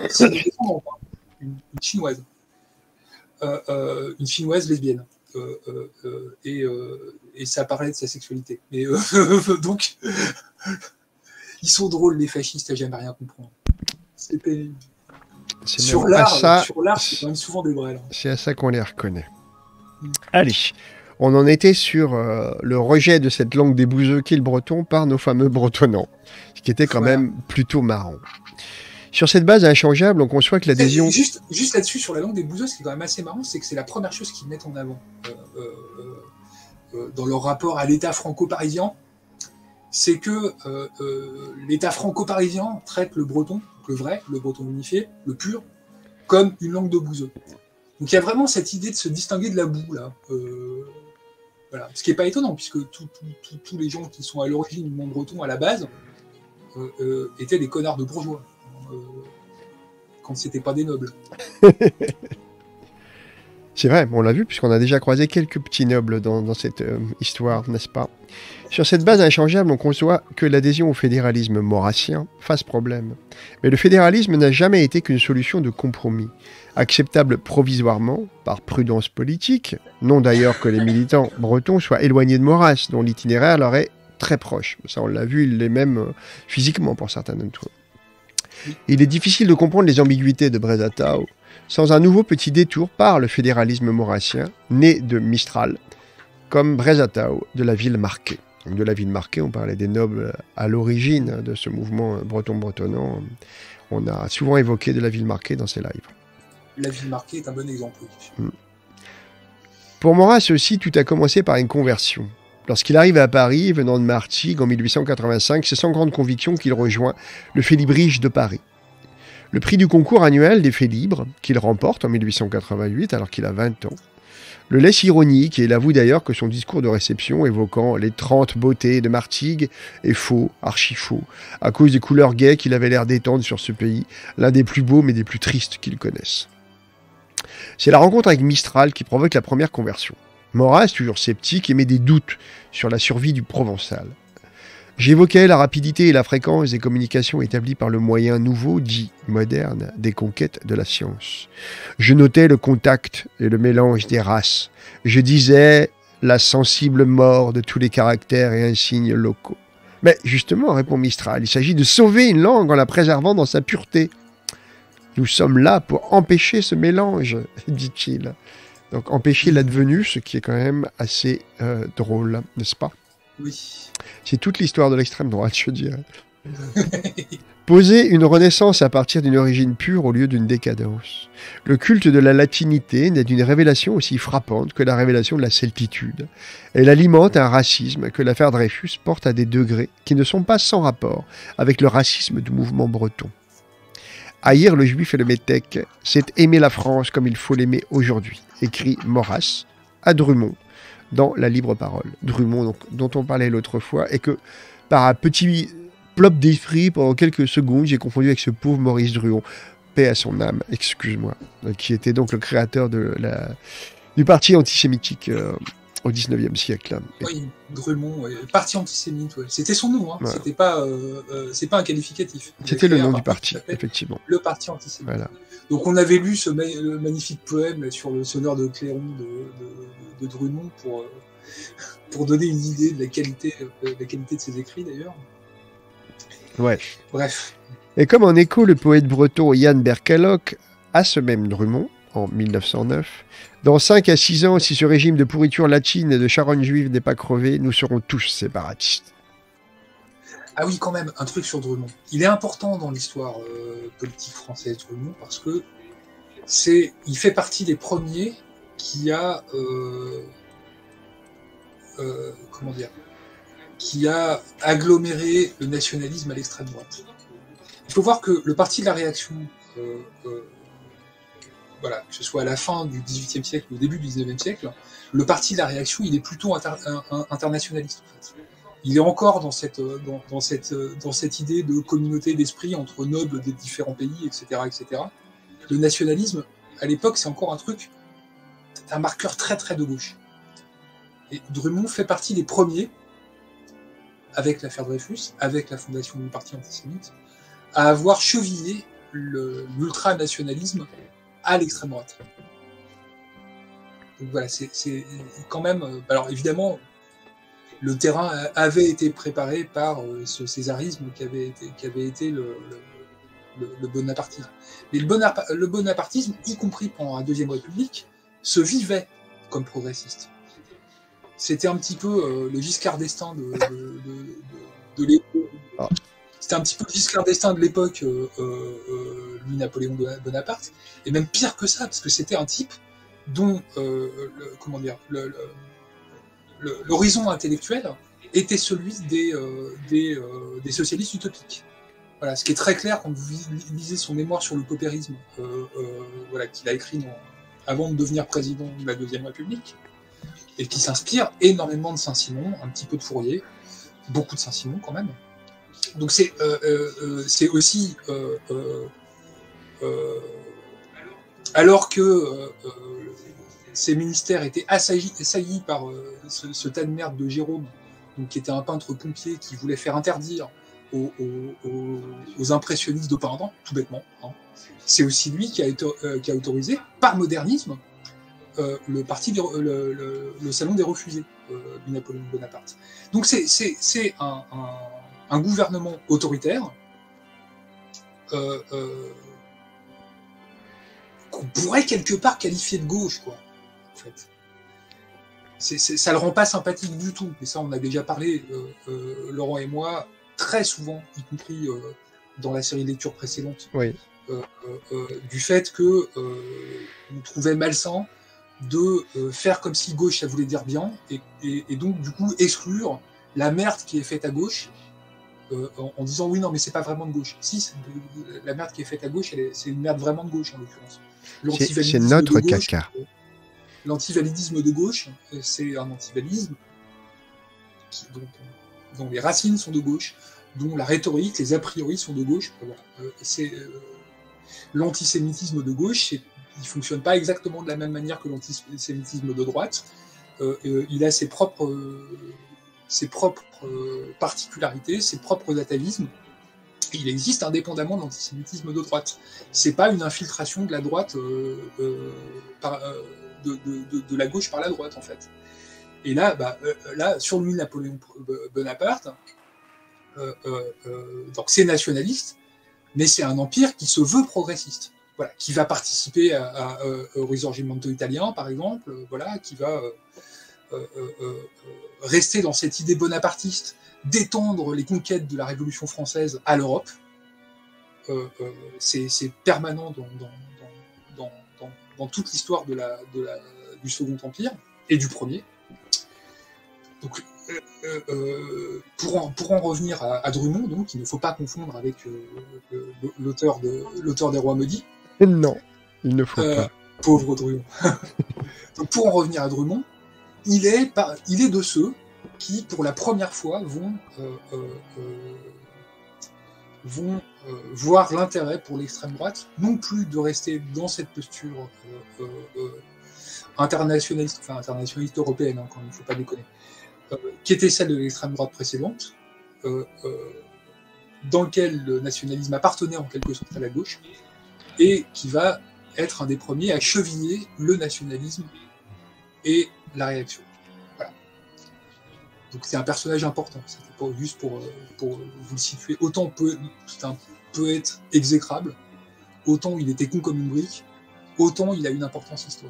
une, une chinoise, euh, euh, une chinoise lesbienne. Euh, euh, euh, et, euh, et ça parlait de sa sexualité. Mais, euh, donc, ils sont drôles, les fascistes, à jamais rien comprendre. C'est pénible. C'est Sur même à l'art, ça, sur l'art, c'est quand même souvent des brels. hein. c'est à ça qu'on les reconnaît. Mm. Allez, on en était sur euh, le rejet de cette langue des bouseux qu'est le breton par nos fameux bretonnants, ce qui était quand Voilà. même plutôt marrant. Sur cette base inchangeable, on conçoit que l'adhésion... Et Juste, juste là-dessus, sur la langue des bouseux, ce qui est quand même assez marrant, c'est que c'est la première chose qu'ils mettent en avant euh, euh, euh, dans leur rapport à l'État franco-parisien. C'est que euh, euh, l'État franco-parisien traite le breton, le vrai, le breton unifié, le pur, comme une langue de bouseux. Donc il y a vraiment cette idée de se distinguer de la boue, là. Euh, voilà. Ce qui n'est pas étonnant, puisque tous tout, les gens qui sont à l'origine du monde breton, à la base, euh, euh, étaient des connards de bourgeois. Euh, quand c'était pas des nobles. C'est vrai, on l'a vu, puisqu'on a déjà croisé quelques petits nobles dans, dans cette euh, histoire, n'est-ce pas? Sur cette base inchangeable, on conçoit que l'adhésion au fédéralisme maurassien fasse problème. Mais le fédéralisme n'a jamais été qu'une solution de compromis, acceptable provisoirement, par prudence politique, non d'ailleurs que les militants bretons soient éloignés de Maurras, dont l'itinéraire leur est très proche. Ça, on l'a vu, il l'est même euh, physiquement pour certains d'entre eux. Il est difficile de comprendre les ambiguïtés de Brézatao sans un nouveau petit détour par le fédéralisme maurassien, né de Mistral, comme Brézatao de la ville marquée. Donc de la ville marquée, on parlait des nobles à l'origine de ce mouvement breton-bretonnant. On a souvent évoqué de la ville marquée dans ces lives. La ville marquée est un bon exemple. Oui. Pour Maurras aussi, tout a commencé par une conversion. Lorsqu'il arrive à Paris, venant de Martigues en mille huit cent quatre-vingt-cinq, c'est sans grande conviction qu'il rejoint le Félibrige de Paris. Le prix du concours annuel des Faits libres, qu'il remporte en mille huit cent quatre-vingt-huit alors qu'il a vingt ans, le laisse ironique et il avoue d'ailleurs que son discours de réception évoquant les trente beautés de Martigues est faux, archi faux, à cause des couleurs gaies qu'il avait l'air d'étendre sur ce pays, l'un des plus beaux mais des plus tristes qu'il connaisse. C'est la rencontre avec Mistral qui provoque la première conversion. Maurras, toujours sceptique, émet des doutes sur la survie du provençal. J'évoquais la rapidité et la fréquence des communications établies par le moyen nouveau, dit moderne, des conquêtes de la science. Je notais le contact et le mélange des races. Je disais la sensible mort de tous les caractères et insignes locaux. Mais justement, répond Mistral, il s'agit de sauver une langue en la préservant dans sa pureté. Nous sommes là pour empêcher ce mélange, dit-il. Donc empêcher l'advenu, ce qui est quand même assez euh, drôle, n'est-ce pas? Oui. C'est toute l'histoire de l'extrême droite, je dirais. Poser une renaissance à partir d'une origine pure au lieu d'une décadence. Le culte de la latinité naît d'une révélation aussi frappante que la révélation de la celtitude. Elle alimente un racisme que l'affaire Dreyfus porte à des degrés qui ne sont pas sans rapport avec le racisme du mouvement breton. Haïr le juif et le métèque, c'est aimer la France comme il faut l'aimer aujourd'hui, écrit Maurras à Drummond dans La Libre Parole. Drummond, donc, dont on parlait l'autre fois, et que par un petit plop d'esprit, pendant quelques secondes, j'ai confondu avec ce pauvre Maurice Druon, paix à son âme, excuse-moi, qui était donc le créateur de la, du parti antisémitique euh, au dix-neuvième siècle. Oui, Drummond, ouais. Parti antisémite, ouais. C'était son nom, hein. Ouais. C'était pas, euh, euh, c'est pas un qualificatif. C'était le nom du parti, effectivement. Le parti antisémite. Voilà. Donc on avait lu ce ma le magnifique poème là, sur le sonneur de clairon de, de, de Drummond pour, euh, pour donner une idée de la qualité, euh, de la qualité de ses écrits d'ailleurs. Ouais. Bref. Et comme en écho, le poète breton Yann Berkelloc a ce même Drummond, en mille neuf cent neuf, dans cinq à six ans, si ce régime de pourriture latine et de charogne juive n'est pas crevé, nous serons tous séparatistes. Ah oui, quand même, un truc sur Drummond. Il est important dans l'histoire euh, politique française, Drummond, parce que c'est, il fait partie des premiers qui a, euh, euh, comment dire, qui a aggloméré le nationalisme à l'extrême droite. Il faut voir que le parti de la réaction, euh, euh, voilà, que ce soit à la fin du dix-huitième siècle ou au début du dix-neuvième siècle, le parti de la réaction, il est plutôt inter un, un, internationaliste, en fait. Il est encore dans cette, dans, dans cette, dans cette idée de communauté d'esprit entre nobles des différents pays, et cetera, et cetera. Le nationalisme, à l'époque, c'est encore un truc, c'est un marqueur très très de gauche. Et Drummond fait partie des premiers, avec l'affaire Dreyfus, avec la fondation du parti antisémite, à avoir chevillé l'ultranationalisme à l'extrême droite. Donc voilà, c'est quand même... Alors évidemment, le terrain avait été préparé par euh, ce césarisme qui avait été, qui avait été le, le, le, le bonapartisme. Mais le, bonap le bonapartisme, y compris pendant la Deuxième République, se vivait comme progressiste. C'était un petit peu euh, le Giscard d'Estaing de, de, de, de, de l'époque. Ah. C'était un petit peu le Giscard d'Estaing de l'époque, euh, euh, Louis-Napoléon Bonaparte, et même pire que ça, parce que c'était un type dont, euh, le, comment dire, l'horizon le, le, intellectuel était celui des, euh, des, euh, des socialistes utopiques. Voilà, ce qui est très clair quand vous lisez son mémoire sur le paupérisme, euh, euh, voilà, qu'il a écrit dans, avant de devenir président de la Deuxième République, et qui s'inspire énormément de Saint-Simon, un petit peu de Fourier, beaucoup de Saint-Simon quand même. Donc c'est euh, euh, c'est aussi euh, euh, euh, alors que euh, euh, ces ministères étaient assaillis, assaillis par euh, ce, ce tas de merde de Jérôme, donc qui était un peintre pompier qui voulait faire interdire aux, aux, aux, aux impressionnistes de peindre, tout bêtement. Hein. C'est aussi lui qui a, été, euh, qui a autorisé, par modernisme, euh, le parti des, le, le, le salon des refusés euh, du Napoléon Bonaparte. Donc c'est un, un, un gouvernement autoritaire euh, euh, qu'on pourrait quelque part qualifier de gauche, quoi, en fait. C'est, c'est, ça le rend pas sympathique du tout. Et ça, on a déjà parlé, euh, euh, Laurent et moi, très souvent, y compris euh, dans la série de lectures précédente, oui. euh, euh, du fait que euh, on trouvait malsain de euh, faire comme si gauche ça voulait dire bien, et, et, et donc du coup exclure la merde qui est faite à gauche euh, en, en disant oui non mais c'est pas vraiment de gauche. Si la merde qui est faite à gauche, c'est une merde vraiment de gauche en l'occurrence. C'est notre caca. Euh, L'antivalidisme de gauche, c'est un antivalidisme qui, dont, dont les racines sont de gauche, dont la rhétorique, les a priori sont de gauche. Voilà. Euh, c'est euh, l'antisémitisme de gauche, il ne fonctionne pas exactement de la même manière que l'antisémitisme de droite. Euh, euh, il a ses propres, euh, ses propres euh, particularités, ses propres atavismes. Il existe indépendamment de l'antisémitisme de droite. C'est pas une infiltration de la droite euh, euh, par, euh, de, de, de, de la gauche par la droite en fait. Et là, bah, euh, là sur lui Napoléon Bonaparte, euh, euh, euh, donc c'est nationaliste, mais c'est un empire qui se veut progressiste. Voilà, qui va participer à, à, à, au Risorgimento italien, par exemple, euh, voilà, qui va euh, euh, euh, rester dans cette idée bonapartiste d'étendre les conquêtes de la Révolution française à l'Europe. Euh, euh, c'est permanent dans, dans, dans, dans, dans toute l'histoire de la, de la, du Second Empire et du Premier. Donc, euh, euh, pour, en, pour en revenir à, à Drummond, donc, il ne faut pas confondre avec euh, l'auteur de, l'auteur des Rois maudits. Non, il ne faut euh, pas. Pauvre Drummond. Donc, pour en revenir à Drummond, il est, par, il est de ceux qui, pour la première fois, vont, euh, euh, euh, vont euh, voir l'intérêt pour l'extrême droite, non plus de rester dans cette posture euh, euh, euh, internationaliste, enfin internationaliste européenne, hein, quand il ne faut pas déconner, euh, qui était celle de l'extrême droite précédente, euh, euh, dans lequel le nationalisme appartenait en quelque sorte à la gauche, et qui va être un des premiers à cheviller le nationalisme et la réaction. Voilà. Donc c'est un personnage important, c'était pas juste pour, pour vous le situer. Autant c'est un poète exécrable, autant il était con comme une brique, autant il a une importance historique.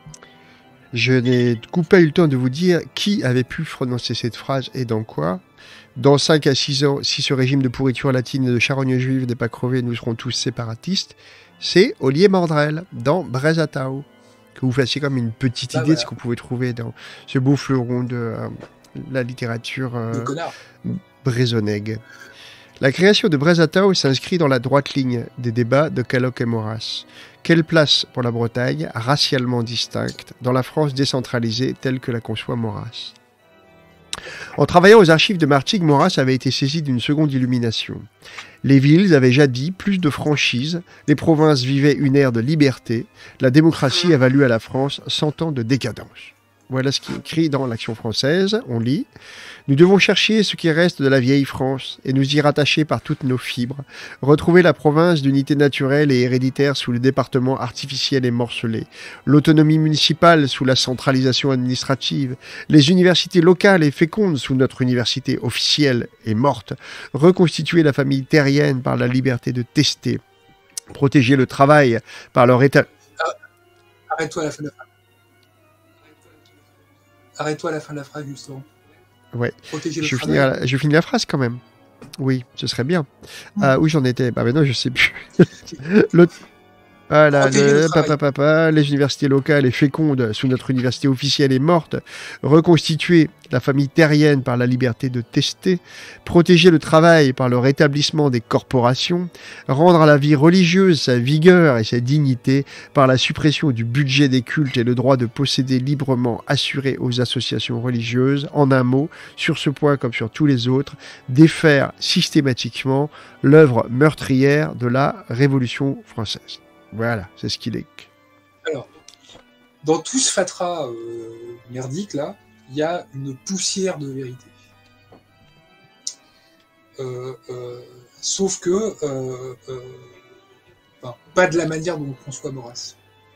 Je n'ai pas eu le temps de vous dire qui avait pu prononcer cette phrase et dans quoi. Dans cinq à six ans, si ce régime de pourriture latine et de charogne juive n'est pas crevé, nous serons tous séparatistes. C'est Ollier Mandrel dans Brézatao. Que vous fassiez comme une petite ah, idée voilà. de ce qu'on pouvait trouver dans ce beau fleuron de euh, la littérature euh, brésonnègue. La création de Brézatao s'inscrit dans la droite ligne des débats de Cailloc et Maurras. Quelle place pour la Bretagne, racialement distincte, dans la France décentralisée telle que la conçoit Maurras? En travaillant aux archives de Martigues, Maurras avait été saisi d'une seconde illumination. Les villes avaient jadis plus de franchise, les provinces vivaient une ère de liberté, la démocratie a valu à la France cent ans de décadence. Voilà ce qui est écrit dans l'Action française, on lit. Nous devons chercher ce qui reste de la vieille France et nous y rattacher par toutes nos fibres, retrouver la province d'unité naturelle et héréditaire sous le département artificiel et morcelé, l'autonomie municipale sous la centralisation administrative, les universités locales et fécondes sous notre université officielle et morte, reconstituer la famille terrienne par la liberté de tester, Protéger le travail par leur état... Arrête-toi à la fin de la phrase. Arrête-toi à la fin de la phrase, justement. Ouais. Protéger le Je travail. finis, la... je finis la phrase quand même. Oui, ce serait bien. Mmh. Ah, où j'en étais? Bah maintenant, je sais plus. le... Voilà, le, le papa, papa, les universités locales et fécondes sous notre université officielle est morte. Reconstituer la famille terrienne par la liberté de tester. Protéger le travail par le rétablissement des corporations. Rendre à la vie religieuse sa vigueur et sa dignité par la suppression du budget des cultes et le droit de posséder librement assuré aux associations religieuses. En un mot, sur ce point comme sur tous les autres, défaire systématiquement l'œuvre meurtrière de la Révolution française. Voilà, c'est ce qu'il est. Alors, dans tout ce fatras euh, merdique, là, il y a une poussière de vérité. Euh, euh, sauf que, euh, euh, enfin, pas de la manière dont on conçoit Maurras.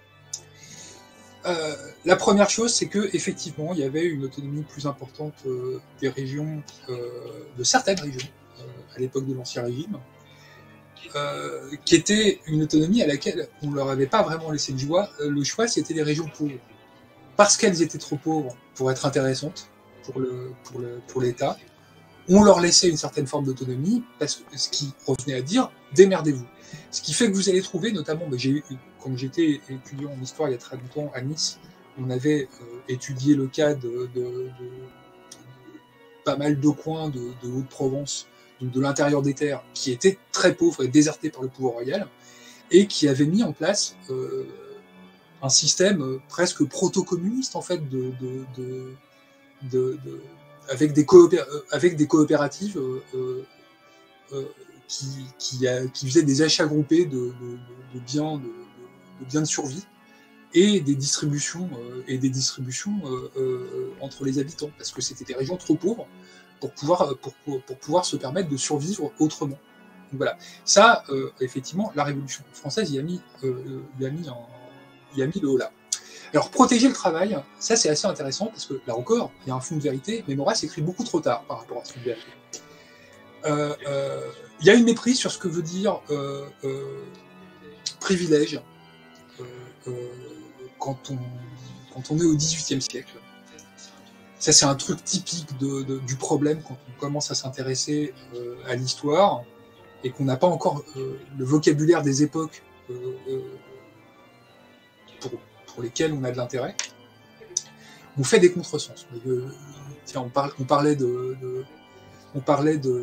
Euh, la première chose, c'est que effectivement, il y avait une autonomie plus importante euh, des régions, euh, de certaines régions, euh, à l'époque de l'Ancien Régime. Euh, qui était une autonomie à laquelle on ne leur avait pas vraiment laissé le choix. Euh, le choix, c'était les régions pauvres. Parce qu'elles étaient trop pauvres pour être intéressantes pour, le, pour, le, pour l'État, on leur laissait une certaine forme d'autonomie, parce que, ce qui revenait à dire « démerdez-vous ». Ce qui fait que vous allez trouver, notamment, bah, j'ai, quand j'étais étudiant en histoire il y a très longtemps à Nice, on avait euh, étudié le cas de, de, de, de, de pas mal de coins de, de Haute-Provence, de l'intérieur des terres, qui étaient très pauvres et désertés par le pouvoir royal, et qui avaient mis en place euh, un système euh, presque proto-communiste, en fait, de, de, de, de, de, avec, des coopér- avec des coopératives euh, euh, euh, qui, qui, a, qui faisaient des achats groupés de, de, de, de, biens, de, de, de biens de survie, et des distributions, euh, et des distributions euh, euh, entre les habitants, parce que c'était des régions trop pauvres, pour pouvoir, pour, pour, pour pouvoir se permettre de survivre autrement. Donc voilà. Ça, euh, effectivement, la Révolution française y a mis, euh, y a mis, en, y a mis le haut là. Alors, protéger le travail, ça c'est assez intéressant, parce que là encore, il y a un fond de vérité, mais Maurras écrit beaucoup trop tard par rapport à ce qu'il a fait. Euh, euh, il y a une méprise sur ce que veut dire euh, euh, privilège euh, euh, quand, on, quand on est au dix-huitième siècle. Ça, c'est un truc typique de, de, du problème quand on commence à s'intéresser euh, à l'histoire et qu'on n'a pas encore euh, le vocabulaire des époques euh, euh, pour, pour lesquelles on a de l'intérêt. On fait des contresens. Euh, tiens, on, parle, on parlait de, de on parlait de,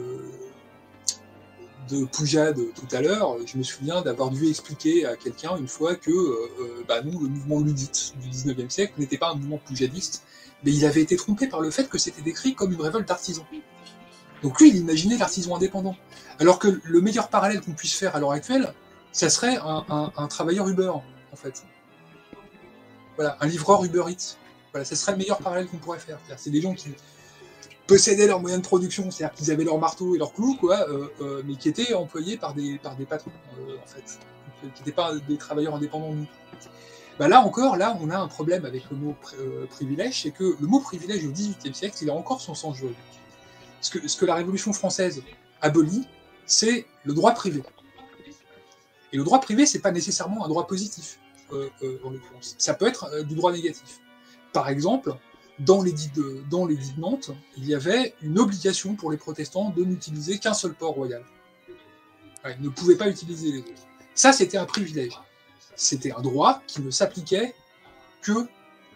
de Poujade tout à l'heure. Je me souviens d'avoir dû expliquer à quelqu'un une fois que euh, bah, nous, le mouvement luddite du dix-neuvième siècle n'était pas un mouvement poujadiste, mais il avait été trompé par le fait que c'était décrit comme une révolte d'artisans. Donc lui, il imaginait l'artisan indépendant. Alors que le meilleur parallèle qu'on puisse faire à l'heure actuelle, ça serait un, un, un travailleur Uber, en fait. Voilà, un livreur Uber Eats. Voilà, ça serait le meilleur parallèle qu'on pourrait faire. C'est-à-dire, c'est des gens qui possédaient leurs moyens de production, c'est-à-dire qu'ils avaient leur marteau et leur clou, quoi, euh, euh, mais qui étaient employés par des, par des patrons, euh, en fait, qui n'étaient pas des travailleurs indépendants du tout. Bah là encore, là, on a un problème avec le mot euh, privilège, c'est que le mot privilège au dix-huitième siècle, il a encore son sens juridique. Ce que, ce que la Révolution française abolit, c'est le droit privé. Et le droit privé, c'est pas nécessairement un droit positif, euh, euh, en l'occurrence. Ça peut être euh, du droit négatif. Par exemple, dans l'édit de, dans l'édit de Nantes, il y avait une obligation pour les protestants de n'utiliser qu'un seul port royal. Ouais, ils ne pouvaient pas utiliser les autres. Ça, c'était un privilège. C'était un droit qui ne s'appliquait que,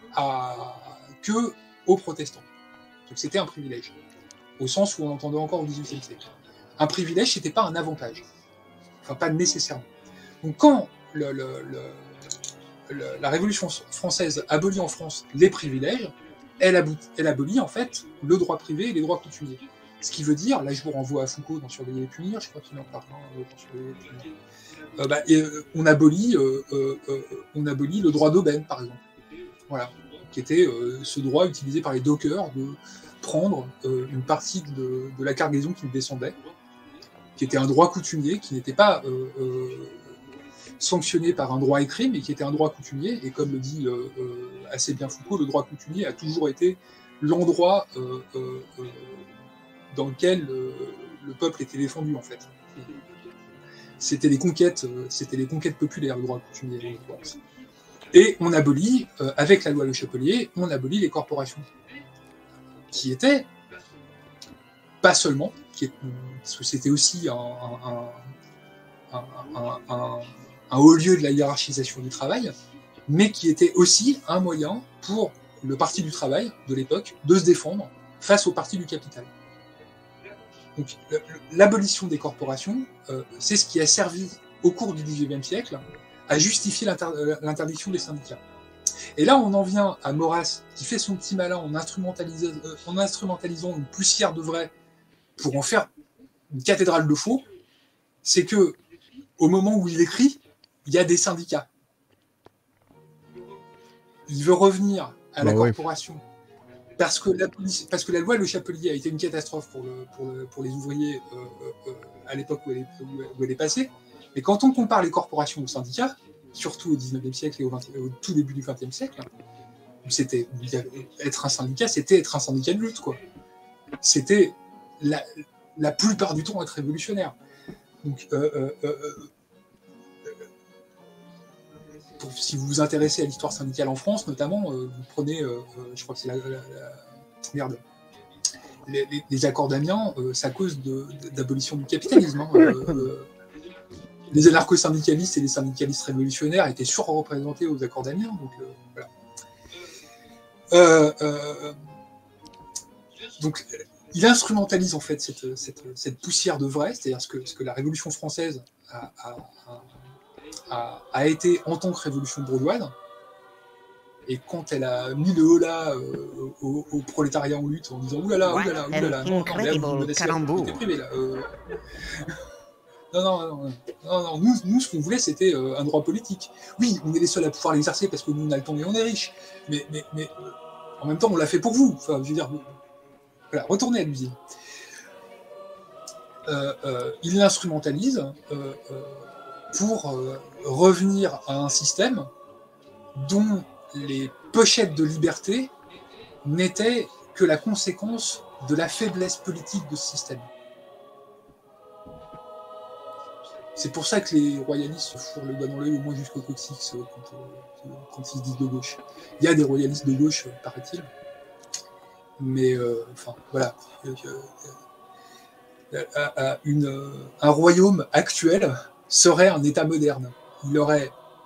à, que aux protestants. Donc c'était un privilège, au sens où on entendait encore au dix-huitième siècle. Un privilège, c'était pas un avantage. Enfin, pas nécessairement. Donc quand le, le, le, le, la Révolution française abolit en France les privilèges, elle, about, elle abolit en fait le droit privé et les droits coutumiers. Ce qui veut dire, là je vous renvoie à Foucault dans Surveiller et punir, je crois qu'il en parle hein, dans Surveiller et punir. Euh, bah, et, euh, on, abolit, euh, euh, euh, on abolit le droit d'aubaine, par exemple. Voilà. Qui était euh, ce droit utilisé par les dockers de prendre euh, une partie de, de la cargaison qui descendait, qui était un droit coutumier, qui n'était pas euh, euh, sanctionné par un droit écrit, mais qui était un droit coutumier. Et comme le dit euh, euh, assez bien Foucault, le droit coutumier a toujours été l'endroit euh, euh, dans lequel euh, le peuple était défendu, en fait. c'était les conquêtes, euh, c'était les conquêtes populaires, le droit coutumier. Et on abolit, euh, avec la loi Le Chapelier, on abolit les corporations, qui étaient pas seulement, qui est, parce que c'était aussi un, un, un, un, un, un haut lieu de la hiérarchisation du travail, mais qui était aussi un moyen pour le Parti du travail de l'époque de se défendre face au Parti du capital. Donc l'abolition des corporations, euh, c'est ce qui a servi au cours du dix-neuvième siècle à justifier l'inter- l'interdiction des syndicats. Et là, on en vient à Maurras, qui fait son petit malin en, instrumentalisa- euh, en instrumentalisant une poussière de vrai pour en faire une cathédrale de faux. C'est que, au moment où il écrit, il y a des syndicats. Il veut revenir à la bah corporation. Ouais. Parce que, la, parce que la loi Le Chapelier a été une catastrophe pour, le, pour, le, pour les ouvriers euh, euh, à l'époque où elle, est, où elle est passée. Mais quand on compare les corporations aux syndicats, surtout au dix-neuvième siècle et au, vingt, au tout début du vingtième siècle, c'était, être un syndicat, c'était être un syndicat de lutte, quoi. C'était la, la plupart du temps être révolutionnaire. Donc, euh, euh, euh, pour, si vous vous intéressez à l'histoire syndicale en France, notamment, euh, vous prenez, euh, je crois que c'est la, la, la merde, les, les, les accords d'Amiens, euh, c'est à cause de, d'abolition du capitalisme. Hein, euh, euh, les anarcho-syndicalistes et les syndicalistes révolutionnaires étaient surreprésentés aux accords d'Amiens. Donc, euh, voilà. Euh, euh, donc, il instrumentalise en fait cette, cette, cette poussière de vrai, c'est-à-dire ce que, ce que la Révolution française a, a, a, a été en tant que révolution brodoise. Et quand elle a mis le holà euh, au, au prolétariat en lutte en disant oulala, oulala, oulala, non, non, là, vous me laissez la propriété privée, là. Euh... Non, non, non, non, non, nous, nous, ce qu'on voulait, c'était euh, un droit politique. Oui, on est les seuls à pouvoir l'exercer parce que nous, on a le temps et on est riches. Mais, mais, mais euh, en même temps, on l'a fait pour vous. Enfin, je veux dire, voilà, retournez à l'usine. Euh, euh, il l'instrumentalise euh, euh, pour euh, revenir à un système dont les pochettes de liberté n'étaient que la conséquence de la faiblesse politique de ce système. C'est pour ça que les royalistes se fourrent le doigt dans l'œil au moins jusqu'au coccyx quand, euh, quand ils se disent de gauche. Il y a des royalistes de gauche, paraît-il. Mais, euh, enfin, voilà. Euh, euh, une, euh, un royaume actuel serait un État moderne. Il aurait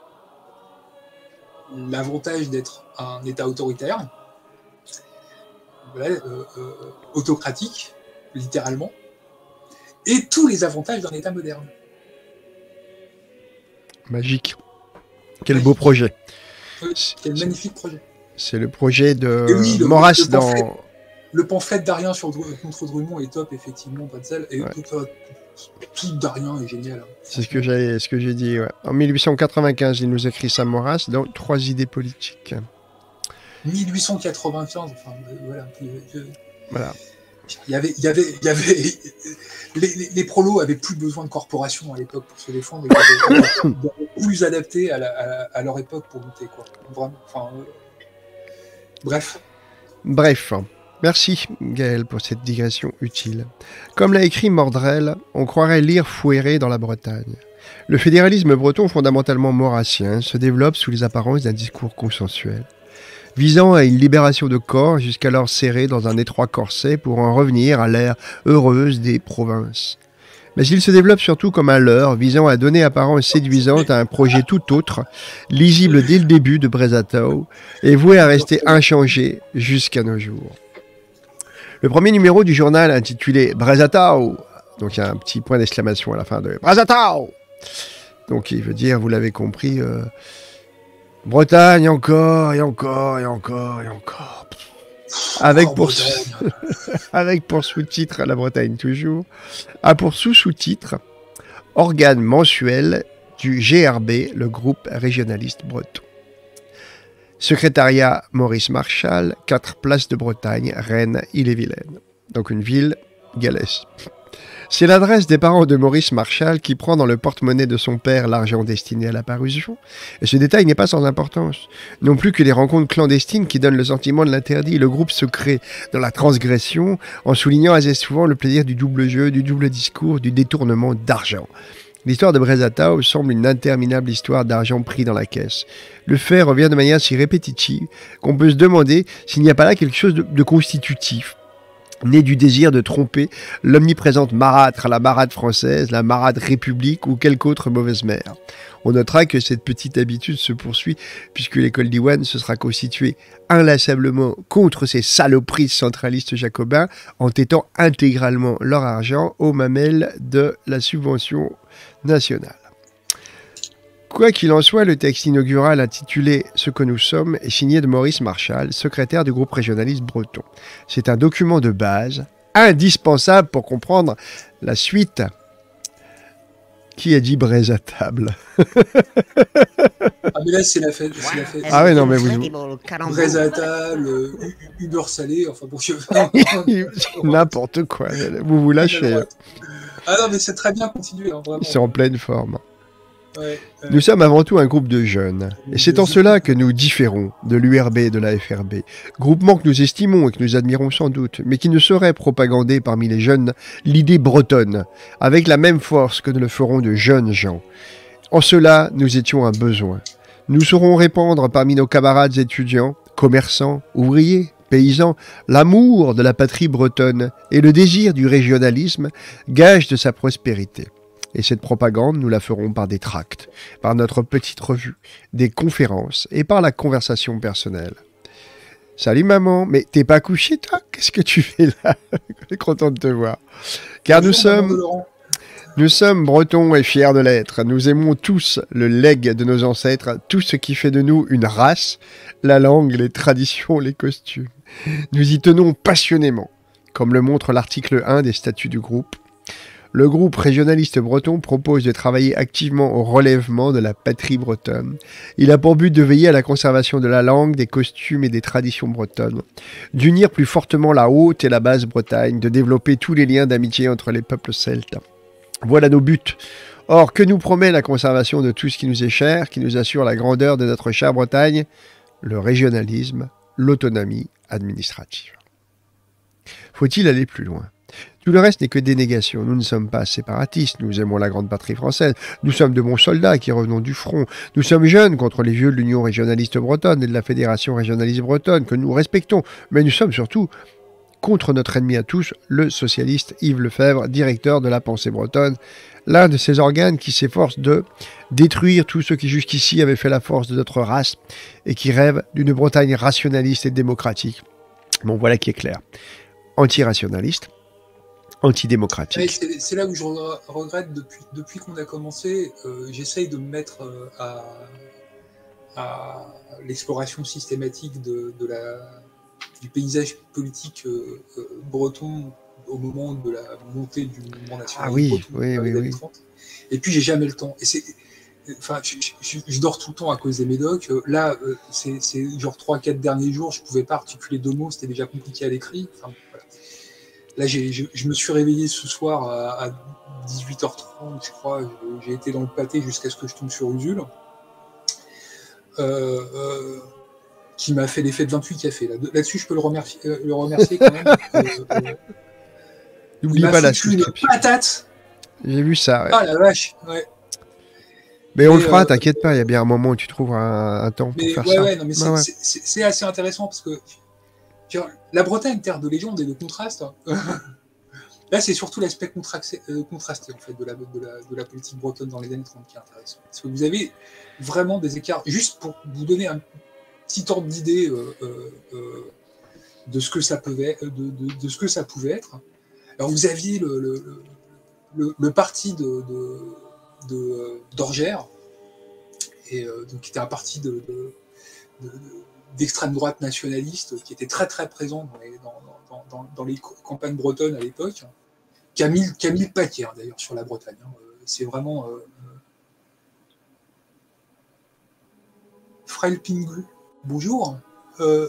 l'avantage d'être un État autoritaire, voilà, euh, euh, autocratique, littéralement, et tous les avantages d'un État moderne. Magique. Quel beau projet. Oui, quel magnifique projet. C'est le projet de oui, le, Maurras le pamphlet, dans... Le pamphlet d'Arien sur, contre Drummond est top, effectivement, pas de sel. Et ouais. tout, tout, tout d'Arien est génial. Hein. C'est ce que j'ai, ce que j'ai dit. Ouais. En mille huit cent quatre-vingt-quinze, il nous écrit ça, Maurras, dans Trois idées politiques. mille huit cent quatre-vingt-quinze, enfin, euh, voilà. Je... Voilà. Il y avait, il y avait, il y avait, les, les, les prolos avaient plus besoin de corporations à l'époque pour se défendre, ils étaient plus adaptés à, la, à, à leur époque pour lutter, quoi. Vraiment. Enfin, euh... bref. Bref. Merci Gaël pour cette digression utile. Comme l'a écrit Mordrel, on croirait lire Fouéré dans la Bretagne. Le fédéralisme breton, fondamentalement maurassien, se développe sous les apparences d'un discours consensuel, visant à une libération de corps jusqu'alors serrés dans un étroit corset pour en revenir à l'ère heureuse des provinces. Mais il se développe surtout comme un leurre visant à donner apparence séduisante à un projet tout autre, lisible dès le début de Brézatao, et voué à rester inchangé jusqu'à nos jours. Le premier numéro du journal intitulé Brézatao, donc il y a un petit point d'exclamation à la fin de Brézatao, donc il veut dire, vous l'avez compris, euh, Bretagne encore et encore et encore et encore. Avec pour, sous... Avec pour sous-titre la Bretagne toujours, a pour sous-sous-titre organe mensuel du G R B, le groupe régionaliste breton. Secrétariat Maurice Marchal, quatre places de Bretagne, Rennes, Ille-et-Vilaine. Donc une ville galaise. C'est l'adresse des parents de Maurice Marchal qui prend dans le porte-monnaie de son père l'argent destiné à la parution. Et ce détail n'est pas sans importance. Non plus que les rencontres clandestines qui donnent le sentiment de l'interdit. Le groupe se crée dans la transgression en soulignant assez souvent le plaisir du double jeu, du double discours, du détournement d'argent. L'histoire de Brézatao semble une interminable histoire d'argent pris dans la caisse. Le fait revient de manière si répétitive qu'on peut se demander s'il n'y a pas là quelque chose de, de constitutif, né du désir de tromper l'omniprésente marâtre, la marâtre française, la marâtre république ou quelque autre mauvaise mère. On notera que cette petite habitude se poursuit puisque l'école d'Iwan se sera constituée inlassablement contre ces saloperies centralistes jacobins en tétant intégralement leur argent aux mamelles de la subvention nationale. Quoi qu'il en soit, le texte inaugural intitulé « Ce que nous sommes » est signé de Maurice Marchal, secrétaire du groupe régionaliste breton. C'est un document de base indispensable pour comprendre la suite. Qui a dit braise à table? Ah mais là c'est la fête, c'est la fête. Ah ouais, non mais vous... Braise à table, euh, Uber salé, enfin pour que n'importe quoi, vous vous lâchez. Ah non mais c'est très bien continué, hein, vraiment. C'est en pleine forme. Ouais, euh... Nous sommes avant tout un groupe de jeunes, et c'est en cela que nous différons de l'U R B et de la F R B, groupement que nous estimons et que nous admirons sans doute, mais qui ne saurait propagander parmi les jeunes l'idée bretonne, avec la même force que nous le ferons de jeunes gens. En cela, nous étions un besoin. Nous saurons répandre parmi nos camarades étudiants, commerçants, ouvriers, paysans, l'amour de la patrie bretonne et le désir du régionalisme, gage de sa prospérité. Et cette propagande, nous la ferons par des tracts, par notre petite revue, des conférences et par la conversation personnelle. Salut maman, mais t'es pas couché toi? Qu'est-ce que tu fais là? Je suis content de te voir. Car nous sommes, nous sommes bretons et fiers de l'être. Nous aimons tous le legs de nos ancêtres, tout ce qui fait de nous une race, la langue, les traditions, les costumes. Nous y tenons passionnément, comme le montre l'article un des statuts du groupe. Le groupe régionaliste breton propose de travailler activement au relèvement de la patrie bretonne. Il a pour but de veiller à la conservation de la langue, des costumes et des traditions bretonnes, d'unir plus fortement la haute et la basse Bretagne, de développer tous les liens d'amitié entre les peuples celtes. Voilà nos buts. Or, que nous promet la conservation de tout ce qui nous est cher, qui nous assure la grandeur de notre chère Bretagne? Le régionalisme, l'autonomie administrative. Faut-il aller plus loin? Tout le reste n'est que dénégation. Nous ne sommes pas séparatistes, nous aimons la grande patrie française, nous sommes de bons soldats qui revenons du front, nous sommes jeunes contre les vieux de l'Union régionaliste bretonne et de la Fédération régionaliste bretonne, que nous respectons, mais nous sommes surtout contre notre ennemi à tous, le socialiste Yves Lefebvre, directeur de la pensée bretonne, l'un de ces organes qui s'efforce de détruire tous ceux qui jusqu'ici avaient fait la force de notre race et qui rêvent d'une Bretagne rationaliste et démocratique. Bon, voilà qui est clair. Anti-rationaliste, antidémocratique. C'est là où je regrette, depuis, depuis qu'on a commencé, euh, j'essaye de me mettre euh, à, à l'exploration systématique de, de la, du paysage politique euh, euh, breton au moment de la montée du mouvement national. Ah oui, breton, oui, oui, oui. Et puis j'ai jamais le temps. Et c'est, enfin, je, je, je dors tout le temps à cause des médocs. Là, euh, c'est genre trois quatre derniers jours, je pouvais pas articuler deux mots, c'était déjà compliqué à l'écrit. Enfin, voilà. Là, je, je me suis réveillé ce soir à, à dix-huit heures trente, je crois. J'ai été dans le pâté jusqu'à ce que je tombe sur Usul, euh, euh, qui m'a fait l'effet de vingt-huit cafés. Là-dessus, là je peux le remercier, euh, le remercier quand même. euh, euh, N'oublie pas la une patate. J'ai vu ça. Ouais. Ah la vache, ouais. Mais on et le fera, euh, t'inquiète pas, il y a bien un moment où tu trouveras un, un temps pour mais faire ouais, ça. Ouais, non, mais bah c'est ouais. assez intéressant parce que la Bretagne, terre de légende et de contraste. Là, c'est surtout l'aspect contrasté, euh, contrasté en fait, de, la, de, la, de la politique bretonne dans les années trente qui est intéressant. Parce que vous avez vraiment des écarts, juste pour vous donner un petit ordre d'idée euh, euh, de, ce que ça pouvait, de, de, de ce que ça pouvait être. Alors, vous aviez le, le, le, le parti de, de, de, d'Orgères, et, euh, donc, qui était un parti de, de, de, d'extrême droite nationaliste qui était très très présent dans les, dans, dans, dans, dans les campagnes bretonnes à l'époque, qui a mis, qui a mis le paquet hein, d'ailleurs sur la Bretagne. Hein. C'est vraiment euh, Frêle Pingu. Bonjour. Euh...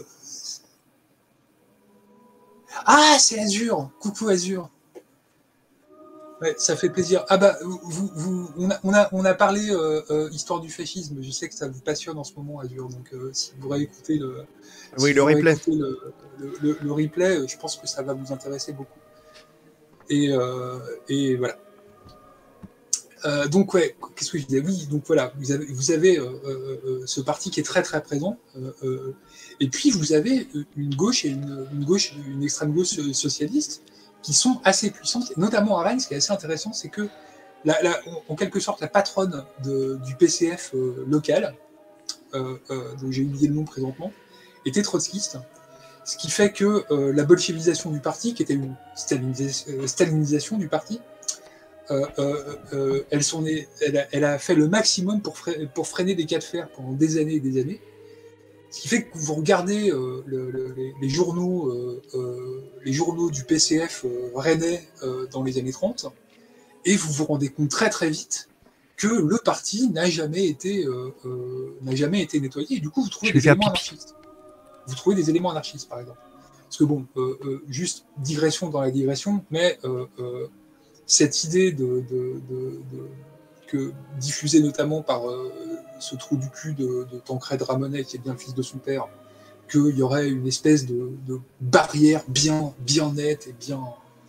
Ah, c'est Azur. Coucou Azur. Ouais, ça fait plaisir. Ah bah, vous, vous, on, a, on, a, on a parlé euh, euh, histoire du fascisme. Je sais que ça vous passionne en ce moment, Azur. Donc, euh, si vous réécoutez le, oui, si le replay, le, le, le, le replay, je pense que ça va vous intéresser beaucoup. Et, euh, et voilà. Euh, donc ouais, qu'est-ce que je disais? Oui, donc voilà, vous avez, vous avez euh, euh, ce parti qui est très très présent, euh, euh, et puis vous avez une gauche et une, une gauche, une extrême gauche socialiste qui sont assez puissantes, et notamment à Rennes. Ce qui est assez intéressant, c'est que la, la, en quelque sorte la patronne de, du P C F euh, local, euh, euh, dont j'ai oublié le nom présentement, était trotskiste. Ce qui fait que euh, la bolchevisation du parti, qui était une stalinisation, euh, stalinisation du parti, Euh, euh, euh, elle, sont nées, elle, a, elle a fait le maximum pour, fre pour freiner des cas de fer pendant des années et des années. Ce qui fait que vous regardez euh, le, le, les, les, journaux, euh, euh, les journaux du P C F euh, rennais euh, dans les années trente, et vous vous rendez compte très très vite que le parti n'a jamais été euh, euh, n'a jamais été nettoyé. Et du coup, vous trouvez des éléments anarchistes. Vous trouvez des éléments anarchistes, par exemple. Parce que bon, euh, euh, juste digression dans la digression, mais euh, euh, cette idée de, de, de, de, que, diffusée notamment par euh, ce trou du cul de, de Tancred Ramonet, qui est bien le fils de son père, qu'il y aurait une espèce de, de barrière bien, bien nette et bien,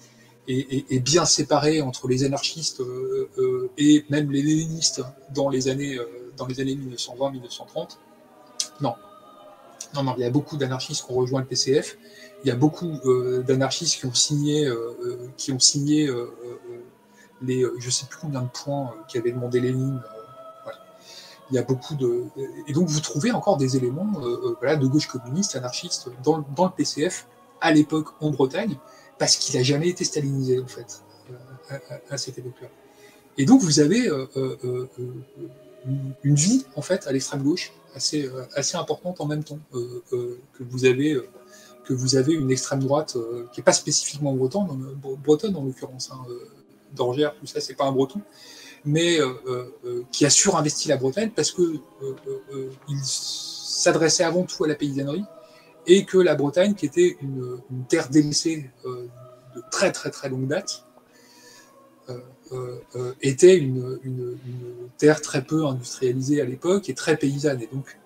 et, et, et bien séparée entre les anarchistes euh, euh, et même les léninistes dans les années, euh, dans les années mille neuf cent vingt mille neuf cent trente. Non. Non, non, il y a beaucoup d'anarchistes qui ont rejoint le P C F. Il y a beaucoup euh, d'anarchistes qui ont signé, euh, qui ont signé euh, euh, les, je ne sais plus combien de points euh, qu'avait demandé Lénine. Euh, voilà. Il y a beaucoup de, et donc vous trouvez encore des éléments, euh, euh, voilà, de gauche communiste, anarchiste dans, dans le P C F à l'époque en Bretagne, parce qu'il n'a jamais été stalinisé en fait euh, à, à cette époque-là. Et donc vous avez euh, euh, euh, une, une vie en fait à l'extrême gauche assez euh, assez importante en même temps euh, euh, que vous avez. Euh, que vous avez une extrême droite euh, qui n'est pas spécifiquement bretonne, euh, bretonne en l'occurrence, hein, euh, d'Orgère, tout ça, c'est pas un breton, mais euh, euh, qui a surinvesti la Bretagne parce que euh, euh, il s'adressait avant tout à la paysannerie et que la Bretagne, qui était une, une terre délaissée euh, de très très très longue date, euh, euh, était une, une, une terre très peu industrialisée à l'époque et très paysanne, et donc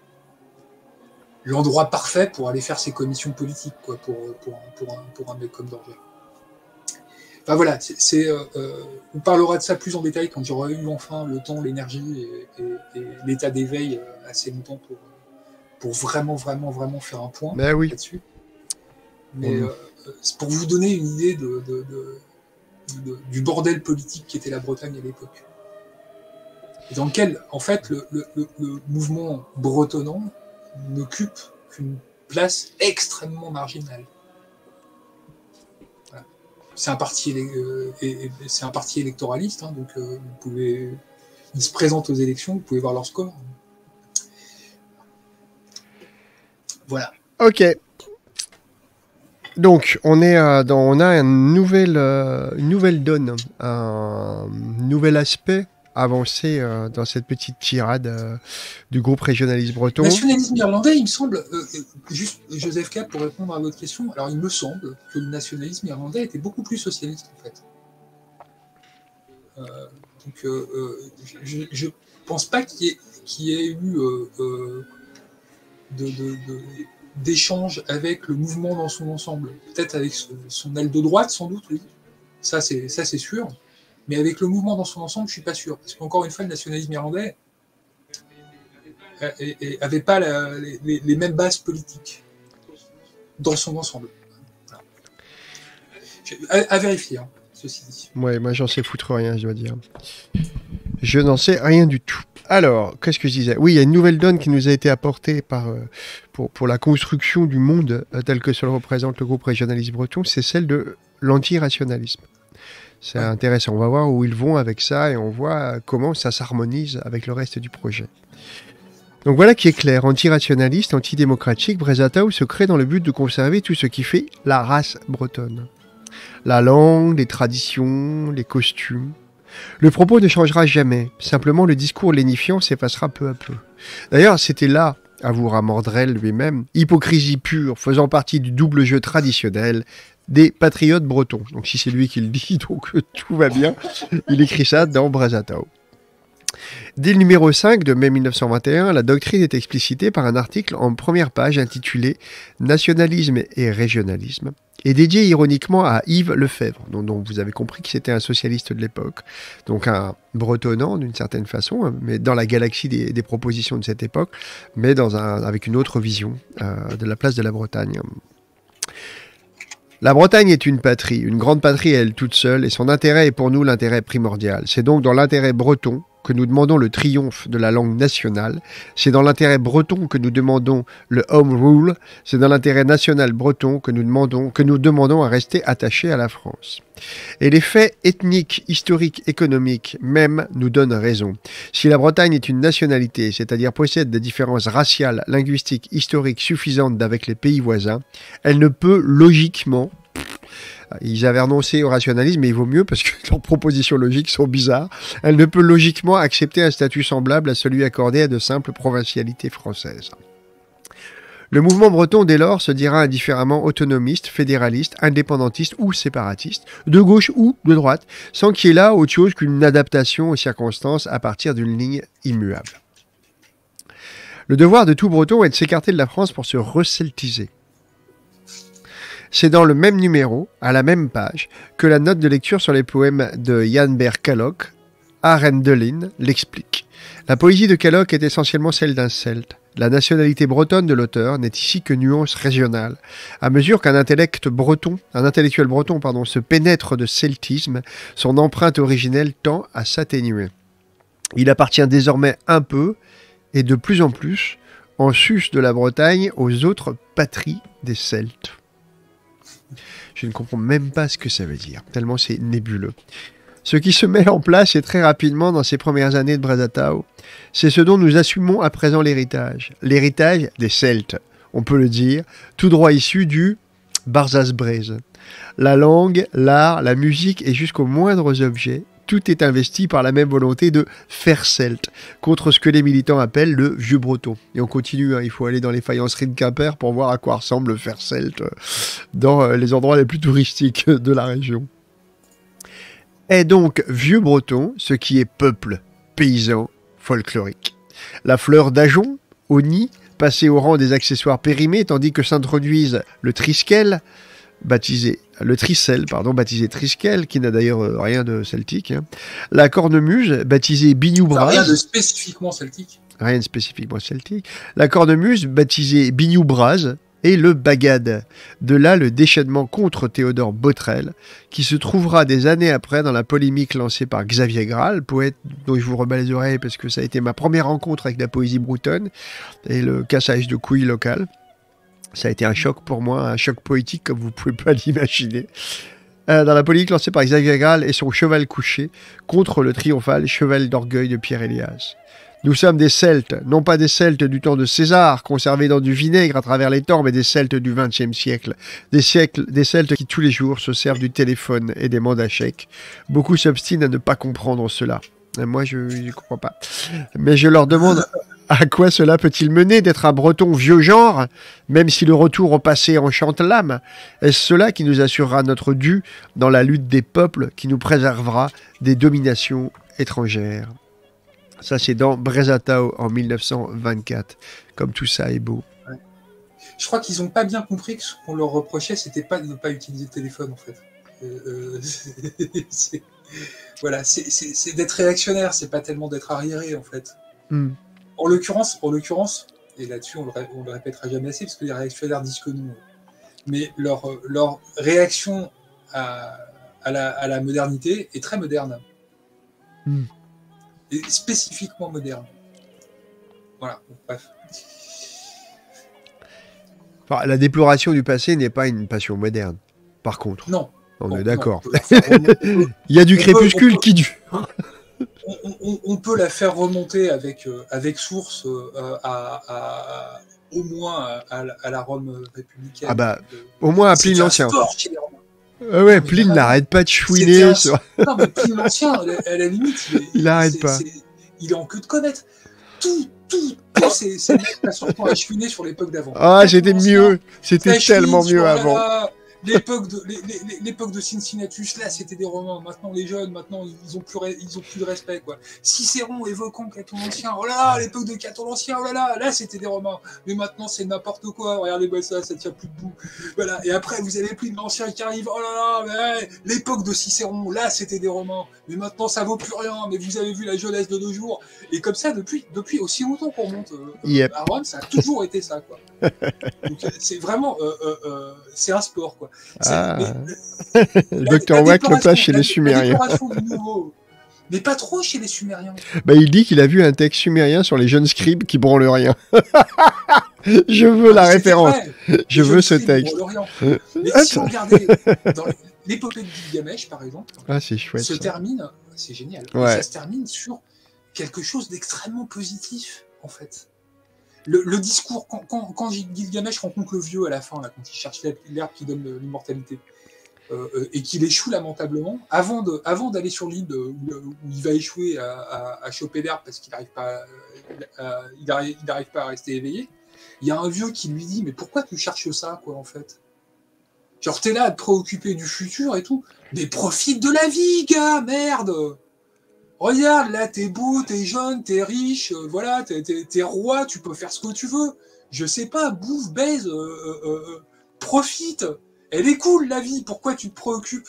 l'endroit parfait pour aller faire ses commissions politiques, quoi, pour, pour, pour, un, pour un mec comme Dorgère. Enfin voilà, c'est, c'est, euh, on parlera de ça plus en détail quand j'aurai eu enfin le temps, l'énergie et, et, et l'état d'éveil assez longtemps pour, pour vraiment, vraiment, vraiment faire un point Mais oui. là-dessus. Mais mmh. euh, c'est pour vous donner une idée de, de, de, de, du bordel politique qui était la Bretagne à l'époque. Et dans lequel, en fait, le, le, le, le mouvement bretonnant n'occupe qu'une place extrêmement marginale. Voilà. C'est un parti, euh, et, et c'est un parti électoraliste, hein, donc euh, vous pouvez, ils se présentent aux élections, vous pouvez voir leur score. Voilà. Ok. Donc on est euh, dans, on a une nouvelle, euh, une nouvelle donne, un nouvel aspect avancé euh, dans cette petite tirade euh, du groupe régionaliste breton. Le nationalisme irlandais, il me semble, euh, juste Joseph K, pour répondre à votre question, alors il me semble que le nationalisme irlandais était beaucoup plus socialiste en fait. Euh, donc euh, je ne pense pas qu'il y ait, qu'il y ait eu euh, euh, de, de, de, d'échange avec le mouvement dans son ensemble. Peut-être avec son, son aile de droite, sans doute, oui. Ça c'est, ça, c'est sûr. Mais avec le mouvement dans son ensemble, je suis pas sûr. Parce qu'encore une fois, le nationalisme irlandais n'avait pas la, les, les mêmes bases politiques dans son ensemble. À, à vérifier, hein, ceci dit. Ouais, moi j'en sais foutre rien, je dois dire. Je n'en sais rien du tout. Alors, qu'est-ce que je disais? Oui, il y a une nouvelle donne qui nous a été apportée par, euh, pour, pour la construction du monde euh, tel que cela représente le groupe régionaliste breton, c'est celle de l'antirationalisme. C'est ouais. intéressant, on va voir où ils vont avec ça et on voit comment ça s'harmonise avec le reste du projet. Donc voilà qui est clair, antirationaliste, antidémocratique, Brézatao se crée dans le but de conserver tout ce qui fait la race bretonne. La langue, les traditions, les costumes. Le propos ne changera jamais, simplement le discours lénifiant s'effacera peu à peu. D'ailleurs, c'était là, avouera Mordrel lui-même, hypocrisie pure, faisant partie du double jeu traditionnel des patriotes bretons. Donc si c'est lui qui le dit, donc tout va bien. Il écrit ça dans Brézatao. Dès le numéro cinq de mai mille neuf cent vingt et un, la doctrine est explicitée par un article en première page intitulé « Nationalisme et régionalisme » et dédié ironiquement à Yves Lefebvre, dont, dont vous avez compris que c'était un socialiste de l'époque, donc un bretonnant d'une certaine façon, mais dans la galaxie des, des propositions de cette époque, mais dans un, avec une autre vision euh, de la place de la Bretagne. La Bretagne est une patrie, une grande patrie à elle toute seule, et son intérêt est pour nous l'intérêt primordial. C'est donc dans l'intérêt breton que nous demandons le triomphe de la langue nationale, c'est dans l'intérêt breton que nous demandons le home rule, c'est dans l'intérêt national breton que nous demandons, que nous demandons à rester attachés à la France. Et les faits ethniques, historiques, économiques même nous donnent raison. Si la Bretagne est une nationalité, c'est-à-dire possède des différences raciales, linguistiques, historiques suffisantes d'avec les pays voisins, elle ne peut logiquement... Ils avaient renoncé au rationalisme, mais il vaut mieux parce que leurs propositions logiques sont bizarres. Elle ne peut logiquement accepter un statut semblable à celui accordé à de simples provincialités françaises. Le mouvement breton, dès lors, se dira indifféremment autonomiste, fédéraliste, indépendantiste ou séparatiste, de gauche ou de droite, sans qu'il y ait là autre chose qu'une adaptation aux circonstances à partir d'une ligne immuable. Le devoir de tout breton est de s'écarter de la France pour se receltiser. C'est dans le même numéro, à la même page, que la note de lecture sur les poèmes de Jan Ber Kalok, Arendelin, l'explique. La poésie de Kalok est essentiellement celle d'un celte. La nationalité bretonne de l'auteur n'est ici que nuance régionale. À mesure qu'un intellect breton, un intellectuel breton, pardon, se pénètre de celtisme, son empreinte originelle tend à s'atténuer. Il appartient désormais un peu, et de plus en plus, en sus de la Bretagne, aux autres patries des Celtes. Je ne comprends même pas ce que ça veut dire, tellement c'est nébuleux. Ce qui se met en place et très rapidement dans ces premières années de Brézatao, c'est ce dont nous assumons à présent l'héritage. L'héritage des Celtes, on peut le dire, tout droit issu du Barzaz-Bréz. La langue, l'art, la musique et jusqu'aux moindres objets, tout est investi par la même volonté de faire celte, contre ce que les militants appellent le vieux breton. Et on continue, hein, il faut aller dans les faïenceries de Quimper pour voir à quoi ressemble le faire celte dans les endroits les plus touristiques de la région. Est donc vieux breton ce qui est peuple, paysan, folklorique. La fleur d'ajon, au nid, passée au rang des accessoires périmés, tandis que s'introduisent le triskel, baptisé le tricel, pardon, baptisé triskel, qui n'a d'ailleurs euh, rien de celtique. Hein. La cornemuse, baptisée bignou-bras. Rien de spécifiquement celtique. Rien de spécifiquement celtique. La cornemuse, baptisée bignou-bras, et le bagade. De là le déchaînement contre Théodore Botrel, qui se trouvera des années après dans la polémique lancée par Xavier Graal, poète dont je vous remets les oreilles parce que ça a été ma première rencontre avec la poésie bretonne et le cassage de couilles local. Ça a été un choc pour moi, un choc poétique comme vous ne pouvez pas l'imaginer. Euh, dans la polémique lancée par Xavier Graal et son cheval couché contre le triomphal cheval d'orgueil de Pierre Élias. Nous sommes des Celtes, non pas des Celtes du temps de César, conservés dans du vinaigre à travers les temps, mais des Celtes du vingtième siècle. Des, siècles, des Celtes qui tous les jours se servent du téléphone et des mandats chèques. Beaucoup s'obstinent à ne pas comprendre cela. Et moi, je ne comprends pas. Mais je leur demande... À quoi cela peut-il mener d'être un breton vieux genre, même si le retour au passé enchante l'âme? Est-ce cela qui nous assurera notre dû dans la lutte des peuples, qui nous préservera des dominations étrangères? Ça, c'est dans Brézatao en mille neuf cent vingt-quatre. Comme tout ça est beau. Ouais. Je crois qu'ils n'ont pas bien compris que ce qu'on leur reprochait, c'était pas de ne pas utiliser le téléphone, en fait. Euh, c'est, voilà, c'est, c'est, c'est d'être réactionnaire, c'est pas tellement d'être arriéré, en fait. Mm. En l'occurrence, en l'occurrence, et là-dessus on le, ré, on le répétera jamais assez parce que les réactionnaires disent que non, mais leur, leur réaction à, à, la, à la modernité est très moderne. Mm. Et spécifiquement moderne. Voilà, bon, bref. Enfin, la déploration du passé n'est pas une passion moderne, par contre. Non. On bon, est d'accord. Non, on peut, on peut, Il y a du crépuscule peut, qui dure. On, on, on peut la faire remonter avec, euh, avec source euh, à, à, au moins à, à la Rome républicaine. Ah bah, de... au moins à Pline l'Ancien. Ah ouais, Pline n'arrête pas de chouiner. Un... Sur... Non, mais Pline l'Ancien, à la limite, il, est, il arrête pas. C'est, il est en queue de connaître. Tout, tout, tout, c'est, c'est surtout à chouiner sur l'époque d'avant. Ah, c'était mieux. C'était tellement mieux avant. La... l'époque de l'é- l'é- l'époque de Cincinnatus, là, c'était des Romains. Maintenant, les jeunes, maintenant, ils ont plus, re- ils ont plus de respect, quoi. Cicéron évoquant Caton l'Ancien, oh là là, à l'époque de Caton l'Ancien, oh là là, là, c'était des Romains. Mais maintenant, c'est n'importe quoi. Regardez-moi ça, ça tient plus debout. Voilà. Et après, vous avez plus de l'Ancien qui arrive, oh là là, mais ouais, l'époque de Cicéron, là, c'était des Romains. Mais maintenant, ça vaut plus rien. Mais vous avez vu la jeunesse de nos jours. Et comme ça, depuis, depuis aussi longtemps qu'on monte euh, Yep. à Rome, ça a toujours été ça, quoi. Donc, euh, c'est vraiment, euh, euh, euh, c'est un sport, quoi. C'est- Ah. mais, Le la- docteur la Wack le déploration- place chez la- les Sumériens. La déploration du nouveau. Mais pas trop chez les Sumériens. Bah, il dit qu'il a vu un texte sumérien sur les jeunes scribes qui branlent rien. Je veux la Ah, c'était référence. vrai. Je Les veux jeunes ce scribes texte. pour l'Orient. Euh, Mais ah, si ça- vous regardez dans l'épopée de Gilgamesh, par exemple, Ah, c'est chouette. se ça. termine, c'est génial, et Ouais. ça se termine sur quelque chose d'extrêmement positif, en fait. Le, le discours, quand, quand, quand Gilgamesh rencontre le vieux à la fin, là, quand il cherche l'herbe qui donne l'immortalité, euh, euh, et qu'il échoue lamentablement, avant de, avant d'aller sur l'île où, où il va échouer à, à, à choper l'herbe parce qu'il n'arrive pas, à, à- il arrive, il n'arrive pas à rester éveillé, il y a un vieux qui lui dit, mais pourquoi tu cherches ça, quoi, en fait? Genre, t'es là à te préoccuper du futur et tout, mais profite de la vie, gars, merde! Regarde, là, t'es beau, t'es jeune, t'es riche, euh, voilà, t'es, t'es, t'es roi, tu peux faire ce que tu veux. Je sais pas, bouffe, baise, euh, euh, euh, profite. Elle est cool, la vie, pourquoi tu te préoccupes?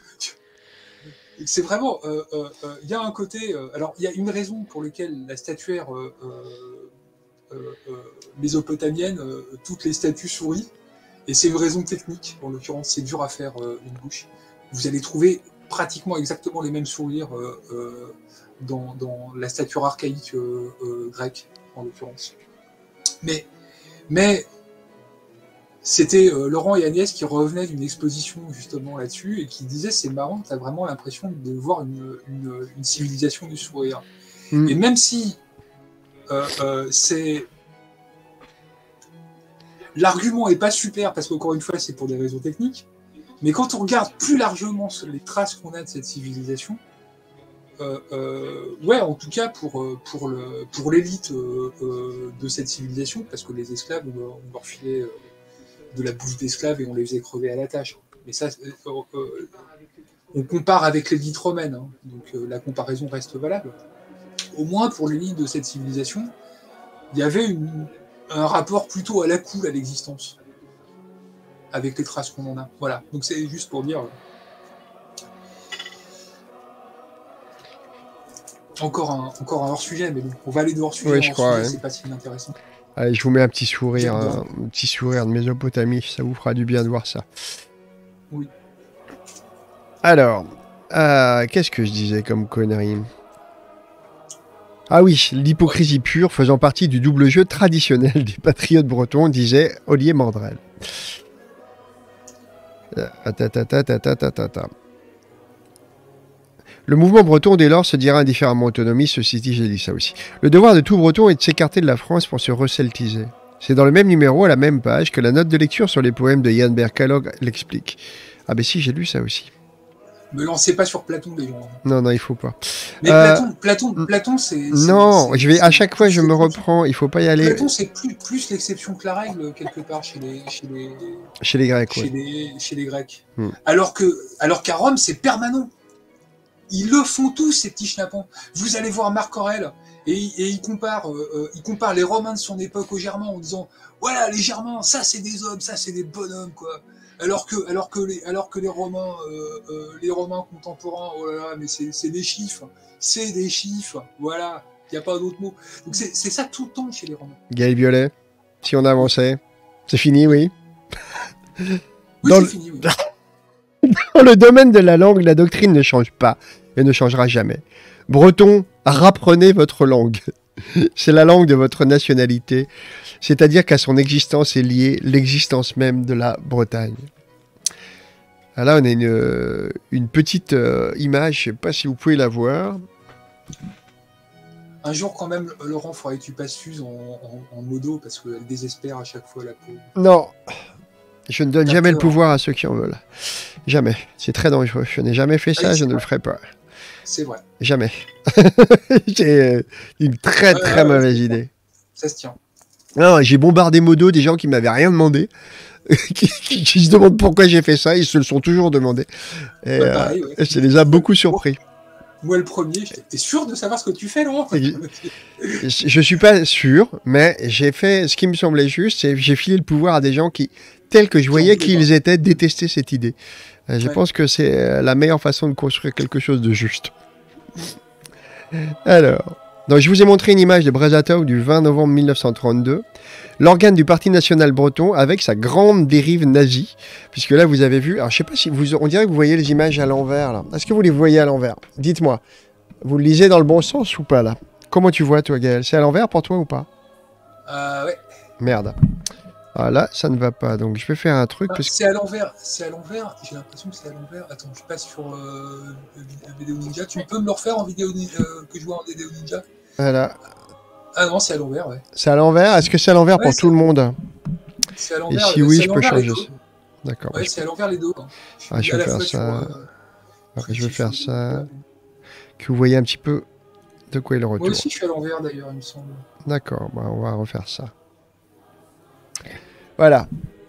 C'est vraiment, il euh, euh, euh, y a un côté, euh, alors il y a une raison pour laquelle la statuaire euh, euh, euh, mésopotamienne, euh, toutes les statues sourient, et c'est une raison technique, en l'occurrence c'est dur à faire euh, une bouche. Vous allez trouver pratiquement exactement les mêmes sourires euh, euh, dans, dans la stature archaïque euh, euh, grecque, en l'occurrence. Mais, mais c'était euh, Laurent et Agnès qui revenaient d'une exposition justement là-dessus et qui disaient c'est marrant, t'as vraiment l'impression de voir une, une, une civilisation du sourire. Mm. Et même si euh, euh, c'est... L'argument est pas super parce qu'encore une fois c'est pour des raisons techniques, mais quand on regarde plus largement les traces qu'on a de cette civilisation, euh, euh, ouais, en tout cas pour, pour, le, pour l'élite euh, euh, de cette civilisation, parce que les esclaves, on, on leur filait euh, de la bouffe d'esclaves et on les faisait crever à la tâche. Mais ça, euh, euh, on compare avec l'élite romaine, hein, donc euh, la comparaison reste valable. Au moins pour l'élite de cette civilisation, il y avait une, un rapport plutôt à la cool à l'existence, avec les traces qu'on en a. Voilà, donc c'est juste pour dire... Encore un, encore un hors-sujet, mais bon, on va aller de hors-sujet Oui, en je crois, hors-sujet, ouais. c'est pas si intéressant. Allez, je vous mets un petit sourire, J'adore. un, un petit sourire de Mésopotamie, ça vous fera du bien de voir ça. Oui. Alors, euh, qu'est-ce que je disais comme connerie? Ah oui, l'hypocrisie pure faisant partie du double jeu traditionnel des patriotes bretons, disait Olivier Mandrel. Euh, ta, ta, ta, ta, ta, ta, ta, ta. Le mouvement breton, dès lors, se dira indifféremment autonomiste. Ceci dit, j'ai dit ça aussi. Le devoir de tout breton est de s'écarter de la France pour se receltiser. C'est dans le même numéro, à la même page, que la note de lecture sur les poèmes de Jan Berkalog l'explique. Ah ben si, j'ai lu ça aussi. Me lancez pas sur Platon, les gens. Non, non, il faut pas. Mais Euh, Platon, Platon, Platon, c'est... Non, c'est- je vais, c'est- à chaque fois, je c'est- me reprends. Il faut pas y aller Platon, c'est plus, plus l'exception que la règle, quelque part, chez les, chez les, chez les Grecs. chez Ouais. les, chez les Grecs. Hmm. Alors que, alors qu'à Rome, c'est permanent. Ils le font tous, ces petits schnappants. Vous allez voir Marc Aurèle, et, et il, compare, euh, euh, il compare les Romains de son époque aux Germains en disant voilà, les Germains, ça c'est des hommes, ça c'est des bonhommes, quoi. Alors que, alors que, les, alors que les, Romains, euh, euh, les Romains contemporains, oh là là, mais c'est, c'est des chiffres. C'est des chiffres, voilà. Il n'y a pas d'autre mot. Donc c'est, c'est ça tout le temps chez les Romains. Gaël Violet, si on avançait. C'est fini, oui. Oui, Dans c'est le- fini, oui. Dans le domaine de la langue, la doctrine ne change pas et ne changera jamais. Breton, rapprenez votre langue. C'est la langue de votre nationalité, c'est-à-dire qu'à son existence est liée l'existence même de la Bretagne. Ah là, on a une, euh, une petite euh, image, je ne sais pas si vous pouvez la voir. Un jour, quand même, Laurent, faudrait que tu passes Suze en, en, en modo parce qu'elle désespère à chaque fois la peau. Non, je ne donne T'as jamais le peur. pouvoir à ceux qui en veulent. Jamais. C'est très dangereux. Je n'ai jamais fait ça, Oui, je c'est ne le vrai. ferai pas. C'est vrai. Jamais. J'ai euh, une très Ouais, très ouais, mauvaise c'est idée. Ça se tient. Non, j'ai bombardé modo des gens qui m'avaient rien demandé, qui, qui- qui se demandent pourquoi j'ai fait ça, ils se le sont toujours demandé. Et Ouais, euh, pareil, ouais. ça les a beaucoup surpris. Moi, le premier, j'étais, t'es sûr de savoir ce que tu fais, Laurent? Je je suis pas sûr, mais j'ai fait ce qui me semblait juste, c'est j'ai filé le pouvoir à des gens qui, tels que je voyais voulaient qu'ils étaient, détestaient cette idée. Euh, Je Ouais. pense que c'est euh, la meilleure façon de construire quelque chose de juste. Alors, donc je vous ai montré une image de Brézatov du vingt novembre mille neuf cent trente-deux, l'organe du Parti national breton avec sa grande dérive nazie, puisque là vous avez vu, alors je sais pas si vous, on dirait que vous voyez les images à l'envers là. Est-ce que vous les voyez à l'envers? Dites-moi, vous le lisez dans le bon sens ou pas là? Comment tu vois toi, Gaël? C'est à l'envers pour toi ou pas? Euh, ouais. Merde. Ah là, ça ne va pas, donc je vais faire un truc Ah, parce que c'est à l'envers, c'est à l'envers, j'ai l'impression que c'est à l'envers. Attends, je passe sur euh, Vidéo Ninja. Tu peux me le refaire en vidéo ni- euh, que je vois en Vidéo Ninja? voilà, Ah non, c'est à l'envers, ouais. c'est à l'envers. Est-ce que c'est à l'envers Ouais, pour c'est- tout le monde? C'est à Et l'envers. si euh, oui, c'est à je peux l'envers les changer deux. ça. D'accord. Ouais, c'est à l'envers les deux. hein. Ah, je à vais la faire fois sur, ça. euh, Alors, je vais sur faire Vidéo ça. Ninja. Que vous voyez un petit peu de quoi il Moi retourne. aussi, je suis à l'envers d'ailleurs, il me semble. D'accord, bah, on va refaire ça. Voilà.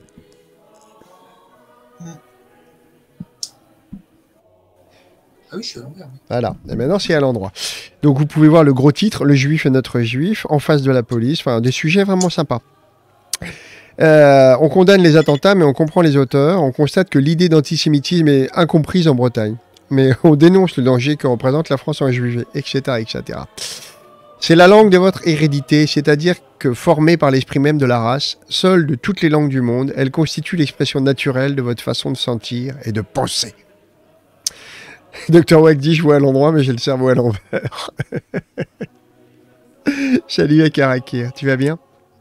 Ah oui, je suis à l'envers. oui. Voilà, et maintenant c'est à l'endroit. Donc vous pouvez voir le gros titre, Le juif est notre juif, en face de la police, enfin des sujets vraiment sympas. Euh, on condamne les attentats, mais on comprend les auteurs, on constate que l'idée d'antisémitisme est incomprise en Bretagne. Mais on dénonce le danger que représente la France en juillet, et cetera, et cetera. C'est la langue de votre hérédité, c'est-à-dire que formée par l'esprit même de la race, seule de toutes les langues du monde, elle constitue l'expression naturelle de votre façon de sentir et de penser. Docteur Wack dit, je vois à l'endroit, mais j'ai le cerveau à l'envers. Salut à Karakir, tu vas bien?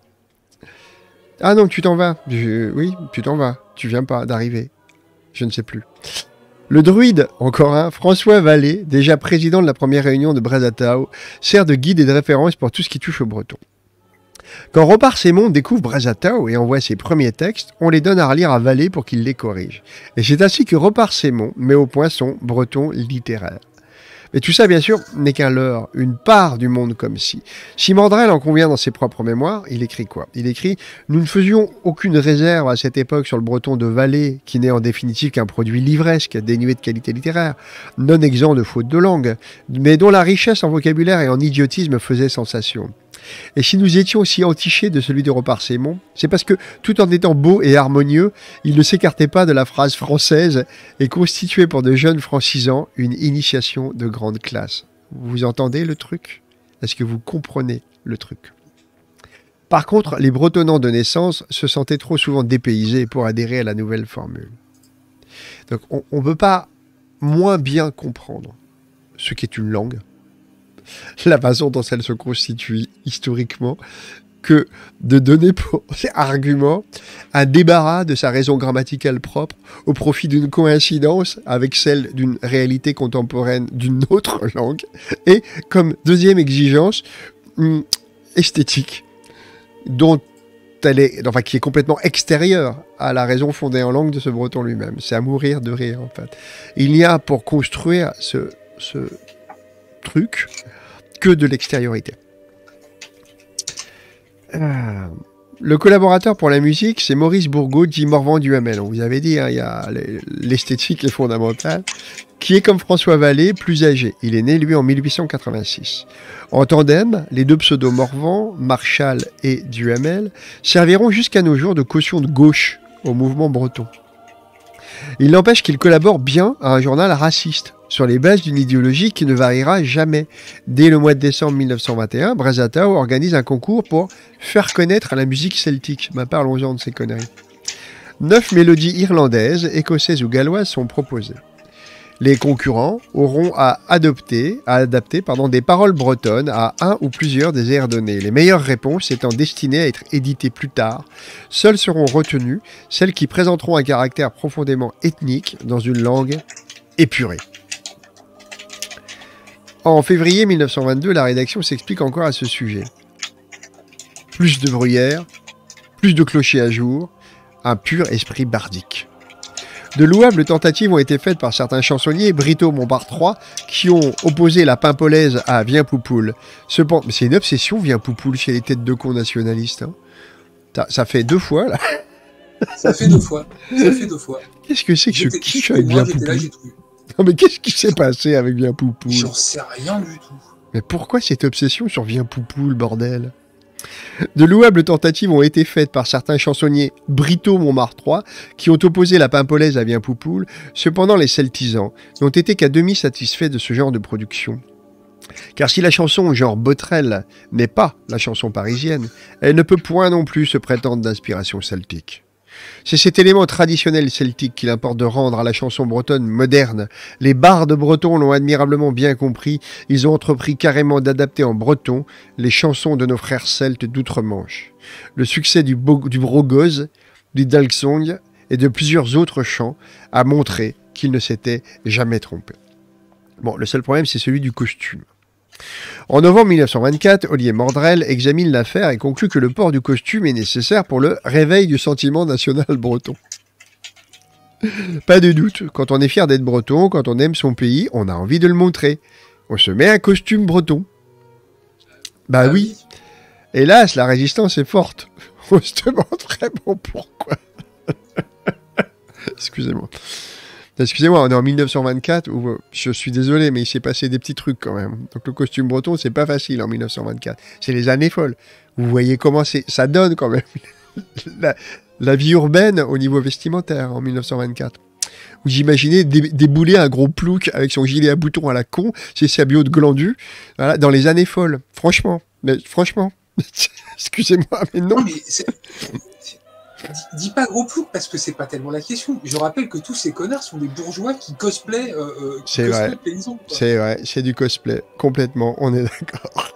Ah non, tu t'en vas. Je- Oui, tu t'en vas. Tu viens pas d'arriver. Je ne sais plus. Le druide, encore un, François Vallée, déjà président de la première réunion de Brézatao, sert de guide et de référence pour tout ce qui touche au breton. Quand Ropart Sémon découvre Brézatao et envoie ses premiers textes, on les donne à relire à Vallée pour qu'il les corrige. Et c'est ainsi que Ropart Sémon met au point son breton littéraire. Mais tout ça, bien sûr, n'est qu'un leurre, une part du monde comme si. Si Mandrel en convient dans ses propres mémoires, il écrit quoi? Il écrit « Nous ne faisions aucune réserve à cette époque sur le breton de Vallée, qui n'est en définitive qu'un produit livresque, dénué de qualité littéraire, non exempt de fautes de langue, mais dont la richesse en vocabulaire et en idiotisme faisait sensation. » Et si nous étions aussi entichés de celui de Ropart Sémon, c'est parce que, tout en étant beau et harmonieux, il ne s'écartait pas de la phrase française et constituait pour de jeunes francisants une initiation de grande classe. Vous entendez le truc? Est-ce que vous comprenez le truc? Par contre, les bretonnants de naissance se sentaient trop souvent dépaysés pour adhérer à la nouvelle formule. Donc on ne peut pas moins bien comprendre ce qu'est une langue, la façon dont elle se constitue historiquement, que de donner pour argument un débarras de sa raison grammaticale propre au profit d'une coïncidence avec celle d'une réalité contemporaine d'une autre langue, et comme deuxième exigence, hum, esthétique, dont elle est, enfin, qui est complètement extérieure à la raison fondée en langue de ce breton lui-même. C'est à mourir de rire, en fait. Il n'y a pour construire ce, ce truc que de l'extériorité. Euh, le collaborateur pour la musique, c'est Maurice Bourgault, dit Morvan Duhamel. On vous avait dit, hein, il y a l'esthétique est fondamentale, qui est comme François Vallée, plus âgé. Il est né, lui, en mille huit cent quatre-vingt-six. En tandem, les deux pseudos Morvan, Marchal et Duhamel, serviront jusqu'à nos jours de caution de gauche au mouvement breton. Il n'empêche qu'il collabore bien à un journal raciste, sur les bases d'une idéologie qui ne variera jamais. Dès le mois de décembre mille neuf cent vingt et un, Brézatao organise un concours pour faire connaître la musique celtique. Bah, parlons-en de ces conneries. Neuf mélodies irlandaises, écossaises ou galloises sont proposées. Les concurrents auront à adopter, à adapter pardon, des paroles bretonnes à un ou plusieurs des airs donnés. Les meilleures réponses étant destinées à être éditées plus tard. Seules seront retenues celles qui présenteront un caractère profondément ethnique dans une langue épurée. En février mille neuf cent vingt-deux, la rédaction s'explique encore à ce sujet. Plus de bruyère, plus de clochers à jour, un pur esprit bardique. De louables tentatives ont été faites par certains chansonniers, Brito Montbard trois, qui ont opposé la pimpolaise à Viens Poupoule. Cependant, mais c'est une obsession Viens Poupoule chez les têtes de cons nationalistes. Hein. Ça, ça fait deux fois, là. Ça fait deux fois. Ça fait deux fois. Qu'est-ce que c'est que ce J'étais- kiff avec moi, Bien j'étais là, Poupoule? j'ai tout eu. Non, mais qu'est-ce qui s'est passé avec Bien Poupoule? J'en sais rien du tout. Mais pourquoi cette obsession sur Bien Poupoule, bordel? De louables tentatives ont été faites par certains chansonniers Brito Montmartre trois qui ont opposé la Pimpolaise à Bien Poupoule. Cependant, les celtisans n'ont été qu'à demi satisfaits de ce genre de production. Car si la chanson genre Botrel n'est pas la chanson parisienne, elle ne peut point non plus se prétendre d'inspiration celtique. C'est cet élément traditionnel celtique qu'il importe de rendre à la chanson bretonne moderne. Les bardes bretons l'ont admirablement bien compris. Ils ont entrepris carrément d'adapter en breton les chansons de nos frères celtes d'outre-Manche. Le succès du, Bo- du Brogoz, du Dalksong et de plusieurs autres chants a montré qu'ils ne s'étaient jamais trompés. Bon, le seul problème, c'est celui du costume. En novembre mille neuf cent vingt-quatre, Olivier Mordrel examine l'affaire et conclut que le port du costume est nécessaire pour le réveil du sentiment national breton. Pas de doute, quand on est fier d'être breton, quand on aime son pays, on a envie de le montrer. On se met un costume breton. Bah Ah oui. Hélas, la résistance est forte. On se demande vraiment pourquoi. Excusez-moi. Excusez-moi, on est en mille neuf cent vingt-quatre, où euh, je suis désolé, mais il s'est passé des petits trucs quand même. Donc le costume breton, c'est pas facile en mille neuf cent vingt-quatre. C'est les années folles. Vous voyez comment c'est, ça donne quand même la, la vie urbaine au niveau vestimentaire en mille neuf cent vingt-quatre. Vous imaginez dé- débouler un gros plouc avec son gilet à boutons à la con, ses sabots de glandu, voilà, dans les années folles. Franchement, mais franchement. Excusez-moi, mais non. Non, mais c'est- Dis, dis pas gros plouc parce que c'est pas tellement la question. Je rappelle que tous ces connards sont des bourgeois qui cosplayent, euh, euh, qui C'est cosplayent vrai. paysans. quoi. C'est vrai, c'est du cosplay, complètement, on est d'accord.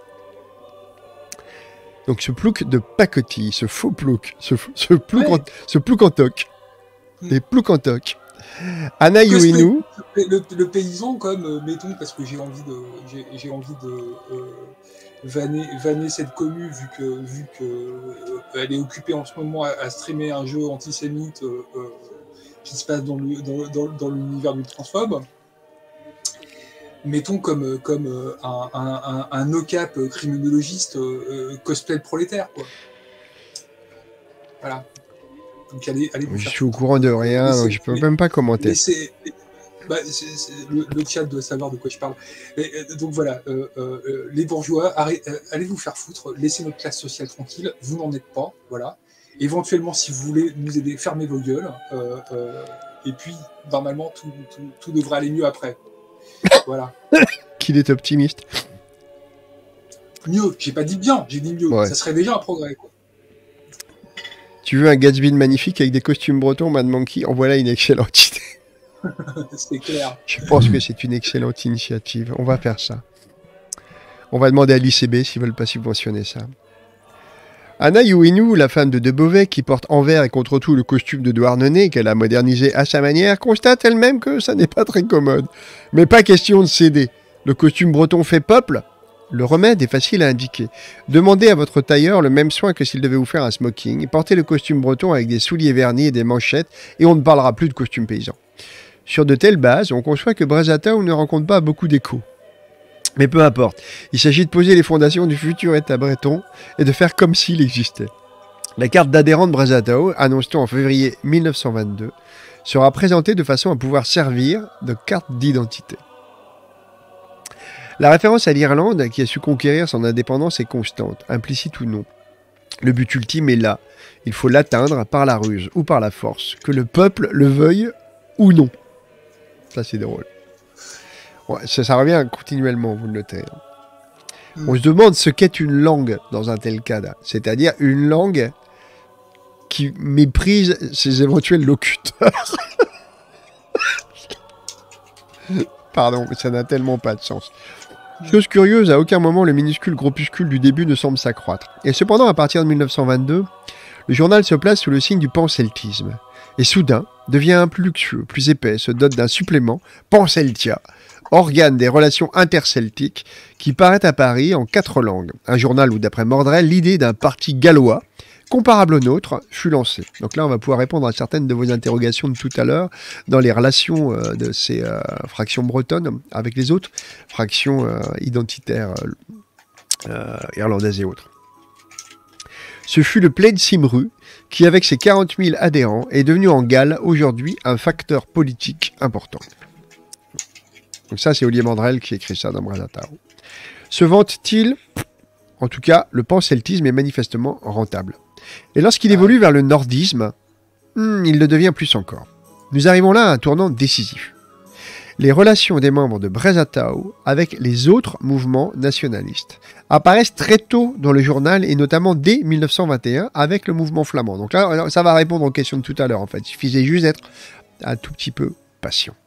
Donc ce plouc de pacotille, ce faux plouc, ce, f- ce plouc, Ouais. en, ce plouc en toc, Mm. des ploucs en toc. Anna Cosplay. Ioinou, Le, le paysan, comme, euh, mettons, parce que j'ai envie de, j'ai, j'ai envie de euh, vanner, vanner cette commu vu que, vu que euh, elle est occupée en ce moment à, à streamer un jeu antisémite euh, euh, qui se passe dans, le, dans, dans, dans l'univers du transphobe. Mettons comme, comme euh, un, un, un, un no-cap criminologiste euh, euh, cosplay de prolétaire, quoi. Voilà. Donc allez, allez vous je faire suis au courant de rien, Laissez- donc je peux mais- même pas commenter. Laissez- bah, c'est- c'est- le, le chat doit savoir de quoi je parle. Et, euh, donc voilà, euh, euh, euh, les bourgeois, arrêt- euh, allez vous faire foutre, laissez notre classe sociale tranquille, vous n'en êtes pas, voilà. Éventuellement, si vous voulez nous aider, fermez vos gueules, euh, euh, et puis normalement tout, tout, tout devrait aller mieux après. Voilà. Qu'il est optimiste. Mieux, j'ai pas dit bien, j'ai dit mieux. Ouais. Ça serait déjà un progrès, quoi. Tu veux un Gatsby magnifique avec des costumes bretons, Mad Monkey? En voilà une excellente idée. C'est clair. Je pense que c'est une excellente initiative. On va faire ça. On va demander à l'I C B s'ils veulent pas subventionner ça. Anna Ioinou, la femme de De Beauvais, qui porte envers et contre tout le costume de Douarnenez, qu'elle a modernisé à sa manière, constate elle-même que ça n'est pas très commode. Mais pas question de céder. Le costume breton fait peuple. Le remède est facile à indiquer. Demandez à votre tailleur le même soin que s'il devait vous faire un smoking. Portez le costume breton avec des souliers vernis et des manchettes, et on ne parlera plus de costume paysan. Sur de telles bases, on conçoit que Brazzatown ne rencontre pas beaucoup d'écho. Mais peu importe, il s'agit de poser les fondations du futur État breton et de faire comme s'il existait. La carte d'adhérent de Brazzatown, annoncée en février mille neuf cent vingt-deux, sera présentée de façon à pouvoir servir de carte d'identité. La référence à l'Irlande, qui a su conquérir son indépendance, est constante, implicite ou non. Le but ultime est là. Il faut l'atteindre par la ruse ou par la force, que le peuple le veuille ou non. Ça, c'est drôle. Ouais, ça, ça revient continuellement, vous le notez. Mm. On se demande ce qu'est une langue dans un tel cas, là. C'est-à-dire une langue qui méprise ses éventuels locuteurs. Pardon, mais ça n'a tellement pas de sens. Chose curieuse, à aucun moment le minuscule groupuscule du début ne semble s'accroître. Et cependant, à partir de mille neuf cent vingt-deux, le journal se place sous le signe du panceltisme. Et soudain, devient un plus luxueux, plus épais, se dote d'un supplément, Panceltia, organe des relations interceltiques, qui paraît à Paris en quatre langues. Un journal où, d'après Mordrel, l'idée d'un parti gallois, comparable au nôtre, fut lancée. Donc là, on va pouvoir répondre à certaines de vos interrogations de tout à l'heure dans les relations euh, de ces euh, fractions bretonnes avec les autres fractions euh, identitaires euh, euh, irlandaises et autres. Ce fut le Plaid Cymru qui, avec ses quarante mille adhérents, est devenu en Galles aujourd'hui un facteur politique important. Donc ça, c'est Olivier Mandrel qui écrit ça dans Brazatao. Se vante-t-il? En tout cas, le panceltisme est manifestement rentable. Et lorsqu'il évolue vers le nordisme, hmm, il le devient plus encore. Nous arrivons là à un tournant décisif. Les relations des membres de Brazatao avec les autres mouvements nationalistes apparaissent très tôt dans le journal et notamment dès mille neuf cent vingt et un avec le mouvement flamand. Donc là, ça va répondre aux questions de tout à l'heure en fait. Il suffisait juste d'être un tout petit peu patient.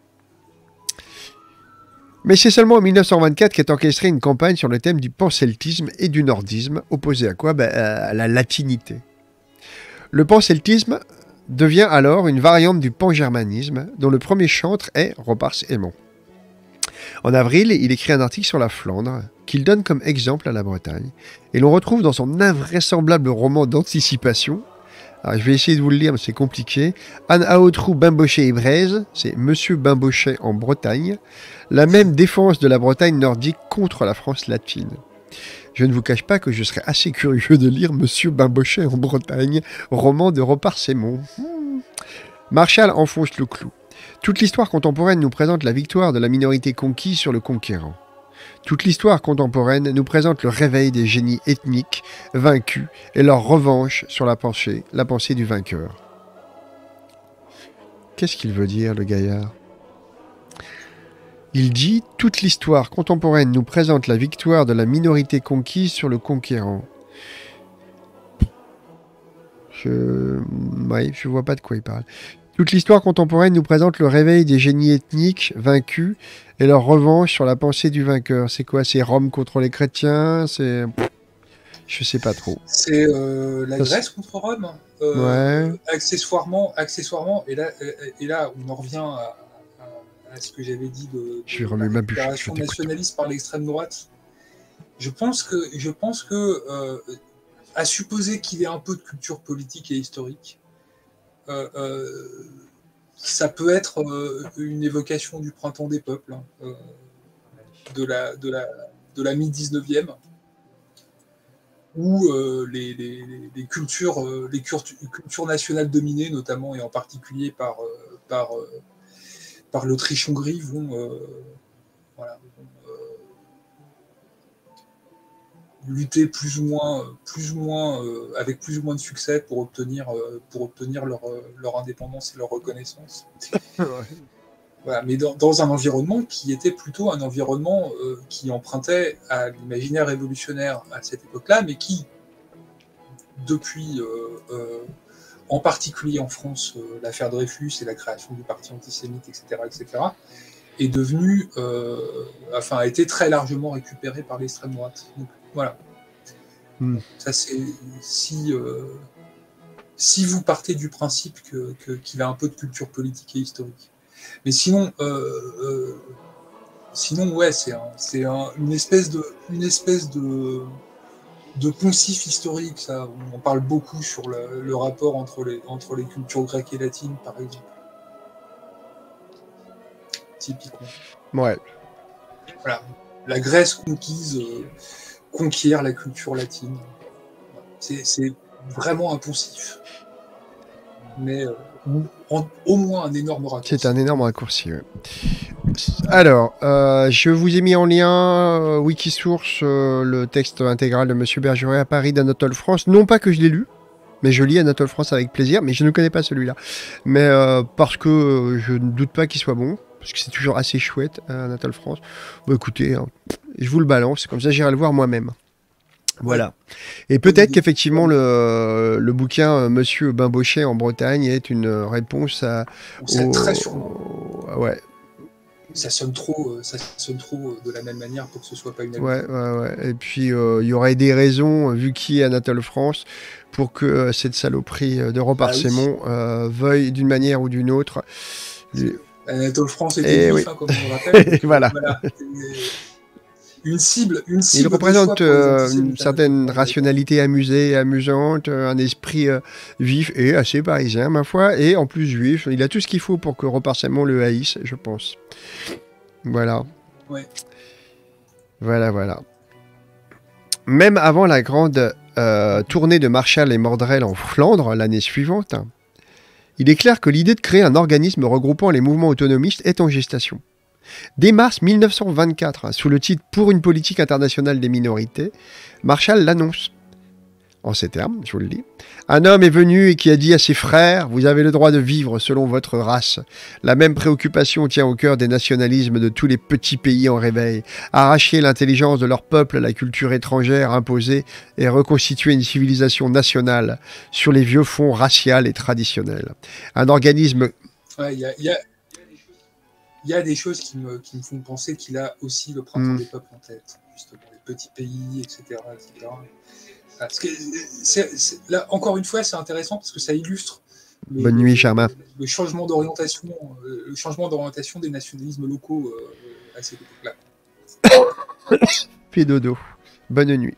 Mais c'est seulement en mille neuf cent vingt-quatre qu'est orchestrée une campagne sur le thème du panceltisme et du nordisme, opposé à quoi? Ben, à la latinité. Le panceltisme devient alors une variante du pangermanisme, dont le premier chantre est Ropars-Aymon. En avril, il écrit un article sur la Flandre, qu'il donne comme exemple à la Bretagne, et l'on retrouve dans son invraisemblable roman d'anticipation. Alors, je vais essayer de vous le lire, mais c'est compliqué. Anne Aotrou Bimbochet et Braise, c'est Monsieur Bimbochet en Bretagne, la même défense de la Bretagne nordique contre la France latine. Je ne vous cache pas que je serais assez curieux de lire Monsieur Bimbochet en Bretagne, roman de Ropars-Aymon. Hmm. Marshall enfonce le clou. Toute l'histoire contemporaine nous présente la victoire de la minorité conquise sur le conquérant. Toute l'histoire contemporaine nous présente le réveil des génies ethniques vaincus et leur revanche sur la pensée, la pensée du vainqueur. Qu'est-ce qu'il veut dire, le gaillard? Il dit « Toute l'histoire contemporaine nous présente la victoire de la minorité conquise sur le conquérant. » Je... Ouais, je vois pas de quoi il parle. Toute l'histoire contemporaine nous présente le réveil des génies ethniques vaincus et leur revanche sur la pensée du vainqueur. C'est quoi? C'est Rome contre les chrétiens? C'est... Je sais pas trop. C'est euh, la Ça, Grèce contre Rome. Euh, ouais. Accessoirement, accessoirement, et là, et là, on en revient à, à, à ce que j'avais dit de, Je vais de remuer la ma bûche. récupération Je t'écoute. nationaliste par l'extrême droite. Je pense que, je pense que, euh, à supposer qu'il y ait un peu de culture politique et historique, euh, euh, ça peut être euh, une évocation du printemps des peuples, hein, euh, de la, de la, de la mi-dix-neuvième, où euh, les, les, les, cultures, euh, les cultures nationales dominées, notamment et en particulier par, euh, par, euh, par l'Autriche-Hongrie, vont, euh, voilà, vont euh, lutter plus ou moins, plus ou moins euh, avec plus ou moins de succès pour obtenir, euh, pour obtenir leur, leur indépendance et leur reconnaissance. Ouais. Voilà, mais dans, dans un environnement qui était plutôt un environnement euh, qui empruntait à l'imaginaire révolutionnaire à cette époque-là, mais qui, depuis, euh, euh, en particulier en France, euh, l'affaire Dreyfus et la création du parti antisémite, et cetera, et cetera, est devenu, euh, enfin, a été très largement récupéré par l'extrême droite. Donc, voilà. Mm. Ça, c'est si, euh, si vous partez du principe que, que, qu'il a un peu de culture politique et historique. Mais sinon, euh, euh, sinon ouais, c'est, un, c'est un, une espèce de, une espèce de, de poncif historique. Ça, on en parle beaucoup sur le, le rapport entre les, entre les cultures grecques et latines, par exemple. Typiquement. Ouais. Voilà. La Grèce conquise euh, conquiert la culture latine. C'est, c'est vraiment un poncif. Mais euh, en, au moins un énorme raccourci. C'est un énorme raccourci, ouais. Alors, euh, je vous ai mis en lien euh, Wikisource euh, le texte intégral de Monsieur Bergeret à Paris d'Anatole France. Non pas que je l'ai lu, mais je lis Anatole France avec plaisir, mais je ne connais pas celui-là. Mais euh, parce que euh, je ne doute pas qu'il soit bon, parce que c'est toujours assez chouette, hein, Anatole France. Bon, écoutez, hein, je vous le balance, comme ça j'irai le voir moi-même. Voilà. Et peut-être qu'effectivement le, le bouquin euh, Monsieur Bimbochet en Bretagne est une réponse à... C'est au, très sûrement. Au, ouais. Ça sonne trop, ça sonne trop de la même manière pour que ce soit pas une allusion. Ouais, ouais, ouais. Et puis il euh, y aurait des raisons, vu qui est Anatole France, pour que euh, cette saloperie de Ropars-Aymon ah, oui. euh, veuille d'une manière ou d'une autre. Anatole France était vif, oui. hein, comme on le rappelle. Et voilà. voilà. Une cible, une cible. Il représente euh, une certaine rationalité amusée, amusante, un esprit euh, vif et assez parisien, ma foi, et en plus juif. Il a tout ce qu'il faut pour que Ropars-Aymon le haïsse, je pense. Voilà. Ouais. Voilà, voilà. Même avant la grande euh, tournée de Marshall et Mordrel en Flandre l'année suivante, il est clair que l'idée de créer un organisme regroupant les mouvements autonomistes est en gestation. Dès mars mille neuf cent vingt-quatre, sous le titre « Pour une politique internationale des minorités », Marshall l'annonce. En ces termes, je vous le dis. Un homme est venu et qui a dit à ses frères « Vous avez le droit de vivre selon votre race. La même préoccupation tient au cœur des nationalismes de tous les petits pays en réveil. Arracher l'intelligence de leur peuple à la culture étrangère imposée et reconstituer une civilisation nationale sur les vieux fonds raciaux et traditionnels. Un organisme... » Ouais, il y a, y, a, y a des choses qui me, qui me font penser qu'il a aussi le printemps mm. des peuples en tête. Justement, les petits pays, et cetera et cetera Parce que c'est, c'est, là, encore une fois, c'est intéressant parce que ça illustre le, Bonne nuit, Charmin. Le, le changement d'orientation, euh, le changement d'orientation des nationalismes locaux euh, à cette époque-là. Fais dodo. Bonne nuit.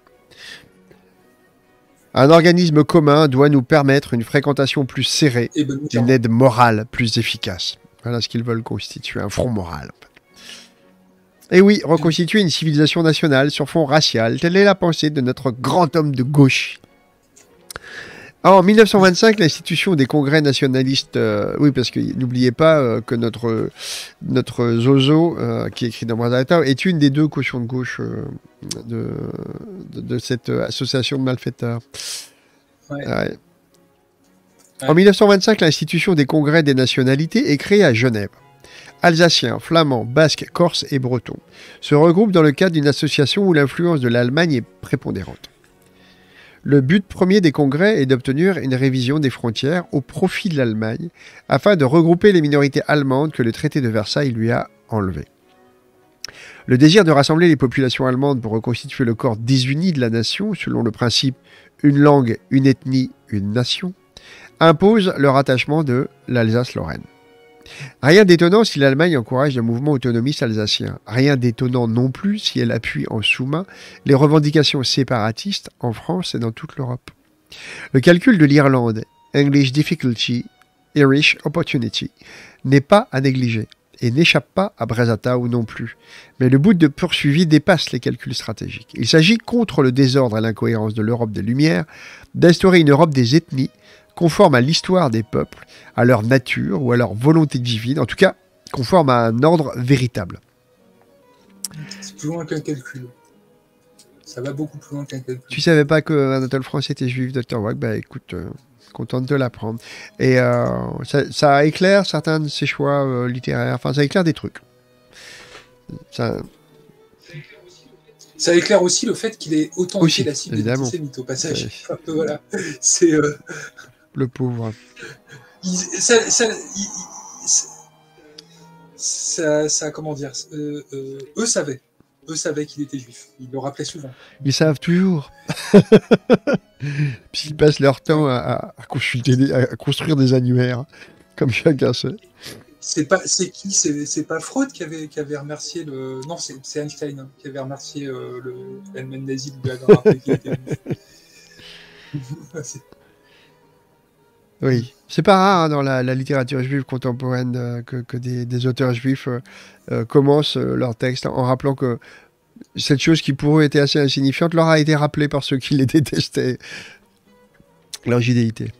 Un organisme commun doit nous permettre une fréquentation plus serrée, et une aide morale plus efficace. Voilà ce qu'ils veulent constituer, un front moral. Et oui, reconstituer une civilisation nationale sur fond racial, telle est la pensée de notre grand homme de gauche. En mille neuf cent vingt-cinq, l'institution des congrès nationalistes... Euh, oui, parce que n'oubliez pas euh, que notre, notre Zozo, euh, qui est écrit dans Brazata, est une des deux cautions de gauche euh, de, de, de cette association de malfaiteurs. Ouais. Ouais. Ouais. En mille neuf cent vingt-cinq, l'institution des congrès des nationalités est créée à Genève. Alsaciens, flamands, basques, corses et bretons se regroupent dans le cadre d'une association où l'influence de l'Allemagne est prépondérante. Le but premier des congrès est d'obtenir une révision des frontières au profit de l'Allemagne afin de regrouper les minorités allemandes que le traité de Versailles lui a enlevées. Le désir de rassembler les populations allemandes pour reconstituer le corps désuni de la nation selon le principe « une langue, une ethnie, une nation » impose le rattachement de l'Alsace-Lorraine. Rien d'étonnant si l'Allemagne encourage le mouvement autonomiste alsacien. Rien d'étonnant non plus si elle appuie en sous-main les revendications séparatistes en France et dans toute l'Europe. Le calcul de l'Irlande, English Difficulty, Irish Opportunity, n'est pas à négliger et n'échappe pas à Brazatau non plus. Mais le but de poursuivi dépasse les calculs stratégiques. Il s'agit, contre le désordre et l'incohérence de l'Europe des Lumières, d'instaurer une Europe des ethnies conforme à l'histoire des peuples, à leur nature ou à leur volonté divine, en tout cas conforme à un ordre véritable. C'est plus loin qu'un calcul. Ça va beaucoup plus loin qu'un calcul. Tu savais pas qu'Anatole France était juif, docteur Wack? Bah écoute, euh, content de te l'apprendre. Et euh, ça, ça éclaire certains de ses choix euh, littéraires, enfin ça éclaire des trucs. Ça... Ça éclaire aussi le fait qu'il ait autant aussi, été la cible des antisémites au passage. Ouais. Voilà. C'est... Euh... Le pauvre. Il, ça, ça, il, ça, ça, comment dire, euh, euh, eux savaient, eux savaient qu'il était juif. Ils le rappelaient souvent. Ils savent toujours. Puis ils passent leur temps à, à, consulter des, à construire des annuaires, comme chacun sait. C'est pas, c'est qui, c'est, c'est pas Freud qui avait, qui avait remercié le, non, c'est, c'est Einstein hein, qui avait remercié euh, le Helmut Nazi de la rappelé qu'il était juif. Oui, c'est pas rare hein, dans la, la littérature juive contemporaine euh, que, que des, des auteurs juifs euh, euh, commencent euh, leur texte en rappelant que cette chose qui pour eux était assez insignifiante leur a été rappelée par ceux qui les détestaient, leur judéité.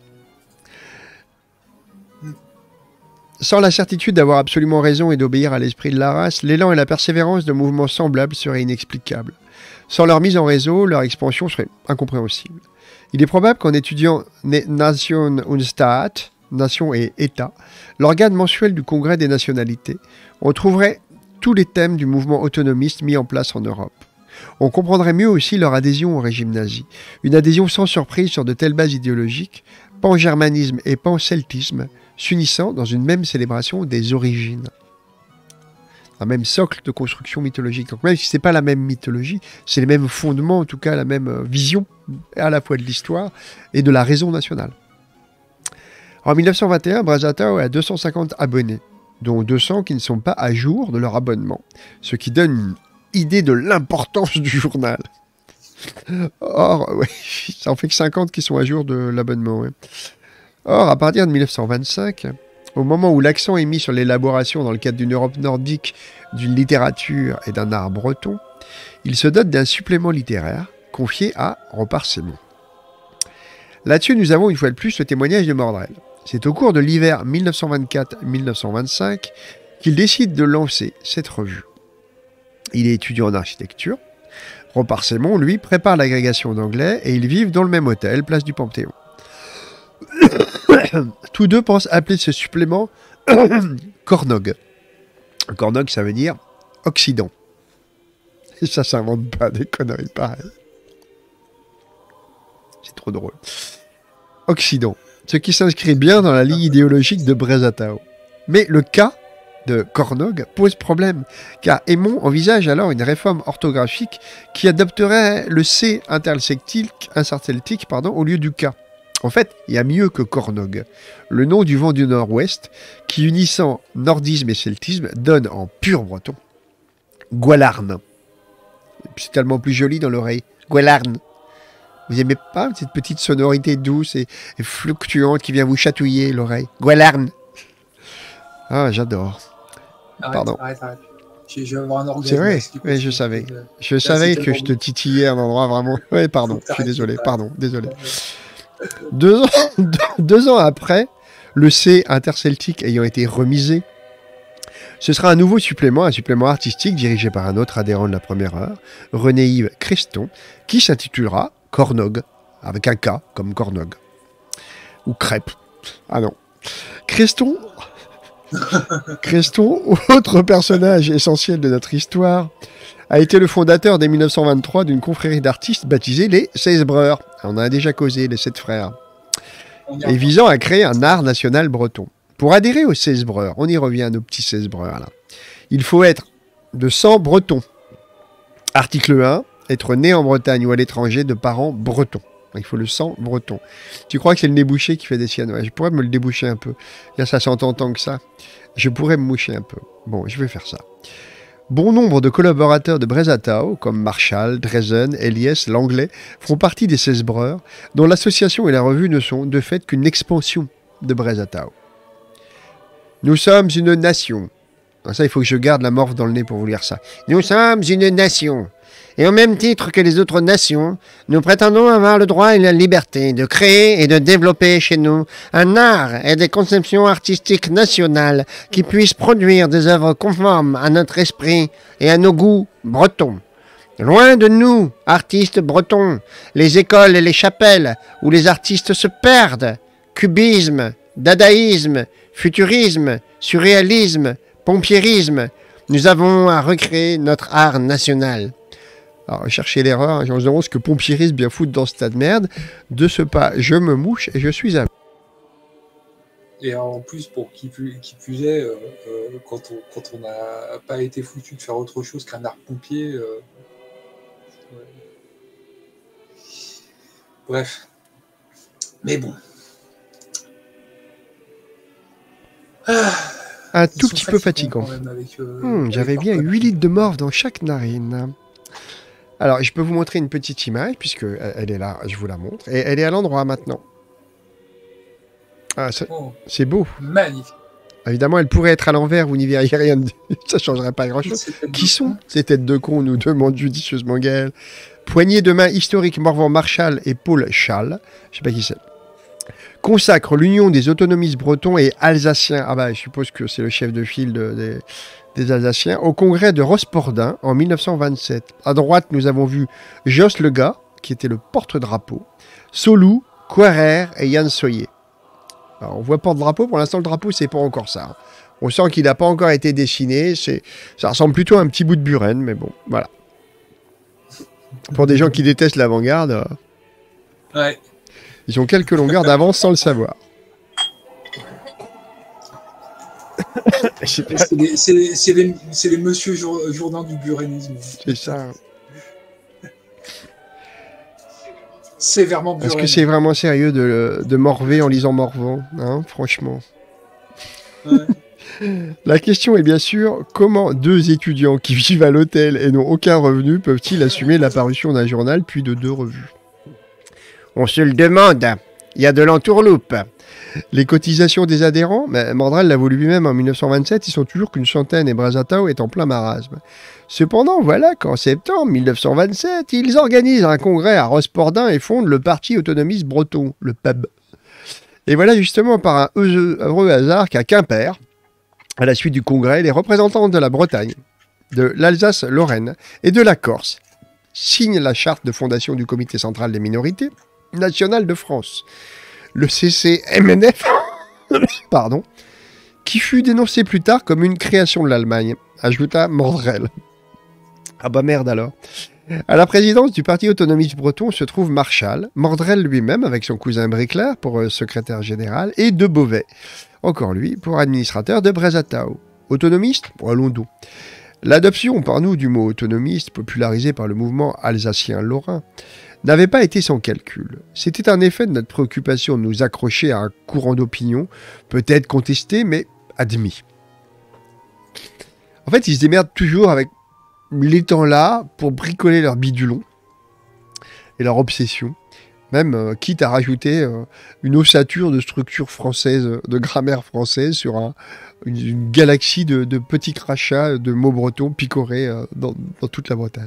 Sans la certitude d'avoir absolument raison et d'obéir à l'esprit de la race, l'élan et la persévérance de mouvements semblables seraient inexplicables. Sans leur mise en réseau, leur expansion serait incompréhensible. Il est probable qu'en étudiant Nation und Staat, Nation et État, l'organe mensuel du Congrès des nationalités, on trouverait tous les thèmes du mouvement autonomiste mis en place en Europe. On comprendrait mieux aussi leur adhésion au régime nazi, une adhésion sans surprise sur de telles bases idéologiques, pan-germanisme et pan-celtisme, s'unissant dans une même célébration des origines. Un même socle de construction mythologique. Donc même si ce n'est pas la même mythologie, c'est les mêmes fondements, en tout cas la même vision à la fois de l'histoire et de la raison nationale. En mille neuf cent vingt et un, Brazatau a deux cent cinquante abonnés, dont deux cents qui ne sont pas à jour de leur abonnement, ce qui donne une idée de l'importance du journal. Or, ouais, ça en fait que cinquante qui sont à jour de l'abonnement. Ouais. Or, à partir de mille neuf cent vingt-cinq, au moment où l'accent est mis sur l'élaboration dans le cadre d'une Europe nordique, d'une littérature et d'un art breton, il se dote d'un supplément littéraire confié à Ropar Simon. Là-dessus, nous avons une fois de plus le témoignage de Mordrel. C'est au cours de l'hiver mille neuf cent vingt-quatre mille neuf cent vingt-cinq qu'il décide de lancer cette revue. Il est étudiant en architecture. Roparcemont, lui, prépare l'agrégation d'anglais et ils vivent dans le même hôtel, place du Panthéon. Tous deux pensent appeler ce supplément Cornog. Cornog, ça veut dire Occident. Et ça s'invente pas des conneries pareilles. C'est trop drôle. Occident, ce qui s'inscrit bien dans la ligne idéologique de Brézatao. Mais le cas de Cornog pose problème, car Aymon envisage alors une réforme orthographique qui adopterait le C interceltique, interceltique pardon, au lieu du K. En fait, il y a mieux que Cornog. Le nom du vent du nord-ouest, qui unissant nordisme et celtisme, donne en pur breton Gwalarn. C'est tellement plus joli dans l'oreille. Gwalarn. Vous aimez pas cette petite sonorité douce et, et fluctuante qui vient vous chatouiller l'oreille? Gwalarn. Ah, j'adore. Arrête, Pardon. Arrête, arrête. Je, je vais avoir un orgasme. C'est vrai, si tu oui, je continues. savais. Euh, Je là, savais c'est que je te tellement titillais à un endroit vraiment... Oui, pardon, Faut que je suis t'arrêtes, désolé, faut que pardon, désolé. beau. Deux ans, deux ans après, le C interceltique ayant été remisé, ce sera un nouveau supplément, un supplément artistique dirigé par un autre adhérent de la première heure, René-Yves Creston, qui s'intitulera Cornog, avec un K comme Cornog. Ou Crêpe. Ah non. Creston, Creston, autre personnage essentiel de notre histoire, a été le fondateur dès mille neuf cent vingt-trois d'une confrérie d'artistes baptisée les Seiz-Breurs. On en a déjà causé, les sept frères. On y Et revient. visant à créer un art national breton. Pour adhérer aux Seiz-Breurs, on y revient à nos petits Seiz-Breurs là. Il faut être de sang breton. Article un, être né en Bretagne ou à l'étranger de parents bretons. Il faut le sang breton. Tu crois que c'est le nez bouché qui fait des siennes? Ouais, je pourrais me le déboucher un peu. Là, ça s'entend tant que ça. Je pourrais me moucher un peu. Bon, je vais faire ça. Bon nombre de collaborateurs de Brézatao, comme Marshall, Drezen, Eliès, Langlais, font partie des Seiz-Breurs, dont l'association et la revue ne sont de fait qu'une expansion de Brézatao. Nous sommes une nation. Alors ça, il faut que je garde la morve dans le nez pour vous lire ça. Nous sommes une nation. Et au même titre que les autres nations, nous prétendons avoir le droit et la liberté de créer et de développer chez nous un art et des conceptions artistiques nationales qui puissent produire des œuvres conformes à notre esprit et à nos goûts bretons. Loin de nous, artistes bretons, les écoles et les chapelles où les artistes se perdent. Cubisme, dadaïsme, futurisme, surréalisme, pompiérisme. Nous avons à recréer notre art national. Alors, cherchez l'erreur, hein, je me demande ce que pompiérisme bien foutre dans ce tas de merde. De ce pas, je me mouche et je suis à... Et en plus, pour qui plus, qui plus est, euh, euh, quand on quand on n'a pas été foutu de faire autre chose qu'un art pompier. Euh, ouais. Bref. Mais bon. Ah, Un ils tout sont petit peu fatigants fatigant. quand même avec, euh, Hmm, avec J'avais leur bien connerie. huit litres de morve dans chaque narine. Alors, je peux vous montrer une petite image, puisque elle elle est là, je vous la montre. Et elle est à l'endroit maintenant. Ah, ça- Oh, c'est beau. magnifique. Évidemment, elle pourrait être à l'envers, vous n'y verriez rien. de- Ça changerait pas grand-chose. Cette tête Qui de sont con. ces têtes de cons, nous demande judicieusement Gaël. Poignée de main historique Morvan Marshall et Paul Schall, je sais pas qui c'est, consacre l'union des autonomistes bretons et alsaciens, ah bah je suppose que c'est le chef de file de- des, des Alsaciens, au congrès de Rospordin en mille neuf cent vingt-sept. À droite, nous avons vu Josse Le Gars, qui était le porte-drapeau, Solou, Quarrer et Yann Soyer. Alors, on voit porte-drapeau, pour l'instant le drapeau c'est pas encore ça. hein. On sent qu'il n'a pas encore été dessiné, c'est, ça ressemble plutôt à un petit bout de Buren, mais bon, voilà. Pour des gens qui détestent l'avant-garde, euh, Ouais. ils ont quelques longueurs d'avance sans le savoir. C'est pas- C'est les, c'est les, c'est les, c'est les monsieur Jour- Jourdain du burénisme. c'est ça. Sévèrement Est-ce buréniste. que c'est vraiment sérieux de, de morver en lisant Morvan, hein, franchement. Ouais. La question est bien sûr, comment deux étudiants qui vivent à l'hôtel et n'ont aucun revenu peuvent-ils assumer l'apparition d'un journal puis de deux revues? On se le demande. Il y a de l'entourloupe. Les cotisations des adhérents, mais Mordrel l'a voulu lui-même en mille neuf cent vingt-sept, ils sont toujours qu'une centaine et Brazatao est en plein marasme. Cependant, voilà qu'en septembre mille neuf cent vingt-sept, ils organisent un congrès à Rospordin et fondent le Parti autonomiste breton, le P A B. Et voilà justement par un heureux hasard qu'à Quimper, à la suite du congrès, les représentants de la Bretagne, de l'Alsace-Lorraine et de la Corse signent la charte de fondation du Comité central des minorités nationales de France, le C C M N F, pardon, qui fut dénoncé plus tard comme une création de l'Allemagne, ajouta Mordrel. Ah bah merde alors. À la présidence du Parti autonomiste breton se trouve Marchal, Mordrel lui-même avec son cousin Bricler pour euh, secrétaire général et De Beauvais, encore lui, pour administrateur de Brazatao. Autonomiste, allons donc. L'adoption par nous du mot autonomiste, popularisé par le mouvement alsacien-lorrain, n'avait pas été sans calcul. C'était un effet de notre préoccupation de nous accrocher à un courant d'opinion, peut-être contesté, mais admis. En fait, ils se démerdent toujours avec les temps là pour bricoler leur bidulon et leur obsession, même euh, quitte à rajouter euh, une ossature de structure française, de grammaire française sur un, une, une galaxie de, de petits crachats de mots bretons picorés euh, dans, dans toute la Bretagne.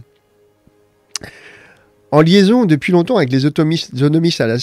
En liaison depuis longtemps avec les autonomistes, autonomistes à la...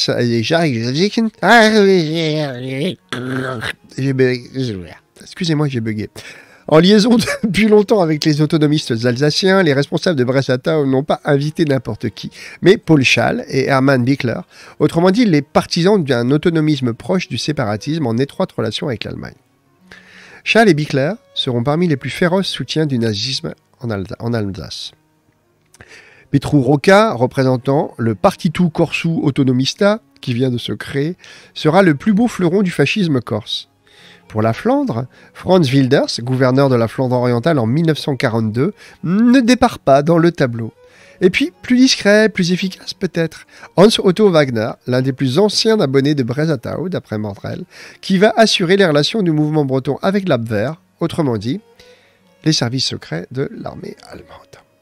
Excusez-moi, j'ai bugué. En liaison depuis longtemps avec les autonomistes alsaciens, les responsables de Brazatao n'ont pas invité n'importe qui, mais Paul Schall et Hermann Bickler, autrement dit les partisans d'un autonomisme proche du séparatisme en étroite relation avec l'Allemagne. Schall et Bickler seront parmi les plus féroces soutiens du nazisme en, Alsa en Alsace. Petru Rocca, représentant le Partitu Corsu Autonomista, qui vient de se créer, sera le plus beau fleuron du fascisme corse. Pour la Flandre, Franz Wilders, gouverneur de la Flandre orientale en mille neuf cent quarante-deux, ne départ pas dans le tableau. Et puis, plus discret, plus efficace peut-être, Hans Otto Wagner, l'un des plus anciens abonnés de Brazatao, d'après Mordrel, qui va assurer les relations du mouvement breton avec l'Abwehr, autrement dit, les services secrets de l'armée allemande.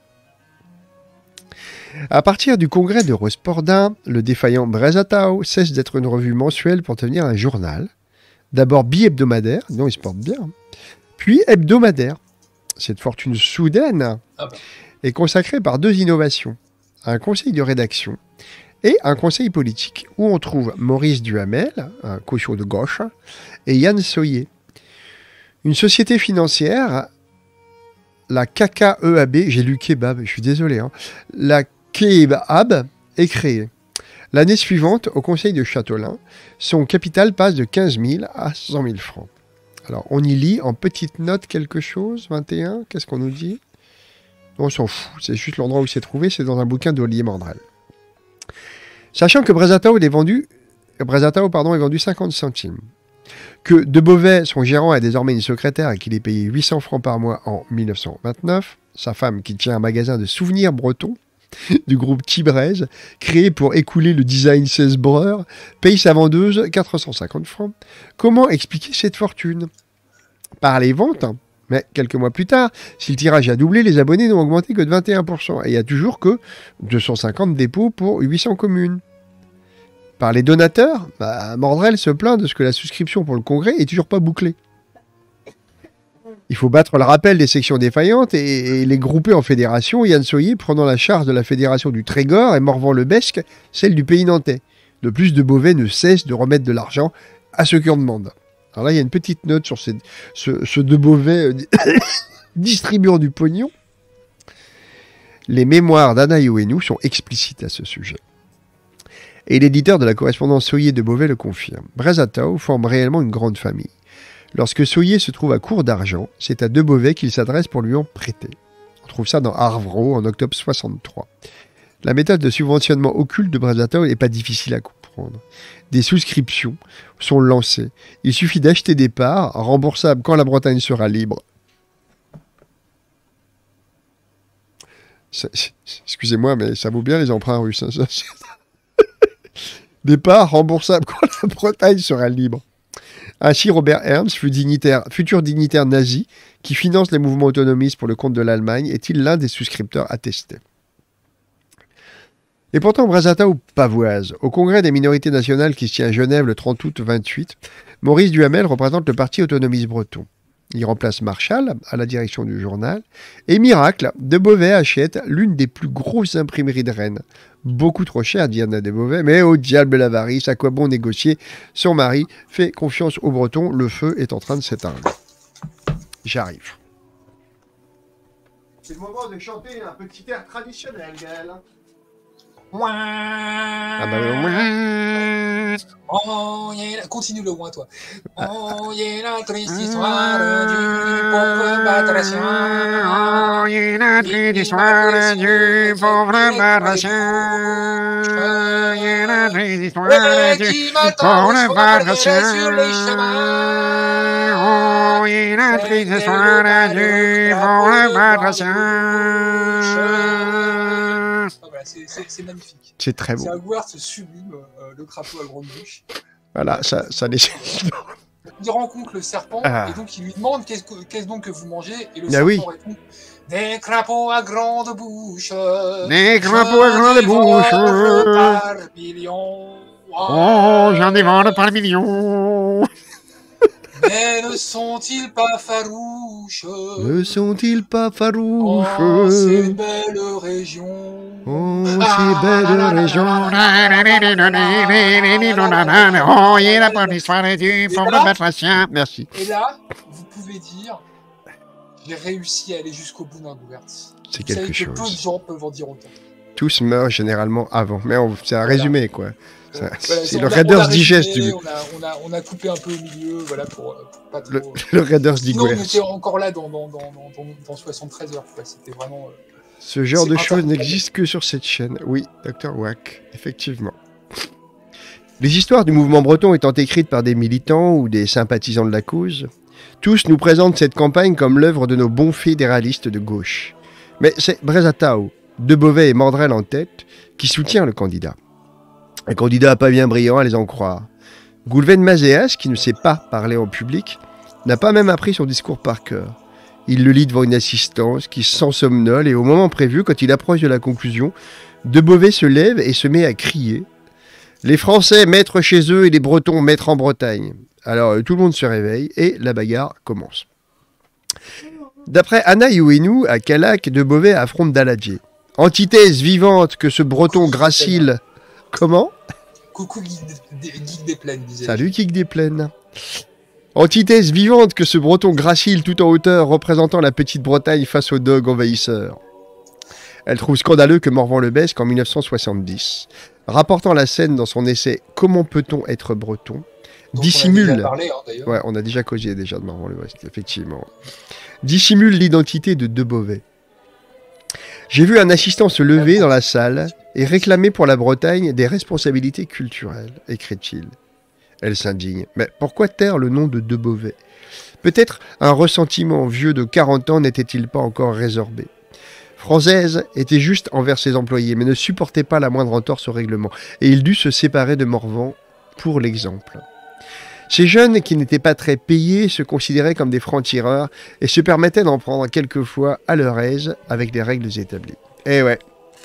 À partir du congrès de Rospordin, le défaillant Brazatao cesse d'être une revue mensuelle pour devenir un journal. D'abord bi-hebdomadaire, non, il se porte bien, puis hebdomadaire. Cette fortune soudaine ah bah. est consacrée par deux innovations, un conseil de rédaction et un conseil politique, où on trouve Maurice Duhamel, un cochon de gauche, et Yann Soyer. Une société financière, la K K E A B, j'ai lu kebab, je suis désolé, hein, la Kebab est créée. L'année suivante, au conseil de Châtelain, son capital passe de quinze mille à cent mille francs. Alors, on y lit en petite note quelque chose, vingt et un, qu'est-ce qu'on nous dit? On s'en fout, c'est juste l'endroit où c'est trouvé, c'est dans un bouquin d'Olivier Mordrel. Sachant que Brazatao est vendu, Brazatao, pardon, est vendu cinquante centimes. Que De Beauvais, son gérant, a désormais une secrétaire à qui il est payé huit cents francs par mois en mille neuf cent vingt-neuf. Sa femme, qui tient un magasin de souvenirs bretons, du groupe Tibrez, créé pour écouler le design seize Breur, paye sa vendeuse quatre cent cinquante francs. Comment expliquer cette fortune? Par les ventes, mais quelques mois plus tard, si le tirage a doublé, les abonnés n'ont augmenté que de vingt et un pour cent. Et il n'y a toujours que deux cent cinquante dépôts pour huit cents communes. Par les donateurs, bah, Mordrel se plaint de ce que la souscription pour le congrès est toujours pas bouclée. Il faut battre le rappel des sections défaillantes et, et les grouper en fédération, Yann Soyer prenant la charge de la fédération du Trégor et Morvan-le-Besque, celle du pays nantais. De plus, De Beauvais ne cesse de remettre de l'argent à ceux qui en demandent. Alors là, il y a une petite note sur ces, ce, ce De Beauvais euh, distribuant du pognon. Les mémoires d'Anna Ioannou sont explicites à ce sujet. Et l'éditeur de la correspondance Soyer-De Beauvais le confirme. Brazatao forme réellement une grande famille. Lorsque Soyer se trouve à court d'argent, c'est à De Beauvais qu'il s'adresse pour lui en prêter. On trouve ça dans Arvro en octobre soixante-trois. La méthode de subventionnement occulte de Brazatao n'est pas difficile à comprendre. Des souscriptions sont lancées. Il suffit d'acheter des parts remboursables quand la Bretagne sera libre. Ça, excusez-moi, mais ça vaut bien les emprunts russes. Hein, ça. Des parts remboursables quand la Bretagne sera libre. Ainsi, Robert Ernst, fut dignitaire, futur dignitaire nazi, qui finance les mouvements autonomistes pour le compte de l'Allemagne, est-il l'un des souscripteurs attestés. Et pourtant, Brazata ou pavoise. Au congrès des minorités nationales qui se tient à Genève le trente août vingt-huit, Maurice Duhamel représente le parti autonomiste breton. Il remplace Marchal à la direction du journal. Et miracle, de Beauvais achète l'une des plus grosses imprimeries de Rennes. Beaucoup trop cher, dit Anna de Beauvais, mais au diable l'avarice, à quoi bon négocier? Son mari fait confiance aux Bretons, le feu est en train de s'éteindre. J'arrive. C'est le moment de chanter un petit air traditionnel, Gaël. Ah bah, oh, yeah, continue le moins, toi. Oh, yeah, la triste histoire du pauvre batracien. Oh, yeah, la triste histoire du pauvre batracien. Oh, yeah, la triste histoire du pauvre batracien. Oh, yeah, la triste histoire du pauvre batracien. C'est magnifique. C'est très beau. C'est un word sublime, euh, le crapaud à grande bouche. Voilà, ça, ça nécessite. Il rencontre le serpent ah. et donc il lui demande qu'est-ce que, qu'est-ce donc que vous mangez et le ah serpent oui. répond des crapauds à grande bouche. Des crapauds à grande bouche. Par millions. Oh, j'en dévore par millions. Mais ne sont-ils pas farouches? Ne sont-ils pas farouches? Oh, ces belles régions. Oh, ces belles régions. Oh, il a pas l'histoire du pauvre batracien. Merci. Et là, vous pouvez dire, j'ai réussi à aller jusqu'au bout d'un Gouvertz. C'est quelque chose. Que peu de gens peuvent en dire autant. Tous meurent généralement avant. Mais on, c'est un voilà. résumé, quoi. Voilà, c'est le Raiders Digest. Du... On, a, on, a, on a coupé un peu au milieu, voilà, pour, pour pas trop... Le, le Raiders Digest. On était encore là dans, dans, dans, dans, dans soixante-treize heures, quoi. C'était vraiment... Euh, Ce genre de choses n'existe que sur cette chaîne. Oui, docteur Wack, effectivement. Les histoires du mouvement breton étant écrites par des militants ou des sympathisants de la cause, tous nous présentent cette campagne comme l'œuvre de nos bons fédéralistes de gauche. Mais c'est Brézatao, De Beauvais et Mordrel en tête, qui soutient le candidat. Un candidat pas bien brillant, à les en croire. Goulven Mazéas, qui ne sait pas parler en public, n'a pas même appris son discours par cœur. Il le lit devant une assistance qui s'en somnole et au moment prévu, quand il approche de la conclusion, De Beauvais se lève et se met à crier « Les Français maîtres chez eux et les Bretons maîtres en Bretagne ». Alors tout le monde se réveille et la bagarre commence. D'après Anna Iouinou, à Calac, De Beauvais affronte Daladier. Antithèse vivante que ce Breton gracile... Comment ? Coucou Geek des, Geek des Plaines, disait. Salut Geek des Plaines. Antithèse vivante que ce Breton gracile tout en hauteur représentant la petite Bretagne face aux dogs envahisseurs. Elle trouve scandaleux que Morvan-le-Besque, en mille neuf cent soixante-dix, rapportant la scène dans son essai « Comment peut-on être breton ?» dissimule... On a déjà parlé, hein, ouais, on a déjà causé déjà de Morvan-le-Besque, effectivement. Dissimule l'identité de De Beauvais. J'ai vu un assistant se lever dans la salle et réclamer pour la Bretagne des responsabilités culturelles, écrit-il. Elle s'indigne. Mais pourquoi taire le nom de De Beauvais? Peut-être un ressentiment vieux de quarante ans n'était-il pas encore résorbé. Française était juste envers ses employés, mais ne supportait pas la moindre entorse au règlement, et il dut se séparer de Morvan pour l'exemple. Ces jeunes qui n'étaient pas très payés se considéraient comme des francs-tireurs et se permettaient d'en prendre quelquefois à leur aise avec des règles établies. Eh ouais.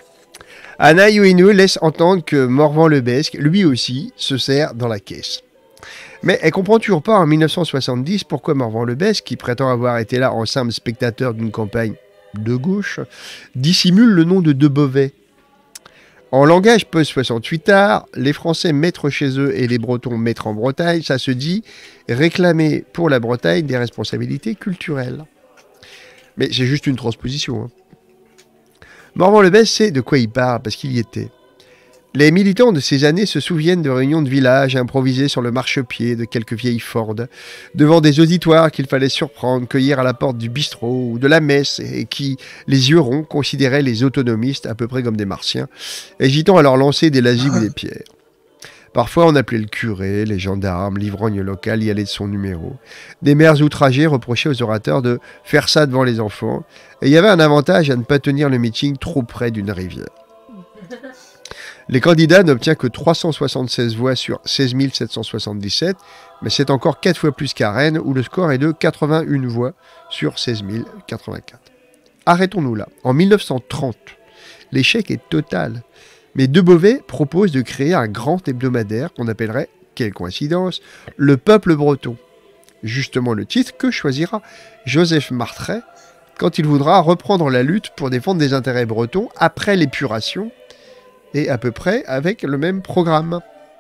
Anna Iouinou laisse entendre que Morvan-le-Besque, lui aussi, se sert dans la caisse. Mais elle comprend toujours pas en mille neuf cent soixante-dix pourquoi Morvan-le-Besque, qui prétend avoir été là en simple spectateur d'une campagne de gauche, dissimule le nom de De Beauvais. En langage post soixante-huit art, les Français maîtres chez eux et les Bretons maîtres en Bretagne, ça se dit réclamer pour la Bretagne des responsabilités culturelles. Mais c'est juste une transposition. Hein. Morvan-le-Besque sait de quoi il parle parce qu'il y était. Les militants de ces années se souviennent de réunions de village improvisées sur le marchepied de quelques vieilles Ford, devant des auditoires qu'il fallait surprendre, cueillir à la porte du bistrot ou de la messe, et qui, les yeux ronds, considéraient les autonomistes à peu près comme des martiens, hésitant à leur lancer des lazis ou des pierres. Parfois, on appelait le curé, les gendarmes, l'ivrogne local y allait de son numéro. Des mères outragées reprochaient aux orateurs de faire ça devant les enfants, et il y avait un avantage à ne pas tenir le meeting trop près d'une rivière. Les candidats n'obtiennent que trois cent soixante-seize voix sur seize mille sept cent soixante-dix-sept, mais c'est encore quatre fois plus qu'à Rennes, où le score est de quatre-vingt-une voix sur seize mille quatre-vingt-quatre. Arrêtons-nous là. En mille neuf cent trente, l'échec est total. Mais De Beauvais propose de créer un grand hebdomadaire qu'on appellerait, quelle coïncidence, Le Peuple Breton. Justement le titre que choisira Joseph Martret quand il voudra reprendre la lutte pour défendre des intérêts bretons après l'épuration, et à peu près avec le même programme.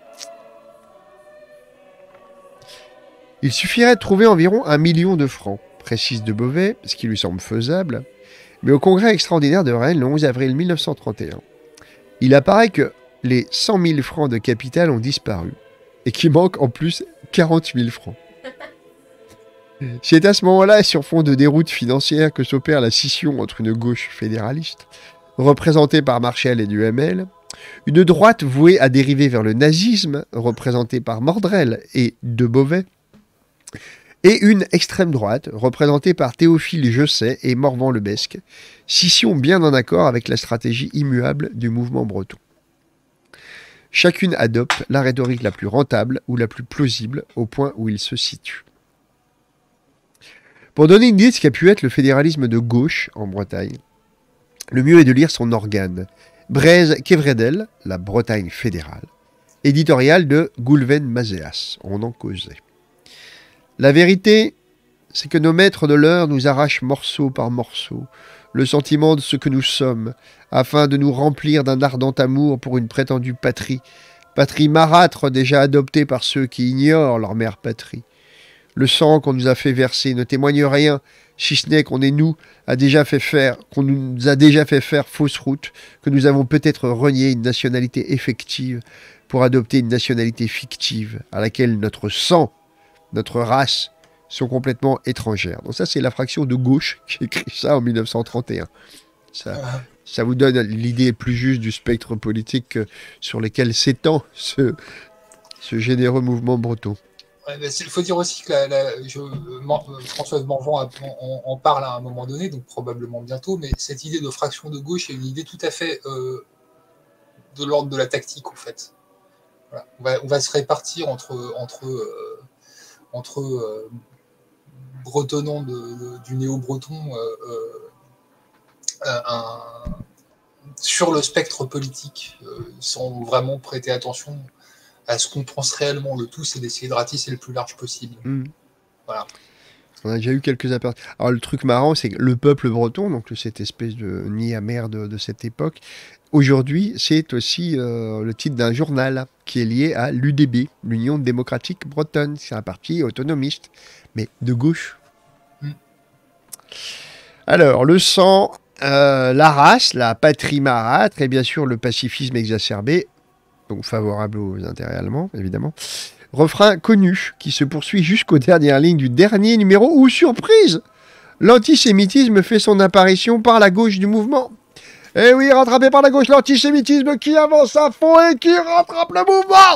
Il suffirait de trouver environ un million de francs, précise De Beauvais, ce qui lui semble faisable, mais au congrès extraordinaire de Rennes le onze avril mille neuf cent trente et un, il apparaît que les cent mille francs de capital ont disparu, et qu'il manque en plus quarante mille francs. C'est à ce moment-là, sur fond de déroute financière, que s'opère la scission entre une gauche fédéraliste, représentée par Marchal et Duhamel, une droite vouée à dériver vers le nazisme, représentée par Mordrel et De Beauvais, et une extrême droite, représentée par Théophile Josset et Morvan-Lebesque, scission bien en accord avec la stratégie immuable du mouvement breton. Chacune adopte la rhétorique la plus rentable ou la plus plausible au point où il se situe. Pour donner une idée de ce qu'a pu être le fédéralisme de gauche en Bretagne, le mieux est de lire son organe, Braise-Quevredel, la Bretagne fédérale, éditorial de Goulven-Mazéas, on en causait. La vérité, c'est que nos maîtres de l'heure nous arrachent morceau par morceau le sentiment de ce que nous sommes, afin de nous remplir d'un ardent amour pour une prétendue patrie, patrie marâtre déjà adoptée par ceux qui ignorent leur mère patrie. Le sang qu'on nous a fait verser ne témoigne rien, si ce n'est qu'on est nous a déjà fait faire, qu'on nous a déjà fait faire fausse route, que nous avons peut-être renié une nationalité effective pour adopter une nationalité fictive, à laquelle notre sang, notre race, sont complètement étrangères. Donc ça, c'est la fraction de gauche qui écrit ça en mille neuf cent trente et un. Ça, ça vous donne l'idée plus juste du spectre politique sur lequel s'étend ce, ce généreux mouvement breton. Ouais, il faut dire aussi que la, la, je, Françoise Morvan en, en parle à un moment donné, donc probablement bientôt, mais cette idée de fraction de gauche est une idée tout à fait euh, de l'ordre de la tactique, en fait. Voilà. On, va, on va se répartir entre, entre, euh, entre euh, bretonnants de, de, du néo-breton euh, euh, un, sur le spectre politique, euh, sans vraiment prêter attention à ce qu'on pense réellement. Le tout, c'est d'essayer de ratisser le plus large possible. Mmh. Voilà. On a déjà eu quelques aperçus. Alors, le truc marrant, c'est que le peuple breton, donc cette espèce de nid amer de, de cette époque, aujourd'hui, c'est aussi euh, le titre d'un journal qui est lié à l'U D B, l'Union démocratique bretonne. C'est un parti autonomiste, mais de gauche. Mmh. Alors, le sang, euh, la race, la patrie marâtre, et bien sûr le pacifisme exacerbé, donc favorable aux intérêts allemands, évidemment. Refrain connu, qui se poursuit jusqu'aux dernières lignes du dernier numéro, où, surprise, l'antisémitisme fait son apparition par la gauche du mouvement. Eh oui, rattrapé par la gauche, l'antisémitisme qui avance à fond et qui rattrape le mouvement.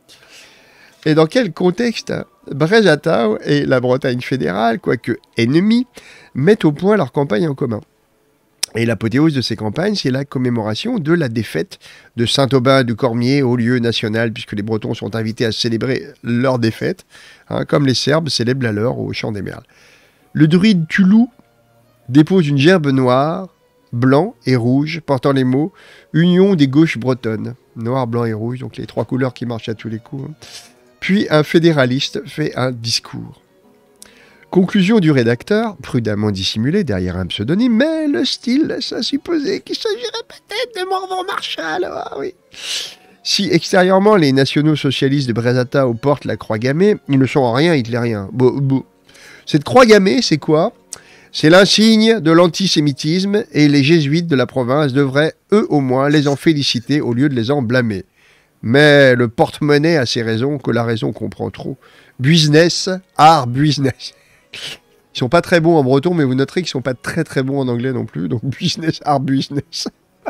Et dans quel contexte Brézatao et la Bretagne fédérale, quoique ennemis, mettent au point leur campagne en commun. Et l'apothéose de ces campagnes, c'est la commémoration de la défaite de Saint-Aubin du Cormier au lieu national, puisque les Bretons sont invités à célébrer leur défaite, hein, comme les Serbes célèbrent la leur au Champ des Merles. Le druide Tulou dépose une gerbe noire, blanc et rouge, portant les mots « Union des gauches bretonnes ». Noir, blanc et rouge, donc les trois couleurs qui marchent à tous les coups. Hein. Puis un fédéraliste fait un discours. Conclusion du rédacteur, prudemment dissimulée derrière un pseudonyme, mais le style laisse à supposer qu'il s'agirait peut-être de Morvan-Marchal. Ah oui. Si extérieurement les nationaux socialistes de Brézatao portent la croix gammée, ils ne sont en rien hitlériens. Bon, bon. Cette croix gammée, c'est quoi? C'est l'insigne de l'antisémitisme et les jésuites de la province devraient, eux au moins, les en féliciter au lieu de les en blâmer. Mais le porte-monnaie a ses raisons que la raison comprend trop. Business, art, business. Ils sont pas très bons en breton, mais vous noterez qu'ils sont pas très très bons en anglais non plus. Donc business, art, business.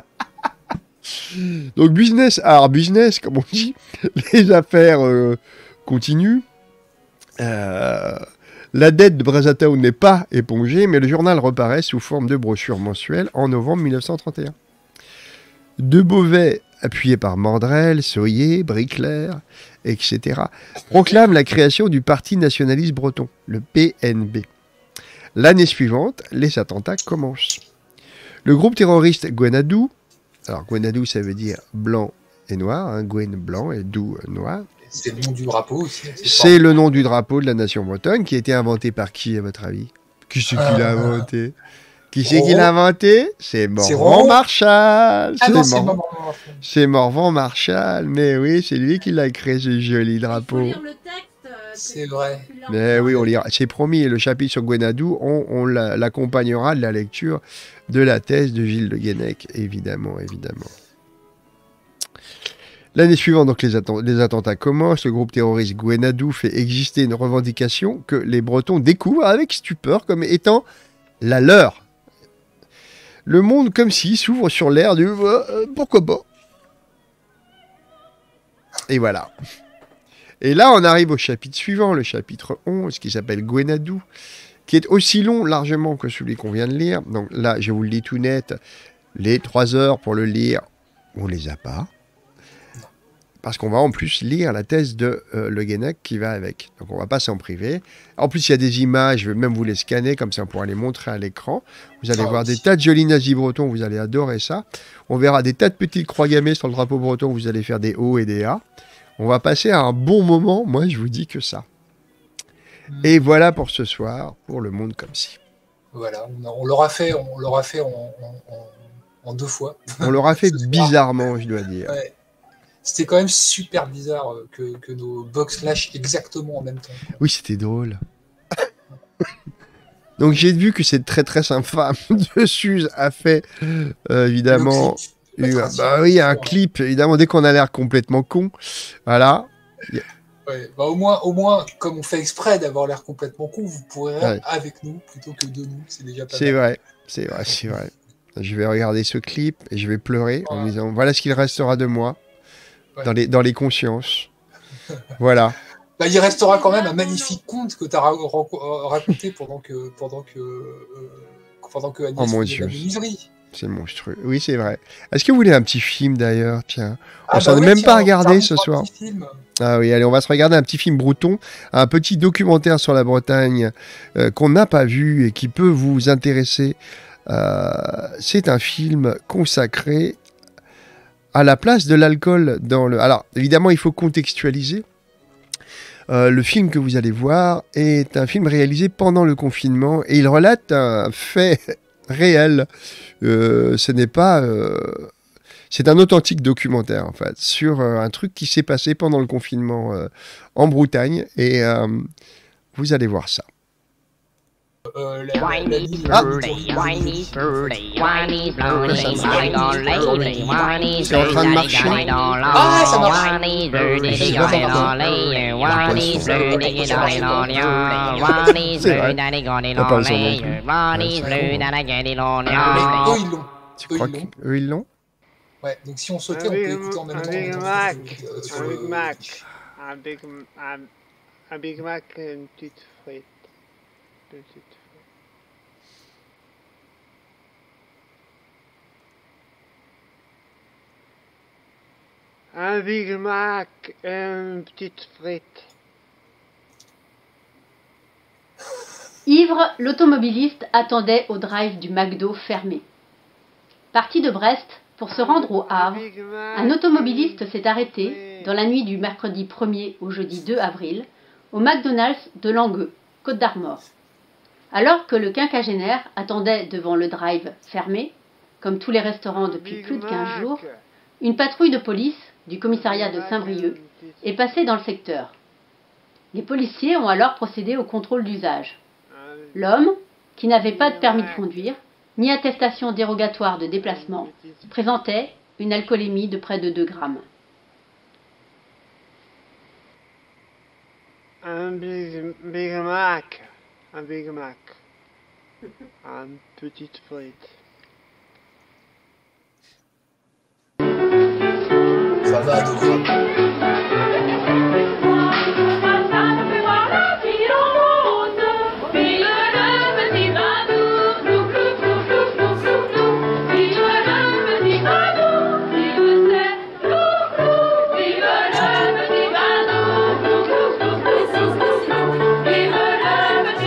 Donc business, art, business, comme on dit. Les affaires euh, continuent. Euh, la dette de Brézatao n'est pas épongée, mais le journal reparaît sous forme de brochure mensuelle en novembre mille neuf cent trente et un. De Beauvais, appuyé par Mandrel, Soyer, Briclair, et cetera, proclame la création du Parti nationaliste breton, le P N B. L'année suivante, les attentats commencent. Le groupe terroriste Gwenadou Alors, Gwenadou, ça veut dire blanc et noir. Hein, Gwen blanc et Dou noir. C'est le nom du drapeau aussi. C'est le nom du drapeau de la nation bretonne qui a été inventé par qui, à votre avis? Qui c'est qui Euh, l'a inventé? Qui c'est Roro. qui l'a inventé? C'est C'est Morvan Roro. Marshall. Ah non, C'est c'est Mor- maman. c'est Morvan Marshall. Mais oui, c'est lui qui l'a créé, ce joli Il faut drapeau. lire le texte. euh, que C'est tu- vrai. tu l'as Mais en oui, tête. on lira. C'est promis, le chapitre sur Gwenadou, on, on l'a- l'accompagnera de la lecture de la thèse de Gilles de Guenec, évidemment, évidemment. L'année suivante, donc, les, atten- les attentats commencent. Le groupe terroriste Gwenadou fait exister une revendication que les Bretons découvrent avec stupeur comme étant la leur. Le monde, comme si, s'ouvre sur l'air du euh, pourquoi pas. Et voilà. Et là, on arrive au chapitre suivant, le chapitre onze, qui s'appelle Gwenadou, qui est aussi long largement que celui qu'on vient de lire. Donc là, je vous le dis tout net, les trois heures pour le lire, on les a pas. Parce qu'on va en plus lire la thèse de euh, Le Guenec qui va avec. Donc on va pas s'en priver. En plus, il y a des images, je vais même vous les scanner, comme ça on pourra les montrer à l'écran. Vous allez Ah voir oui. des tas de jolis nazis bretons, vous allez adorer ça. On verra des tas de petites croix gammées sur le drapeau breton, vous allez faire des O et des A. On va passer à un bon moment, moi je vous dis que ça. Et voilà pour ce soir, pour le monde comme si. Voilà, on, a- on l'aura fait, on l'aura fait en, en- en- en deux fois. On l'aura fait Ce soir. bizarrement, je dois dire. Ouais. C'était quand même super bizarre euh, que, que nos box lâchent exactement en même temps. Oui, c'était drôle. Donc j'ai vu que cette traîtresse infâme de Suze a fait, euh, évidemment... Le clip, la eu- tradition, bah oui, un ouais. clip, évidemment, dès qu'on a l'air complètement con. Voilà. Ouais, bah au moins, au moins, comme on fait exprès d'avoir l'air complètement con, vous pourrez rire Ouais. avec nous plutôt que de nous. C'est déjà pas C'est mal. vrai, c'est vrai, c'est vrai. Je vais regarder ce clip et je vais pleurer en me Ouais. disant voilà ce qu'il restera de moi Ouais. dans, les, dans les consciences. Voilà. Bah, il restera quand même un magnifique conte que tu as raconté pendant que pendant que euh, pendant que Agnès Oh mon faisait de la Dieu. menuiserie. C'est monstrueux. Oui, c'est vrai. Est-ce que vous voulez un petit film d'ailleurs? Tiens. Ah, s'en est ouais, même tiens, pas regardé ça ce remonte soir. un petit film. Ah oui, allez, on va se regarder un petit film breton, un petit documentaire sur la Bretagne euh, qu'on n'a pas vu et qui peut vous intéresser. Euh, c'est un film consacré à la place de l'alcool dans le... Alors, évidemment, il faut contextualiser. Euh, le film que vous allez voir est un film réalisé pendant le confinement et il relate un fait réel. Euh, ce n'est pas... euh, C'est un authentique documentaire, en fait, sur euh, un truc qui s'est passé pendant le confinement euh, en Bretagne. Et euh, vous allez voir ça. Euh, la, la, la Whiny ville- Ah. birdie, whiny birdie, whiny birdie, whiny lady, whiny C'est en train de marcher. Ah, ça marche. Whiny birdie, Je sais pas pourquoi. whiny birdie, whiny C'est vrai. birdie, T'as pas le son non plus. whiny Ouais, c'est birdie, Mais eux, ils l'ont. Tu Eux, crois ils l'ont. qu'eux, ils l'ont? Ouais, donc si on sautait, Un on peut Big, écouter en même un temps. Big en même Mac, temps, euh, sur un le- Big Mac, un Big, un, un Big Mac et une petite frite. Une petite frite. Un Big Mac et une petite frite. Ivre, l'automobiliste attendait au drive du McDo fermé. Parti de Brest pour se rendre au Havre, Big Mac un automobiliste et- s'est arrêté dans la nuit du mercredi premier au jeudi deux avril au McDonald's de Langueux, Côte d'Armor. Alors que le quinquagénaire attendait devant le drive fermé, comme tous les restaurants depuis Big plus de quinze Mac, jours, une patrouille de police du commissariat de Saint-Brieuc est passée dans le secteur. Les policiers ont alors procédé au contrôle d'usage. L'homme, qui n'avait pas de permis de conduire, ni attestation dérogatoire de déplacement, présentait une alcoolémie de près de deux grammes. Un Big, Big Mac. Un Big Mac. Un petite frite. Ça va, deux grammes.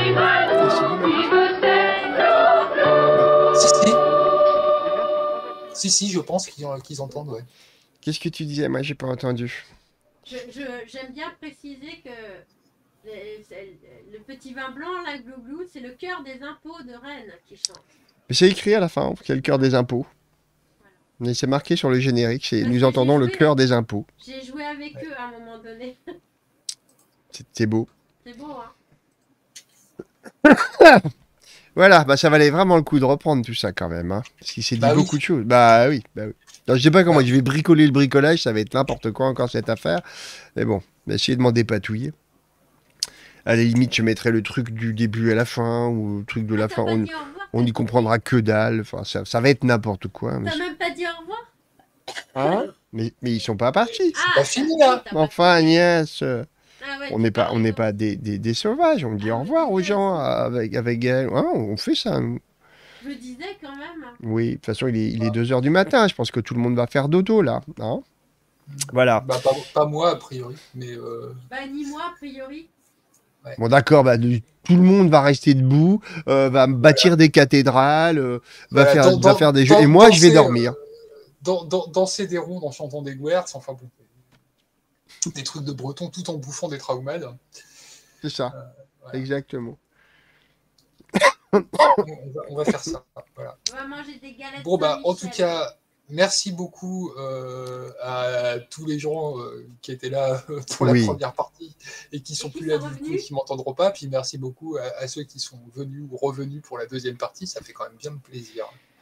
Si, si. Si, si, je pense qu'ils qu'ils entendent, ouais. Qu'est-ce que tu disais? Moi, j'ai pas entendu. Je, je- j'aime bien préciser que le, c'est- le petit vin blanc, la glouglou, c'est le cœur des impôts de Rennes qui chante. Mais c'est écrit à la fin, c'est le cœur des impôts. Mais c'est marqué sur le générique, c'est Parce nous que entendons j'ai le joué- cœur des impôts. J'ai joué avec eux à un moment donné. C'est c'est beau. C'est beau, hein? Voilà, bah ça valait vraiment le coup de reprendre tout ça quand même, hein. Parce qu'il s'est dit Bah oui. beaucoup de choses. Bah oui, bah oui. Alors, je sais pas comment je vais bricoler le bricolage, ça va être n'importe quoi encore cette affaire. Mais bon, on va essayer de m'en dépatouiller. À la limite, je mettrai le truc du début à la fin, ou le truc de la Ah, t'as fin, pas on, dit au revoir, on y t'as- comprendra que dalle. Enfin, ça, ça va être n'importe quoi. Mais, T'as même pas dit au revoir? Hein mais, mais ils sont pas partis. Ah, pas t'as fini, dit, là. t'as pas Enfin, fini. Agnès, euh, Ah ouais, on t'as n'est pas, on raison. n'est pas des, des, des sauvages. On dit Ah, au mais revoir aux c'est gens bien. avec, avec elle. Ouais, on fait ça, nous. Je disais quand même. Oui, de toute façon, il est, il est deux heures du matin. Je pense que tout le monde va faire dodo, là. Hein voilà. Bah, pas, pas moi, a priori, mais... Euh... Bah, ni moi, a priori. Bon, d'accord, bah, de- tout le monde va rester debout, euh, va bâtir des cathédrales, euh, va, Voilà, faire, dans- va dans- faire des jeux. dans- Et moi, je vais danser, dormir. euh, dan- dan- danser des rondes en chantant des guerres, enfin bon, des trucs de breton tout en bouffant des traumades. C'est ça, voilà. exactement. On va, on va faire ça. Voilà. On va manger des galettes. Bon, bah, en tout Saint-Michel. cas, merci beaucoup euh, à tous les gens euh, qui étaient là euh, pour Oui. la première partie et qui sont qui plus là sont du coup et revenus. qui m'entendront pas. Puis merci beaucoup à, à ceux qui sont venus ou revenus pour la deuxième partie. Ça fait quand même bien plaisir.